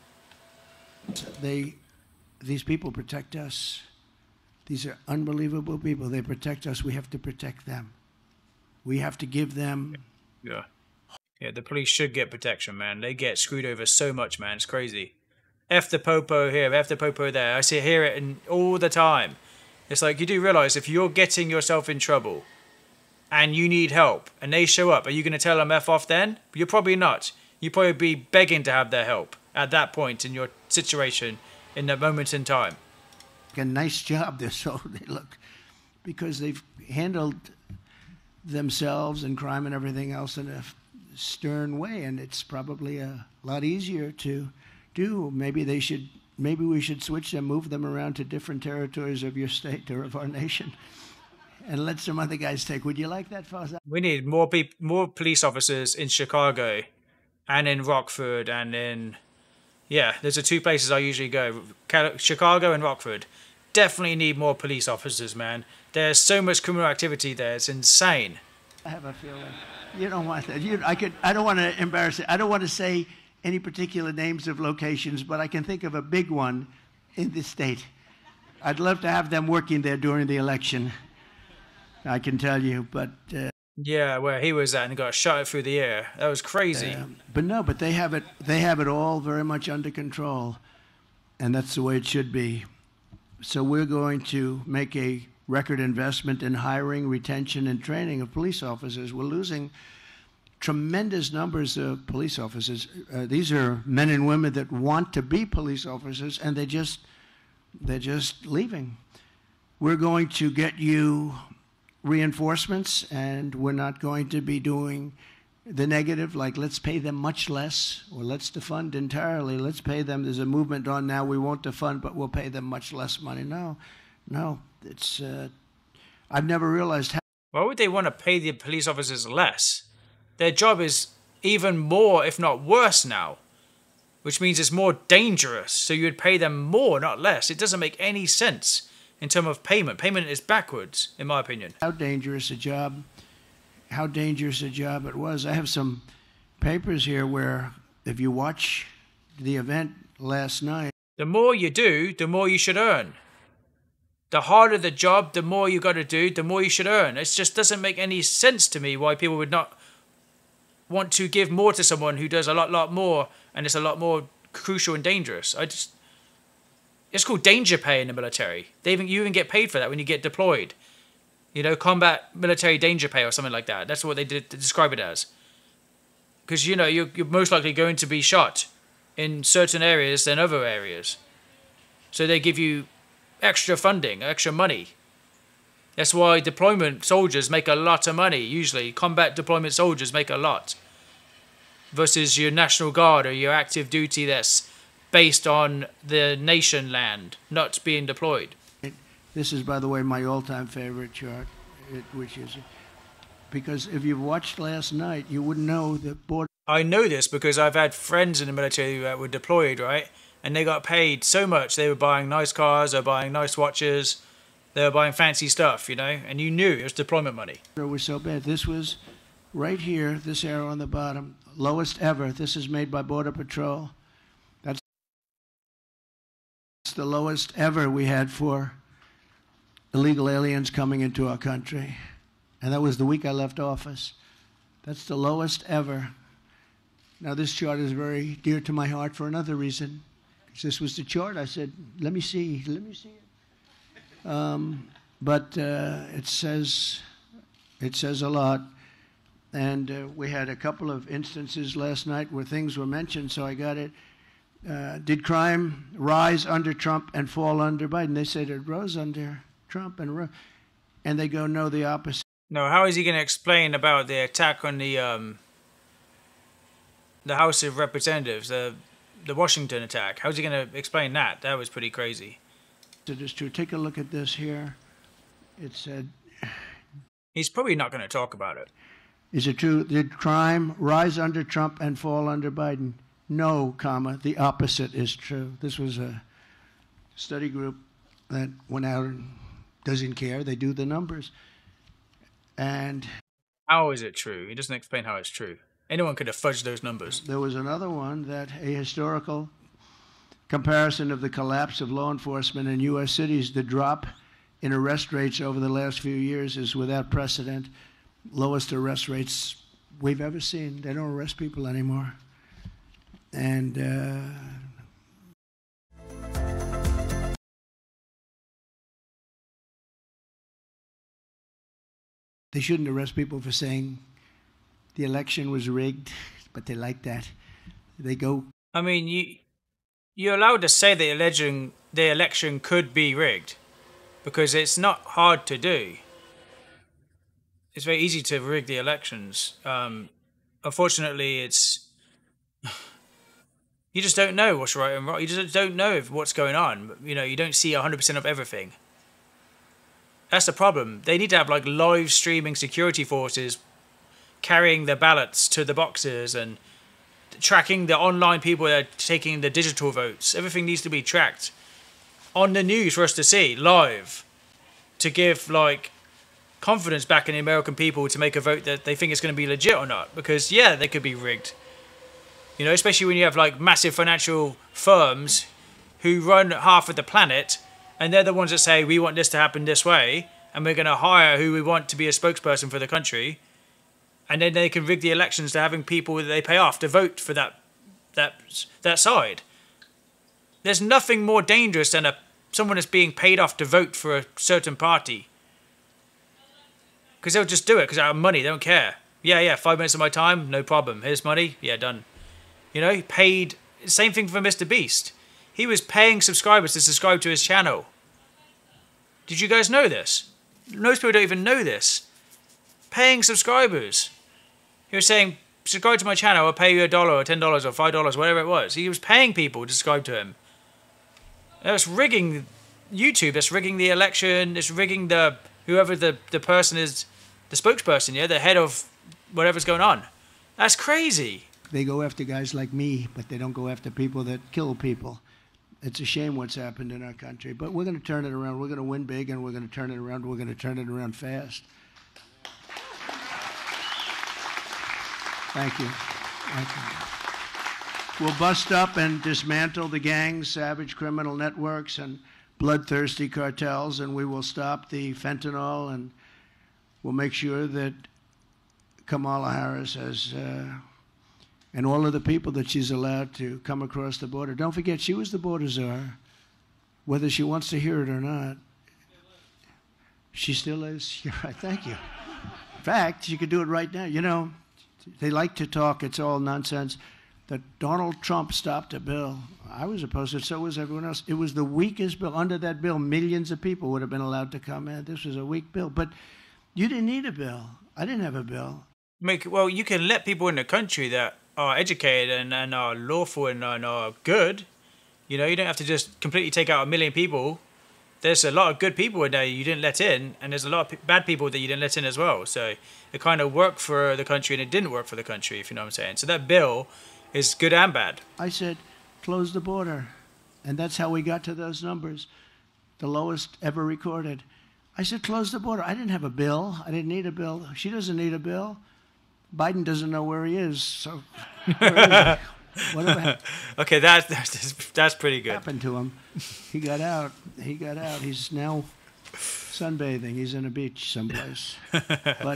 These people protect us. These are unbelievable people. They protect us. We have to protect them. We have to give them... Yeah. Yeah, the police should get protection, man. They get screwed over so much, man. It's crazy. F the popo here, F the popo there. I hear it all the time. It's like, you do realise if you're getting yourself in trouble and you need help and they show up, are you going to tell them F off then? You're probably not. You'd probably be begging to have their help at that point in your situation, in that moment in time. A nice job, they look, because they've handled themselves and crime and everything else in a stern way, and it's probably a lot easier to do. Maybe we should switch them, move them around to different territories of your state or of our nation, and let some other guys take. Would you like that, Fawza? We need more police officers in Chicago and in Rockford and in... Yeah, those are 2 places I usually go. Chicago and Rockford. Definitely need more police officers, man. There's so much criminal activity there. It's insane. I have a feeling you don't want that. I don't want to embarrass it. I don't want to say any particular names of locations, but I can think of a big one in this state. I'd love to have them working there during the election. I can tell you, but... yeah, where he was at and got shot through the air. That was crazy. But they have it all very much under control, and that's the way it should be. So we're going to make a record investment in hiring, retention, and training of police officers. We're losing tremendous numbers of police officers. These are men and women that want to be police officers, and they're just leaving. We're going to get you reinforcements, and we're not going to be doing the negative, like let's pay them much less, or let's defund entirely. Let's pay them. There's a movement on now. We won't defund, but we'll pay them much less money. No, it's. I've never realized how. Why would they want to pay the police officers less? Their job is even more, if not worse now, which means it's more dangerous. So you would pay them more, not less. It doesn't make any sense in terms of payment. Payment is backwards, in my opinion. How dangerous a job it was. I have some papers here where if you watch the event last night... The more you do, the more you should earn. The harder the job, the more you got to do, the more you should earn. It just doesn't make any sense to me why people would not want to give more to someone who does a lot more and it's a lot more crucial and dangerous. It's called danger pay in the military. You even get paid for that when you get deployed. You know, combat military danger pay or something like that. That's what they describe it as. Because, you know, you're most likely going to be shot in certain areas than other areas. So they give you extra funding, extra money. That's why deployment soldiers make a lot of money, usually. Combat deployment soldiers make a lot. Versus your National Guard or your active duty that's based on the nation land, not being deployed. This is, by the way, my all-time favorite chart, which is because if you've watched last night, you wouldn't know that border. I know this because I've had friends in the military that were deployed, right? And they got paid so much. They were buying nice cars, they were buying nice watches, they were buying fancy stuff, you know? And you knew it was deployment money. It was so bad. This was right here, this arrow on the bottom, lowest ever. This is made by Border Patrol. That's the lowest ever we had for illegal aliens coming into our country. And that was the week I left office. That's the lowest ever. Now, this chart is very dear to my heart for another reason. Because this was the chart. I said, let me see it. But it says a lot. And we had a couple of instances last night where things were mentioned, so I got it. Did crime rise under Trump and fall under Biden? They said it rose under Trump and they go, no, the opposite. No, how is he going to explain about the attack on the House of Representatives, the Washington attack? How's he going to explain that? That was pretty crazy. It is true. Take a look at this here. It said... He's probably not going to talk about it. Is it true? Did crime rise under Trump and fall under Biden? No, comma, the opposite is true. This was a study group that went out and doesn't care. They do the numbers. And how is it true? He doesn't explain how it's true. Anyone could have fudged those numbers. There was another one that a historical comparison of the collapse of law enforcement in U.S. cities. The drop in arrest rates over the last few years is without precedent. Lowest arrest rates we've ever seen. They don't arrest people anymore. And they shouldn't arrest people for saying the election was rigged, but they like that. They go... I mean, you're allowed to say the election could be rigged because it's not hard to do. It's very easy to rig the elections. Unfortunately, it's... You just don't know what's right and wrong. You just don't know what's going on. You know, you don't see 100% of everything. That's the problem. They need to have like live streaming security forces carrying the ballots to the boxes and tracking the online people that are taking the digital votes. Everything needs to be tracked on the news for us to see live to give like confidence back in the American people to make a vote that they think is going to be legit or not. Because yeah, they could be rigged. You know, especially when you have like massive financial firms who run half of the planet and they're the ones that say we want this to happen this way and we're going to hire who we want to be a spokesperson for the country. And then they can rig the elections to having people that they pay off to vote for that side. There's nothing more dangerous than someone that's being paid off to vote for a certain party. Because they'll just do it because they have money. They don't care. Yeah, 5 minutes of my time, no problem. Here's money. Yeah, done. You know, he paid... Same thing for Mr. Beast. He was paying subscribers to subscribe to his channel. Did you guys know this? Most people don't even know this. Paying subscribers. He was saying, subscribe to my channel, I'll pay you $1 or $10 or $5, whatever it was. He was paying people to subscribe to him. That's rigging YouTube. That's rigging the election. It's rigging whoever the person is, the spokesperson, yeah, the head of whatever's going on. That's crazy. They go after guys like me, but they don't go after people that kill people. It's a shame what's happened in our country. But we're going to turn it around. We're going to win big, and we're going to turn it around. We're going to turn it around fast. Thank you. Thank you. We'll bust up and dismantle the gangs, savage criminal networks, and bloodthirsty cartels, and we will stop the fentanyl, and we'll make sure that Kamala Harris has... and all of the people that she's allowed to come across the border. Don't forget, she was the border czar, whether she wants to hear it or not. She still is. You're right. Thank you. In fact, she could do it right now. You know, they like to talk. It's all nonsense. That Donald Trump stopped a bill. I was opposed to it. So was everyone else. It was the weakest bill. Under that bill, millions of people would have been allowed to come in. This was a weak bill. But you didn't need a bill. I didn't have a bill. Well, you can let people in the country that are educated and are lawful and are good. You know, you don't have to just completely take out 1 million people there's a lot of good people in there you didn't let in, and there's a lot of bad people that you didn't let in as well. So it kind of worked for the country and it didn't work for the country, if you know what I'm saying. So that bill is good and bad. I said, close the border. And that's how we got to those numbers, the lowest ever recorded. I said, close the border. I didn't have a bill. I didn't need a bill. She doesn't need a bill. Biden doesn't know where he is. So where is he? Whatever Okay, that's pretty good. happened to him? He got out. He got out. He's now sunbathing. He's in a beach someplace. But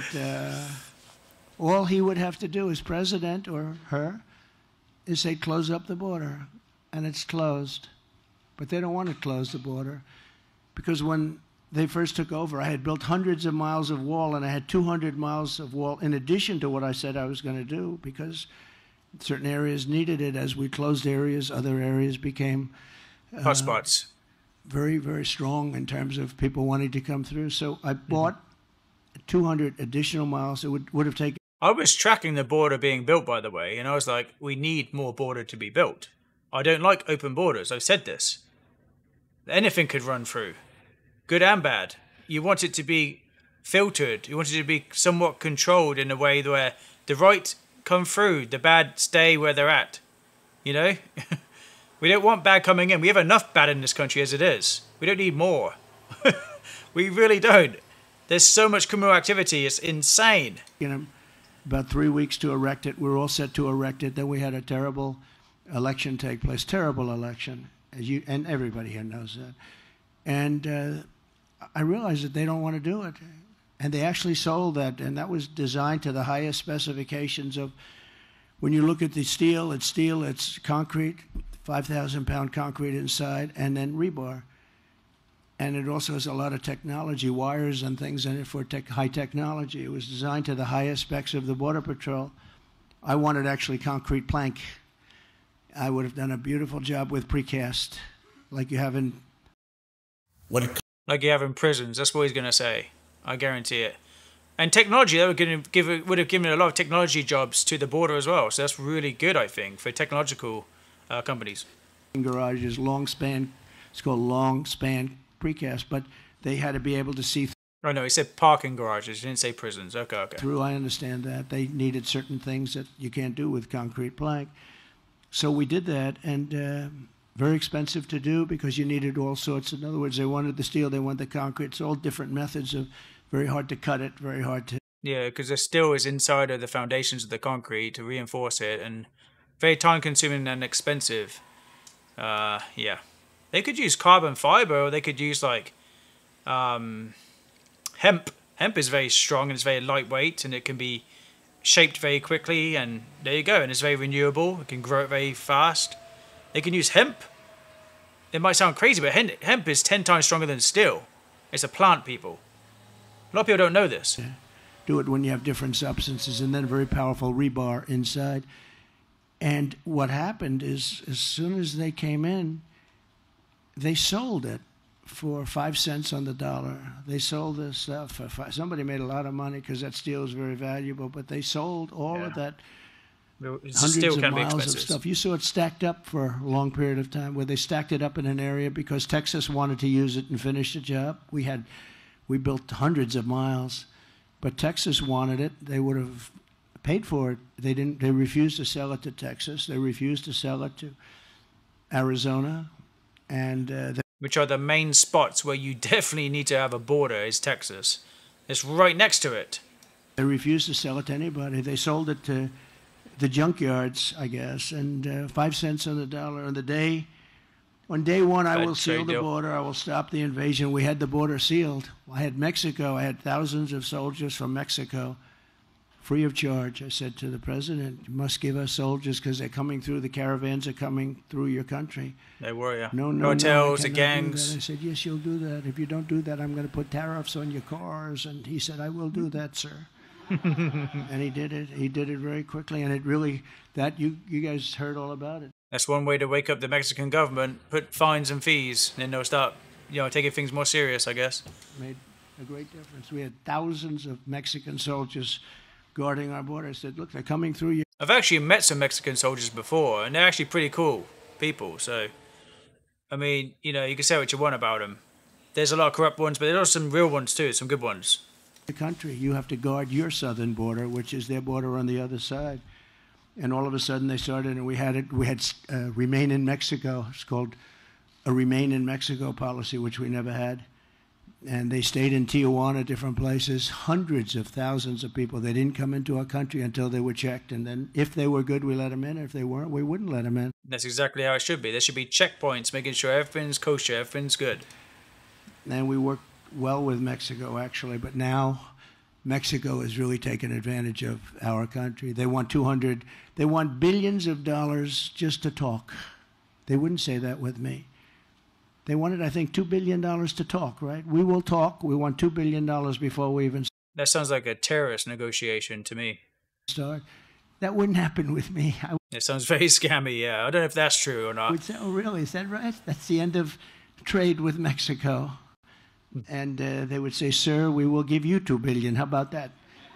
all he would have to do as president, or her, is say, close up the border. And it's closed. But they don't want to close the border. Because when they first took over, I had built hundreds of miles of wall, and I had 200 miles of wall in addition to what I said I was going to do, because certain areas needed it. As we closed areas, other areas became Hotspots. very, very strong in terms of people wanting to come through. So I bought 200 additional miles. It would have taken. I was tracking the border being built, by the way, and I was like, we need more border to be built. I don't like open borders. I've said this. Anything could run through, good and bad. You want it to be filtered. You want it to be somewhat controlled in a way where the right come through, the bad stay where they're at. You know? We don't want bad coming in. We have enough bad in this country as it is. We don't need more. We really don't. There's so much criminal activity. It's insane. You know, about 3 weeks to erect it. We were all set to erect it. Then we had a terrible election take place. Terrible election. And everybody here knows that. And I realized that they don't want to do it. And they actually sold that, and that was designed to the highest specifications of, when you look at the steel, it's concrete, 5,000-pound concrete inside, and then rebar. And it also has a lot of technology, wires and things in it for high technology. It was designed to the highest specs of the Border Patrol. I wanted actually concrete plank. I would have done a beautiful job with precast, like you have in... Like you have in prisons. That's what he's going to say. I guarantee it. And technology, that would have given a lot of technology jobs to the border as well. So that's really good, I think, for technological companies. Garages, long span, it's called long span precast, but they had to be able to see Oh no, he said parking garages. He didn't say prisons. Okay. through. I understand that. They needed certain things that you can't do with concrete plank. So we did that, and very expensive to do because you needed all sorts. In other words, they wanted the steel, they wanted the concrete. It's all different methods of very hard to cut it, very hard to... Yeah, because the steel is inside of the foundations of the concrete to reinforce it, and very time-consuming and expensive. Yeah. They could use carbon fiber, or they could use, like, hemp. Hemp is very strong, and it's very lightweight, and it can be shaped very quickly, and there you go. And it's very renewable. It can grow very fast. They can use hemp. It might sound crazy, but hemp is 10 times stronger than steel. It's a plant, people. A lot of people don't know this. Yeah. Do it when you have different substances, and then very powerful rebar inside. And what happened is, as soon as they came in, they sold it for 5 cents on the dollar. They sold this stuff for somebody made a lot of money because that steel is very valuable, but they sold all of that. Hundreds of miles of stuff. You saw it stacked up for a long period of time, where they stacked it up in an area because Texas wanted to use it and finish the job. We built hundreds of miles, but Texas wanted it. They would have paid for it. They didn't. They refused to sell it to Texas. They refused to sell it to Arizona, and which are the main spots where you definitely need to have a border, is Texas. It's right next to it. They refused to sell it to anybody. They sold it to the junkyards, I guess, and 5 cents on the dollar. On day one, I will seal the border. I will stop the invasion. We had the border sealed. I had Mexico. I had thousands of soldiers from Mexico, free of charge. I said to the president, you must give us soldiers because they're coming through. The caravans are coming through your country. They were, yeah. No, hotels, the gangs. I said, yes, you'll do that. If you don't do that, I'm going to put tariffs on your cars. And he said, I will do that, sir. And he did it. He did it very quickly. And it really, you guys heard all about it. That's one way to wake up the Mexican government, put fines and fees, and then they'll start, taking things more serious, I guess. Made a great difference. We had thousands of Mexican soldiers guarding our border. I said, look, they're coming through you. I've actually met some Mexican soldiers before, and they're actually pretty cool people. So, I mean, you can say what you want about them. there's a lot of corrupt ones, but there are some real ones too, some good ones. The country, you have to guard your southern border, which is their border on the other side. And all of a sudden they started, and we had Remain in Mexico. It's called a Remain in Mexico policy, which we never had. And they stayed in Tijuana, different places, hundreds of thousands of people. They didn't come into our country until they were checked. And then if they were good, we let them in. If they weren't, we wouldn't let them in. That's exactly how it should be. There should be checkpoints, making sure everything's kosher, everything's good. And we worked well with Mexico, actually. But now Mexico has really taken advantage of our country. They want billions of dollars just to talk. They wouldn't say that with me. They wanted, I think, $2 billion to talk, right? We will talk. We want $2 billion before we even That sounds like a terrorist negotiation to me. start. That wouldn't happen with me. It sounds very scammy, yeah. I don't know if that's true or I not. would say, oh, really? Is that right? That's the end of trade with Mexico. And they would say, sir, we will give you $2 billion. How about that?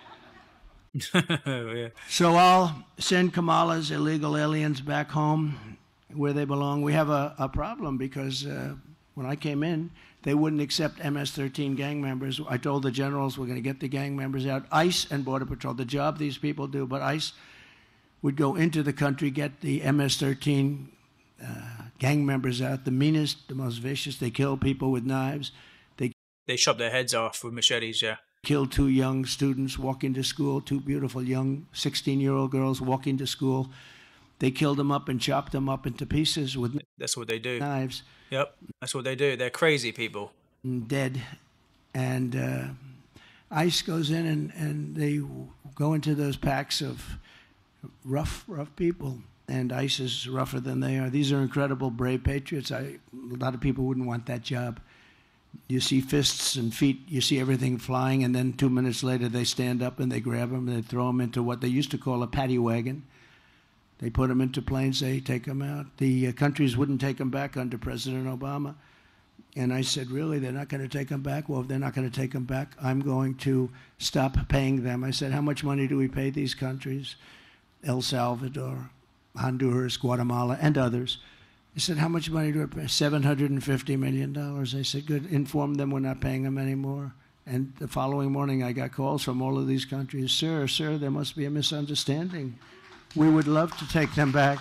Yeah. So I'll send Kamala's illegal aliens back home where they belong. We have a problem because when I came in, they wouldn't accept MS-13 gang members. I told the generals we're going to get the gang members out. ICE and Border Patrol, the job these people do, but ICE would go into the country, get the MS-13 gang members out, the meanest, the most vicious. They kill people with knives. They chop their heads off with machetes, yeah. Killed 2 young students walking to school, 2 beautiful young 16-year-old girls walking to school. They killed them up and chopped them up into pieces with That's what they do. knives. Yep, that's what they do. They're crazy people. Dead. And ICE goes in and they go into those packs of rough people. And ICE is rougher than they are. These are incredible, brave patriots. A lot of people wouldn't want that job. You see fists and feet, you see everything flying, and then 2 minutes later they stand up and they grab them and they throw them into what they used to call a paddy wagon. They put them into planes, they take them out. The countries wouldn't take them back under President Obama. And I said, really, they're not going to take them back? Well, if they're not going to take them back, I'm going to stop paying them. I said, how much money do we pay these countries? El Salvador, Honduras, Guatemala, and others. I said, how much money do we pay? $750 million. I said, good, inform them we're not paying them anymore. And the following morning, I got calls from all of these countries. Sir, there must be a misunderstanding. We would love to take them back.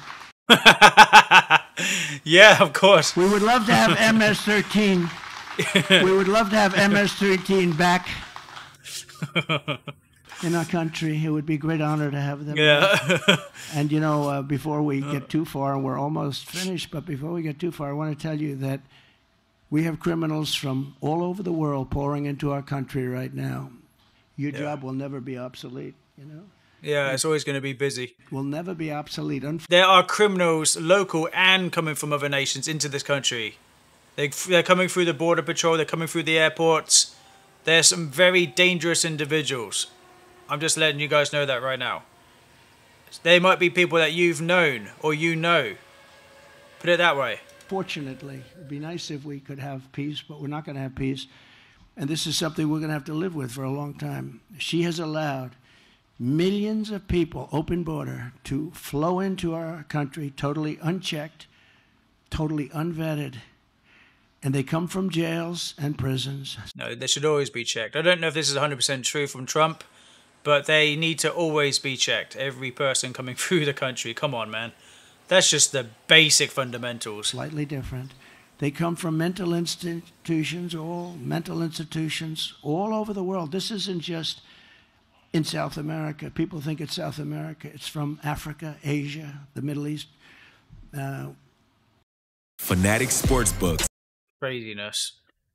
Yeah, of course. We would love to have MS-13. We would love to have MS-13 back in our country. It would be a great honor to have them. Yeah. And, you know, before we get too far, and we're almost finished, but before we get too far, I want to tell you that we have criminals from all over the world pouring into our country right now. Your job will never be obsolete, you know? Yeah, it's always going to be busy. Will never be obsolete. There are criminals, local and coming from other nations, into this country. They're coming through the Border Patrol, they're coming through the airports. There's some very dangerous individuals. I'm just letting you guys know that right now. They might be people that you've known or you know. Put it that way. Fortunately, it'd be nice if we could have peace, but we're not going to have peace. And this is something we're going to have to live with for a long time. She has allowed millions of people, open border, to flow into our country totally unchecked, totally unvetted. And they come from jails and prisons. No, they should always be checked. I don't know if this is 100% true from Trump, but they need to always be checked. Every person coming through the country. Come on, man. That's just the basic fundamentals. Slightly different. They come from mental institutions all over the world. This isn't just in South America. People think it's South America. It's from Africa, Asia, the Middle East. Fanatic Sportsbooks. Craziness.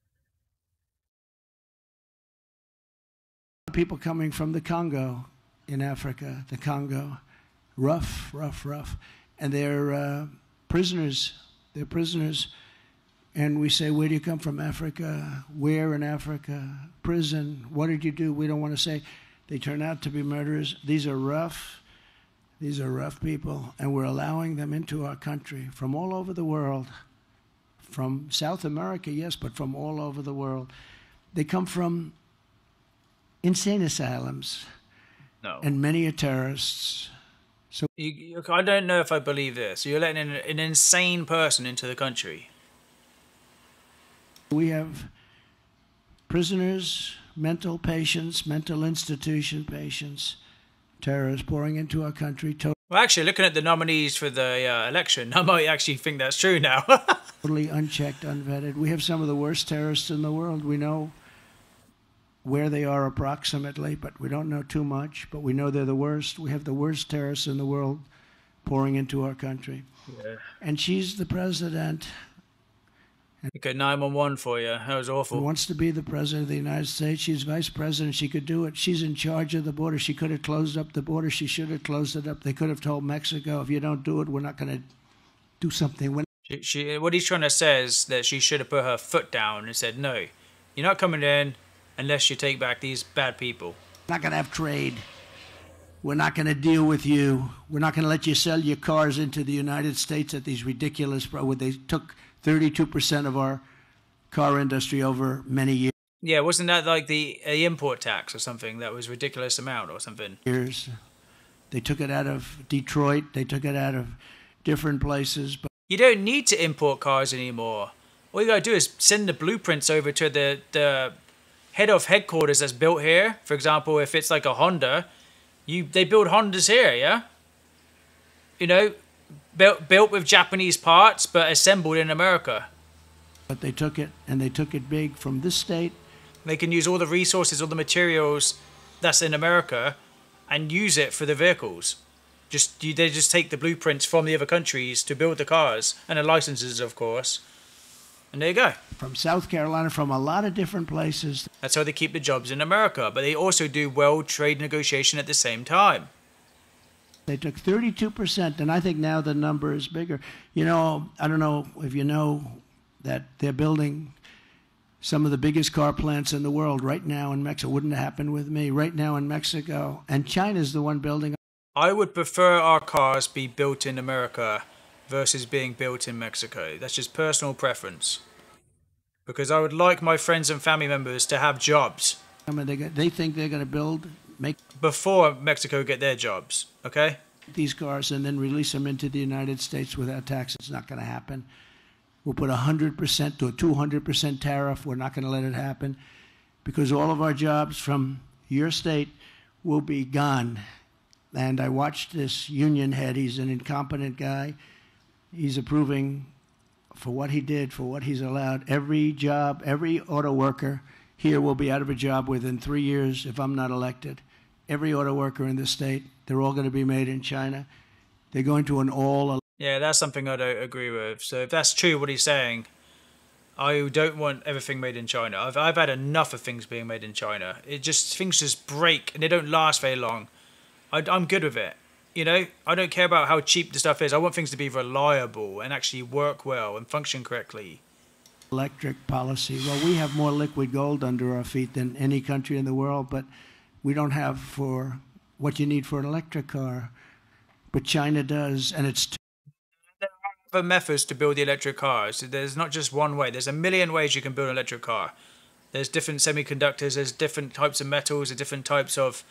People coming from the Congo in Africa, the Congo. Rough. And they're prisoners. They're prisoners. And we say, where do you come from? Africa. Where in Africa? Prison. What did you do? We don't want to say. They turn out to be murderers. These are rough people. And we're allowing them into our country from all over the world. From South America, yes, but from all over the world. They come from insane asylums. No. And many are terrorists. So I don't know if I believe this. You're letting an insane person into the country. we have prisoners, mental patients, mental institution patients, terrorists pouring into our country. Well, actually, looking at the nominees for the election, I might actually think that's true now. Totally unchecked, unvetted. We have some of the worst terrorists in the world. We know where they are approximately, but we don't know too much. But we know they're the worst. We have the worst terrorists in the world pouring into our country. Yeah. And she's the president. Okay, 911 for you. That was awful. Who wants to be the president of the United States. She's vice president. She could do it. She's in charge of the border. She could have closed up the border. She should have closed it up. They could have told Mexico, if you don't do it, we're not going to do something. What he's trying to say is that she should have put her foot down and said, no, you're not coming in unless you take back these bad people. We're not going to have trade. We're not going to deal with you. We're not going to let you sell your cars into the United States at these ridiculous... They took 32% of our car industry over many years. Yeah, wasn't that like the import tax or something? That was a ridiculous amount or something. Years. They took it out of Detroit. They took it out of different places. But you don't need to import cars anymore. All you got to do is send the blueprints over to the head of headquarters that's built here. For example, if it's like a Honda, they build Hondas here, yeah? You know, built with Japanese parts, but assembled in America. But they took it, and they took it big from this state. They can use all the resources, all the materials that's in America, and use it for the vehicles. They just take the blueprints from the other countries to build the cars, and the licenses, of course. And there you go. From South Carolina, from a lot of different places. That's how they keep the jobs in America, but they also do world trade negotiation at the same time. They took 32%, and I think now the number is bigger. You know, I don't know if you know that they're building some of the biggest car plants in the world right now in Mexico. Wouldn't have happened with me. Right now in Mexico. And China's the one building. I would prefer our cars be built in America versus being built in Mexico. That's just personal preference. Because I would like my friends and family members to have jobs. I mean, they think they're going to make... Before Mexico get their jobs, okay? These cars and then release them into the United States without tax. It's not going to happen. We'll put 100% to a 200% tariff. We're not going to let it happen because all of our jobs from your state will be gone. And I watched this union head. He's an incompetent guy. He's approving for what he did, for what he's allowed. Every job, every auto worker here will be out of a job within 3 years if I'm not elected. Every auto worker in the state, they're all going to be made in China. They're going to an all... Yeah, that's something I don't agree with. So if that's true what he's saying, I don't want everything made in China. I've had enough of things being made in China. Things just break and they don't last very long. I'm good with it. You know, I don't care about how cheap the stuff is. I want things to be reliable and actually work well and function correctly. Electric policy. Well, we have more liquid gold under our feet than any country in the world, but we don't have for what you need for an electric car. But China does, and it's... There are other methods to build the electric cars. There's not just one way. There's a million ways you can build an electric car. There's different semiconductors, there's different types of metals, there's different types of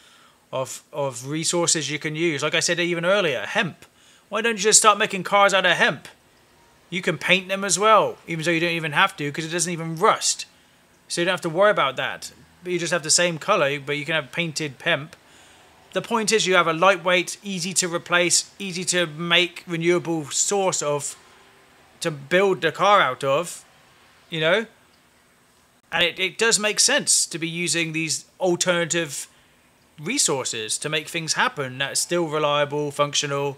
resources you can use. Like I said even earlier, hemp. Why don't you just start making cars out of hemp? You can paint them as well, even though you don't even have to because it doesn't even rust. So you don't have to worry about that. But you just have the same color, but you can have painted hemp. The point is you have a lightweight, easy to replace, easy to make renewable source to build the car out of, you know? And it does make sense to be using these alternative resources to make things happen that's still reliable, functional,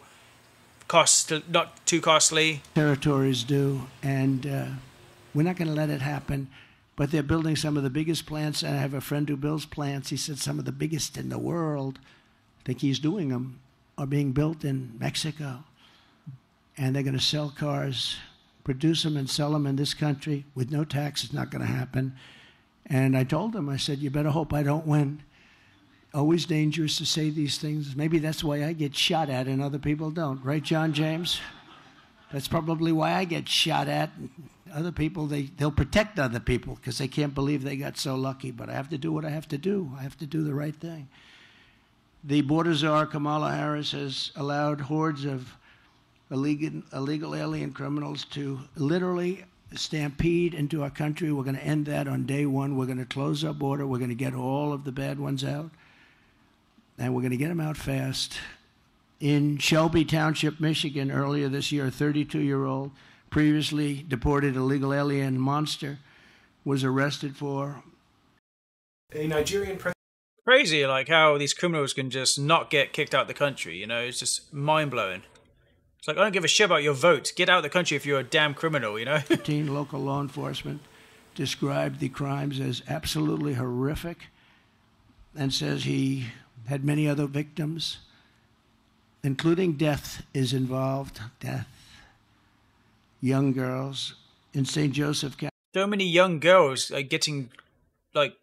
not too costly. Territories do, and we're not going to let it happen. But they're building some of the biggest plants, and I have a friend who builds plants. He said some of the biggest in the world, I think he's doing them, are being built in Mexico. And they're going to sell cars, produce them and sell them in this country with no tax. It's not going to happen. And I told him, I said, you better hope I don't win. Always dangerous to say these things. Maybe that's why I get shot at and other people don't. Right, John James? That's probably why I get shot at. Other people, they'll protect other people because they can't believe they got so lucky. But I have to do what I have to do. I have to do the right thing. The border czar, Kamala Harris, has allowed hordes of illegal alien criminals to literally stampede into our country. We're going to end that on day one. We're going to close our border. We're going to get all of the bad ones out. And we're going to get them out fast. In Shelby Township, Michigan, earlier this year, a 32-year-old, previously deported illegal alien monster, was arrested for A Nigerian president. Crazy, like how these criminals can just not get kicked out the country. You know, it's just mind-blowing. It's like, I don't give a shit about your vote. Get out of the country if you're a damn criminal, you know? 15 local law enforcement described the crimes as absolutely horrific and says he had many other victims, including death is involved. Death. Young girls in St. Joseph County. So many young girls are getting, like,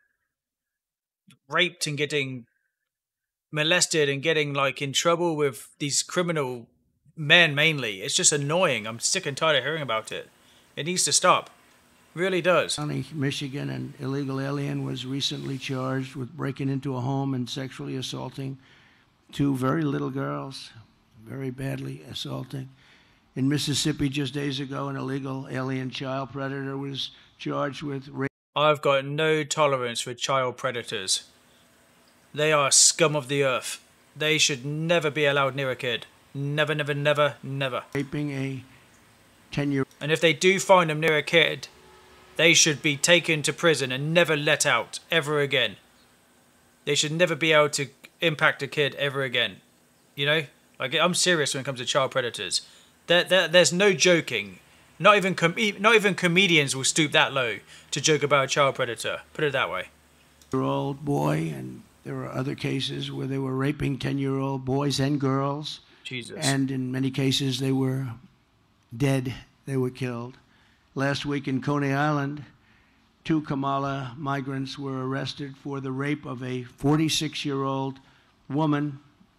raped and getting molested and getting, like, in trouble with these criminal men mainly. It's just annoying. I'm sick and tired of hearing about it. It needs to stop. Really does. County, Michigan, an illegal alien was recently charged with breaking into a home and sexually assaulting two very little girls, very badly assaulting. In Mississippi just days ago, an illegal alien child predator was charged with rape. I've got no tolerance for child predators. They are scum of the earth. They should never be allowed near a kid. Never, never, never, never. Raping a 10-year-old. And if they do find them near a kid, they should be taken to prison and never let out ever again. They should never be able to impact a kid ever again. You know? Like, I'm serious when it comes to child predators. There's no joking. Not even comedians will stoop that low to joke about a child predator. Put it that way. Year-old boy, and there were other cases where they were raping 10-year-old boys and girls. Jesus. And in many cases, they were dead. They were killed. Last week in Coney Island, 2 Kamala migrants were arrested for the rape of a 46-year-old woman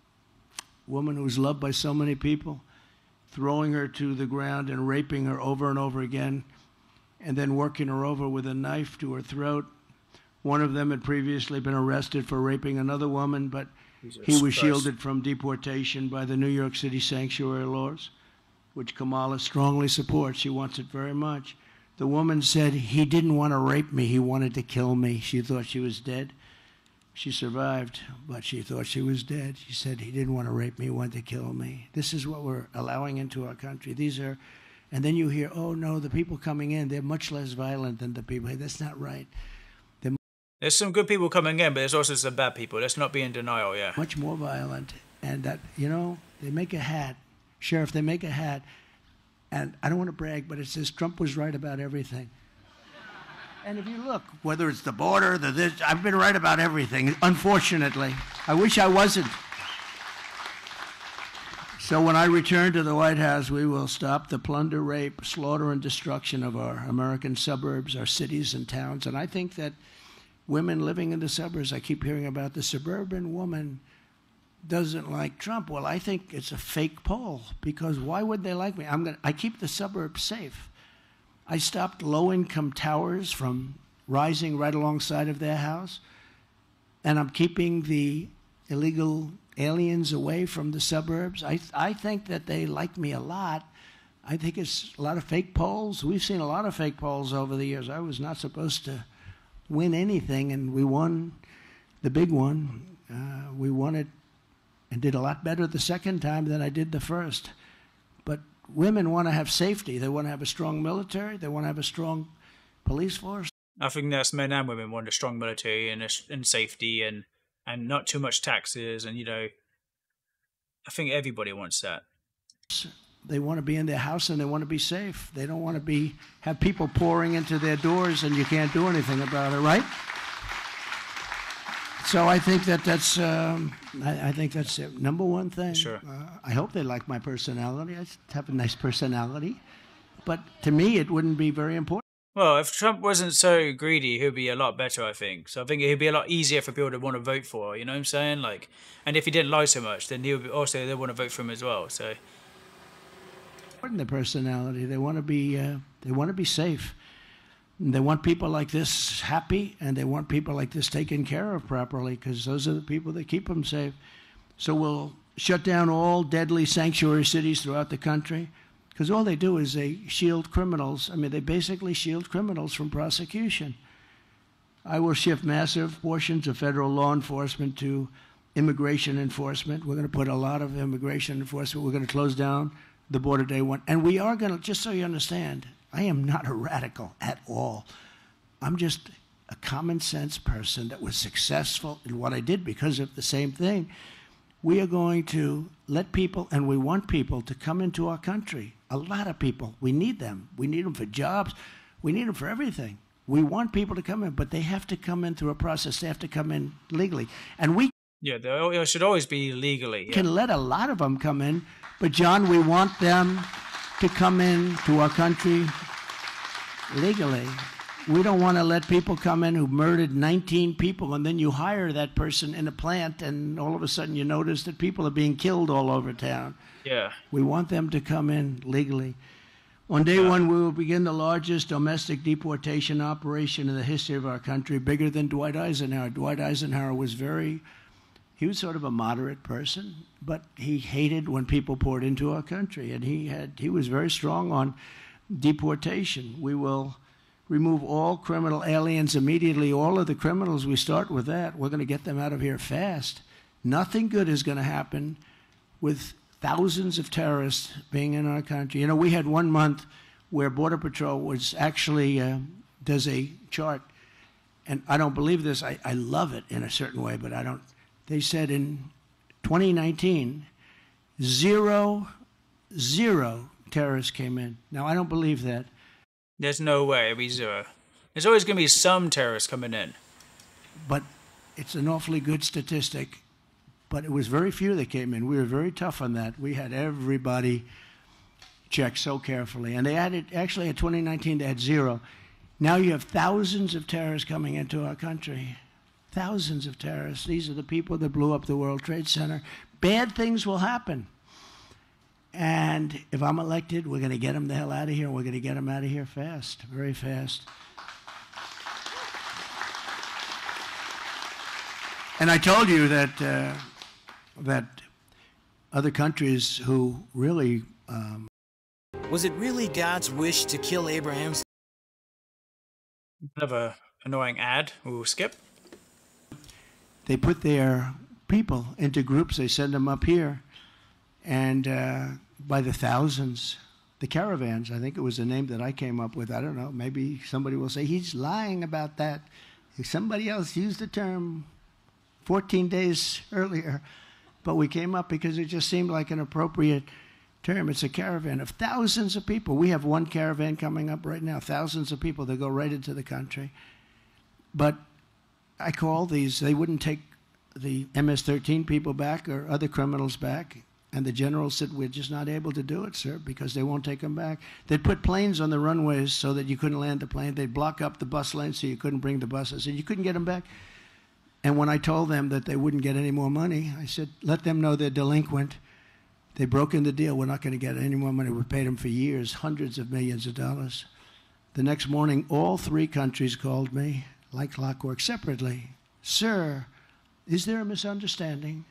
who was loved by so many people, throwing her to the ground and raping her over and over again, and then working her over with a knife to her throat. One of them had previously been arrested for raping another woman, but he was shielded from deportation by the New York City sanctuary laws, which Kamala strongly supports. She wants it very much. The woman said, he didn't want to rape me, he wanted to kill me. She thought she was dead. She survived, but she thought she was dead. She said, he didn't want to rape me, he wanted to kill me. This is what we're allowing into our country. These are, and then you hear, oh no, the people coming in, they're much less violent than the people. Hey, that's not right. There's some good people coming in, but there's also some bad people. Let's not be in denial, yeah. Much more violent. And that, you know, they make a hat. Sheriff, they make a hat. And I don't want to brag, but it says Trump was right about everything. And if you look, whether it's the border, this, I've been right about everything, unfortunately. I wish I wasn't. So when I return to the White House, we will stop the plunder, rape, slaughter, and destruction of our American suburbs, our cities and towns. And I think that women living in the suburbs, I keep hearing about the suburban woman doesn't like Trump. Well, I think it's a fake poll, because why would they like me? I keep the suburbs safe. I stopped low-income towers from rising right alongside of their house, and I'm keeping the illegal aliens away from the suburbs. I think that they like me a lot. I think it's a lot of fake polls. We've seen a lot of fake polls over the years. I was not supposed to win anything, and we won the big one. We won it and did a lot better the second time than I did the first. But women want to have safety. They want to have a strong military. They want to have a strong police force. I think that's men and women want a strong military and safety and not too much taxes. And, you know, I think everybody wants that. They want to be in their house and they want to be safe. They don't want to have people pouring into their doors and you can't do anything about it, right? So I think that's the number one thing. Sure. I hope they like my personality. I have a nice personality. But to me, it wouldn't be very important. Well, if Trump wasn't so greedy, he'd be a lot better, I think. So I think it'd be a lot easier for people to want to vote for, you know what I'm saying? Like, and if he didn't lie so much, then he would also, they want to vote for him as well, so. The personality, they want to be safe. They want people like this happy, and they want people like this taken care of properly, because those are the people that keep them safe. So we'll shut down all deadly sanctuary cities throughout the country. Because all they do is they shield criminals. I mean, they basically shield criminals from prosecution. I will shift massive portions of federal law enforcement to immigration enforcement. We're going to put a lot of immigration enforcement. We're going to close down the border day one. And we are going to, just so you understand, I am not a radical at all. I'm just a common sense person that was successful in what I did because of the same thing. We are going to let people, and we want people to come into our country. A lot of people. We need them. We need them for jobs. We need them for everything. We want people to come in, but they have to come in through a process. They have to come in legally. And we it should always be legally. can let a lot of them come in, but John, we want them to come in to our country legally. We don't want to let people come in who murdered 19 people, and then you hire that person in a plant, and all of a sudden you notice that people are being killed all over town. Yeah. We want them to come in legally. On day one, we will begin the largest domestic deportation operation in the history of our country, bigger than Dwight Eisenhower. Dwight Eisenhower was he was sort of a moderate person, but he hated when people poured into our country, and he was very strong on deportation. We will remove all criminal aliens immediately. All of the criminals, we start with that. We're going to get them out of here fast. Nothing good is going to happen with thousands of terrorists being in our country. You know, we had 1 month where Border Patrol was actually does a chart, and I don't believe this. I love it in a certain way, but I don't. They said in 2019, zero terrorists came in. Now, I don't believe that. There's no way it'll be zero. There's always going to be some terrorists coming in. But it's an awfully good statistic. But it was very few that came in. We were very tough on that. We had everybody checked so carefully. And they actually in 2019, they had zero. Now you have thousands of terrorists coming into our country. Thousands of terrorists. These are the people that blew up the World Trade Center. Bad things will happen. And if I'm elected, we're going to get them the hell out of here. We're going to get them out of here fast, very fast. And I told you that that other countries who really... Was it really God's wish to kill Abraham's? Another annoying ad we'll skip. They put their people into groups. They send them up here. And by the thousands, the caravans, I think it was the name that I came up with. I don't know. Maybe somebody will say, he's lying about that. If somebody else used the term 14 days earlier. But we came up because it just seemed like an appropriate term. It's a caravan of thousands of people. We have one caravan coming up right now, thousands of people that go right into the country. But I call these, they wouldn't take the MS-13 people back or other criminals back. And the general said, we're just not able to do it, sir, because they won't take them back. They'd put planes on the runways so that you couldn't land the plane. They'd block up the bus lane so you couldn't bring the buses. And you couldn't get them back. And when I told them that they wouldn't get any more money, I said, let them know they're delinquent. They broke in the deal. We're not going to get any more money. We paid them for years, hundreds of millions of dollars. The next morning, all three countries called me, like clockwork, separately. Sir, is there a misunderstanding?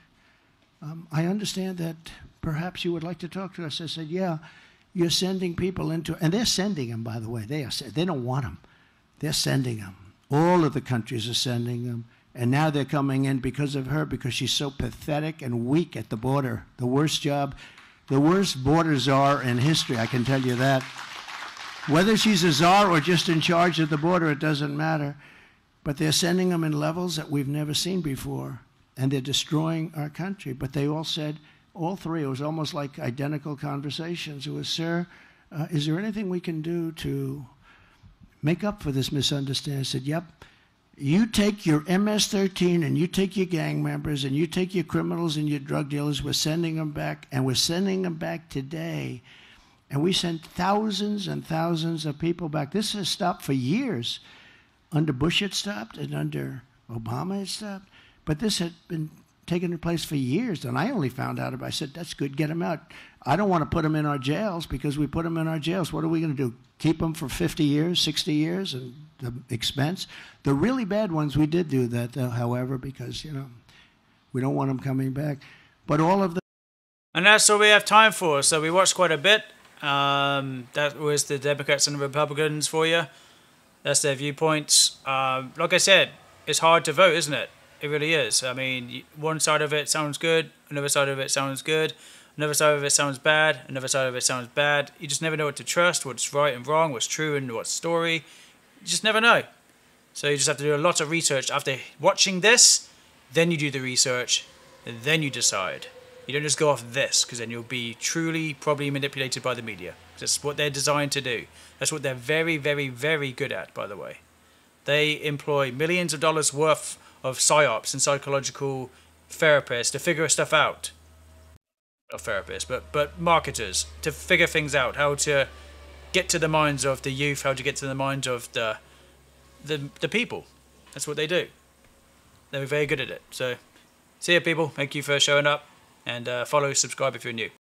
I understand that perhaps you would like to talk to us. I said, yeah, you're sending people into, and they're sending them, by the way. They don't want them. They're sending them. All of the countries are sending them. And now they're coming in because of her, because she's so pathetic and weak at the border. The worst job, the worst border czar in history, I can tell you that. Whether she's a czar or just in charge of the border, it doesn't matter. But they're sending them in levels that we've never seen before. And they're destroying our country. But they all said, all three, it was almost like identical conversations. It was, sir, is there anything we can do to make up for this misunderstanding? I said, yep. You take your MS-13 and you take your gang members and you take your criminals and your drug dealers. We're sending them back, and we're sending them back today. And we sent thousands and thousands of people back. This has stopped for years. Under Bush it stopped, and under Obama it stopped. But this had been taking place for years, and I only found out about it. I said, that's good, get them out. I don't want to put them in our jails, because we put them in our jails. What are we going to do? Keep them for 50 years, 60 years, and the expense? The really bad ones, we did do that, however, because, you know, we don't want them coming back. But all of the... And that's all we have time for, so we watched quite a bit. That was the Democrats and the Republicans for you. That's their viewpoints. Like I said, it's hard to vote, isn't it? It really is. I mean, one side of it sounds good, another side of it sounds good, another side of it sounds bad, another side of it sounds bad. You just never know what to trust, what's right and wrong, what's true and what's story. You just never know. So you just have to do a lot of research. After watching this, then you do the research, and then you decide. You don't just go off this, because then you'll be truly probably manipulated by the media. That's what they're designed to do. That's what they're very, very, very good at, by the way. They employ millions of dollars worth of psyops and psychological therapists to figure stuff out. Not therapists, but marketers to figure things out. How to get to the minds of the youth, how to get to the minds of the people. That's what they do. They're very good at it. So, see ya, people. Thank you for showing up. And follow, subscribe if you're new.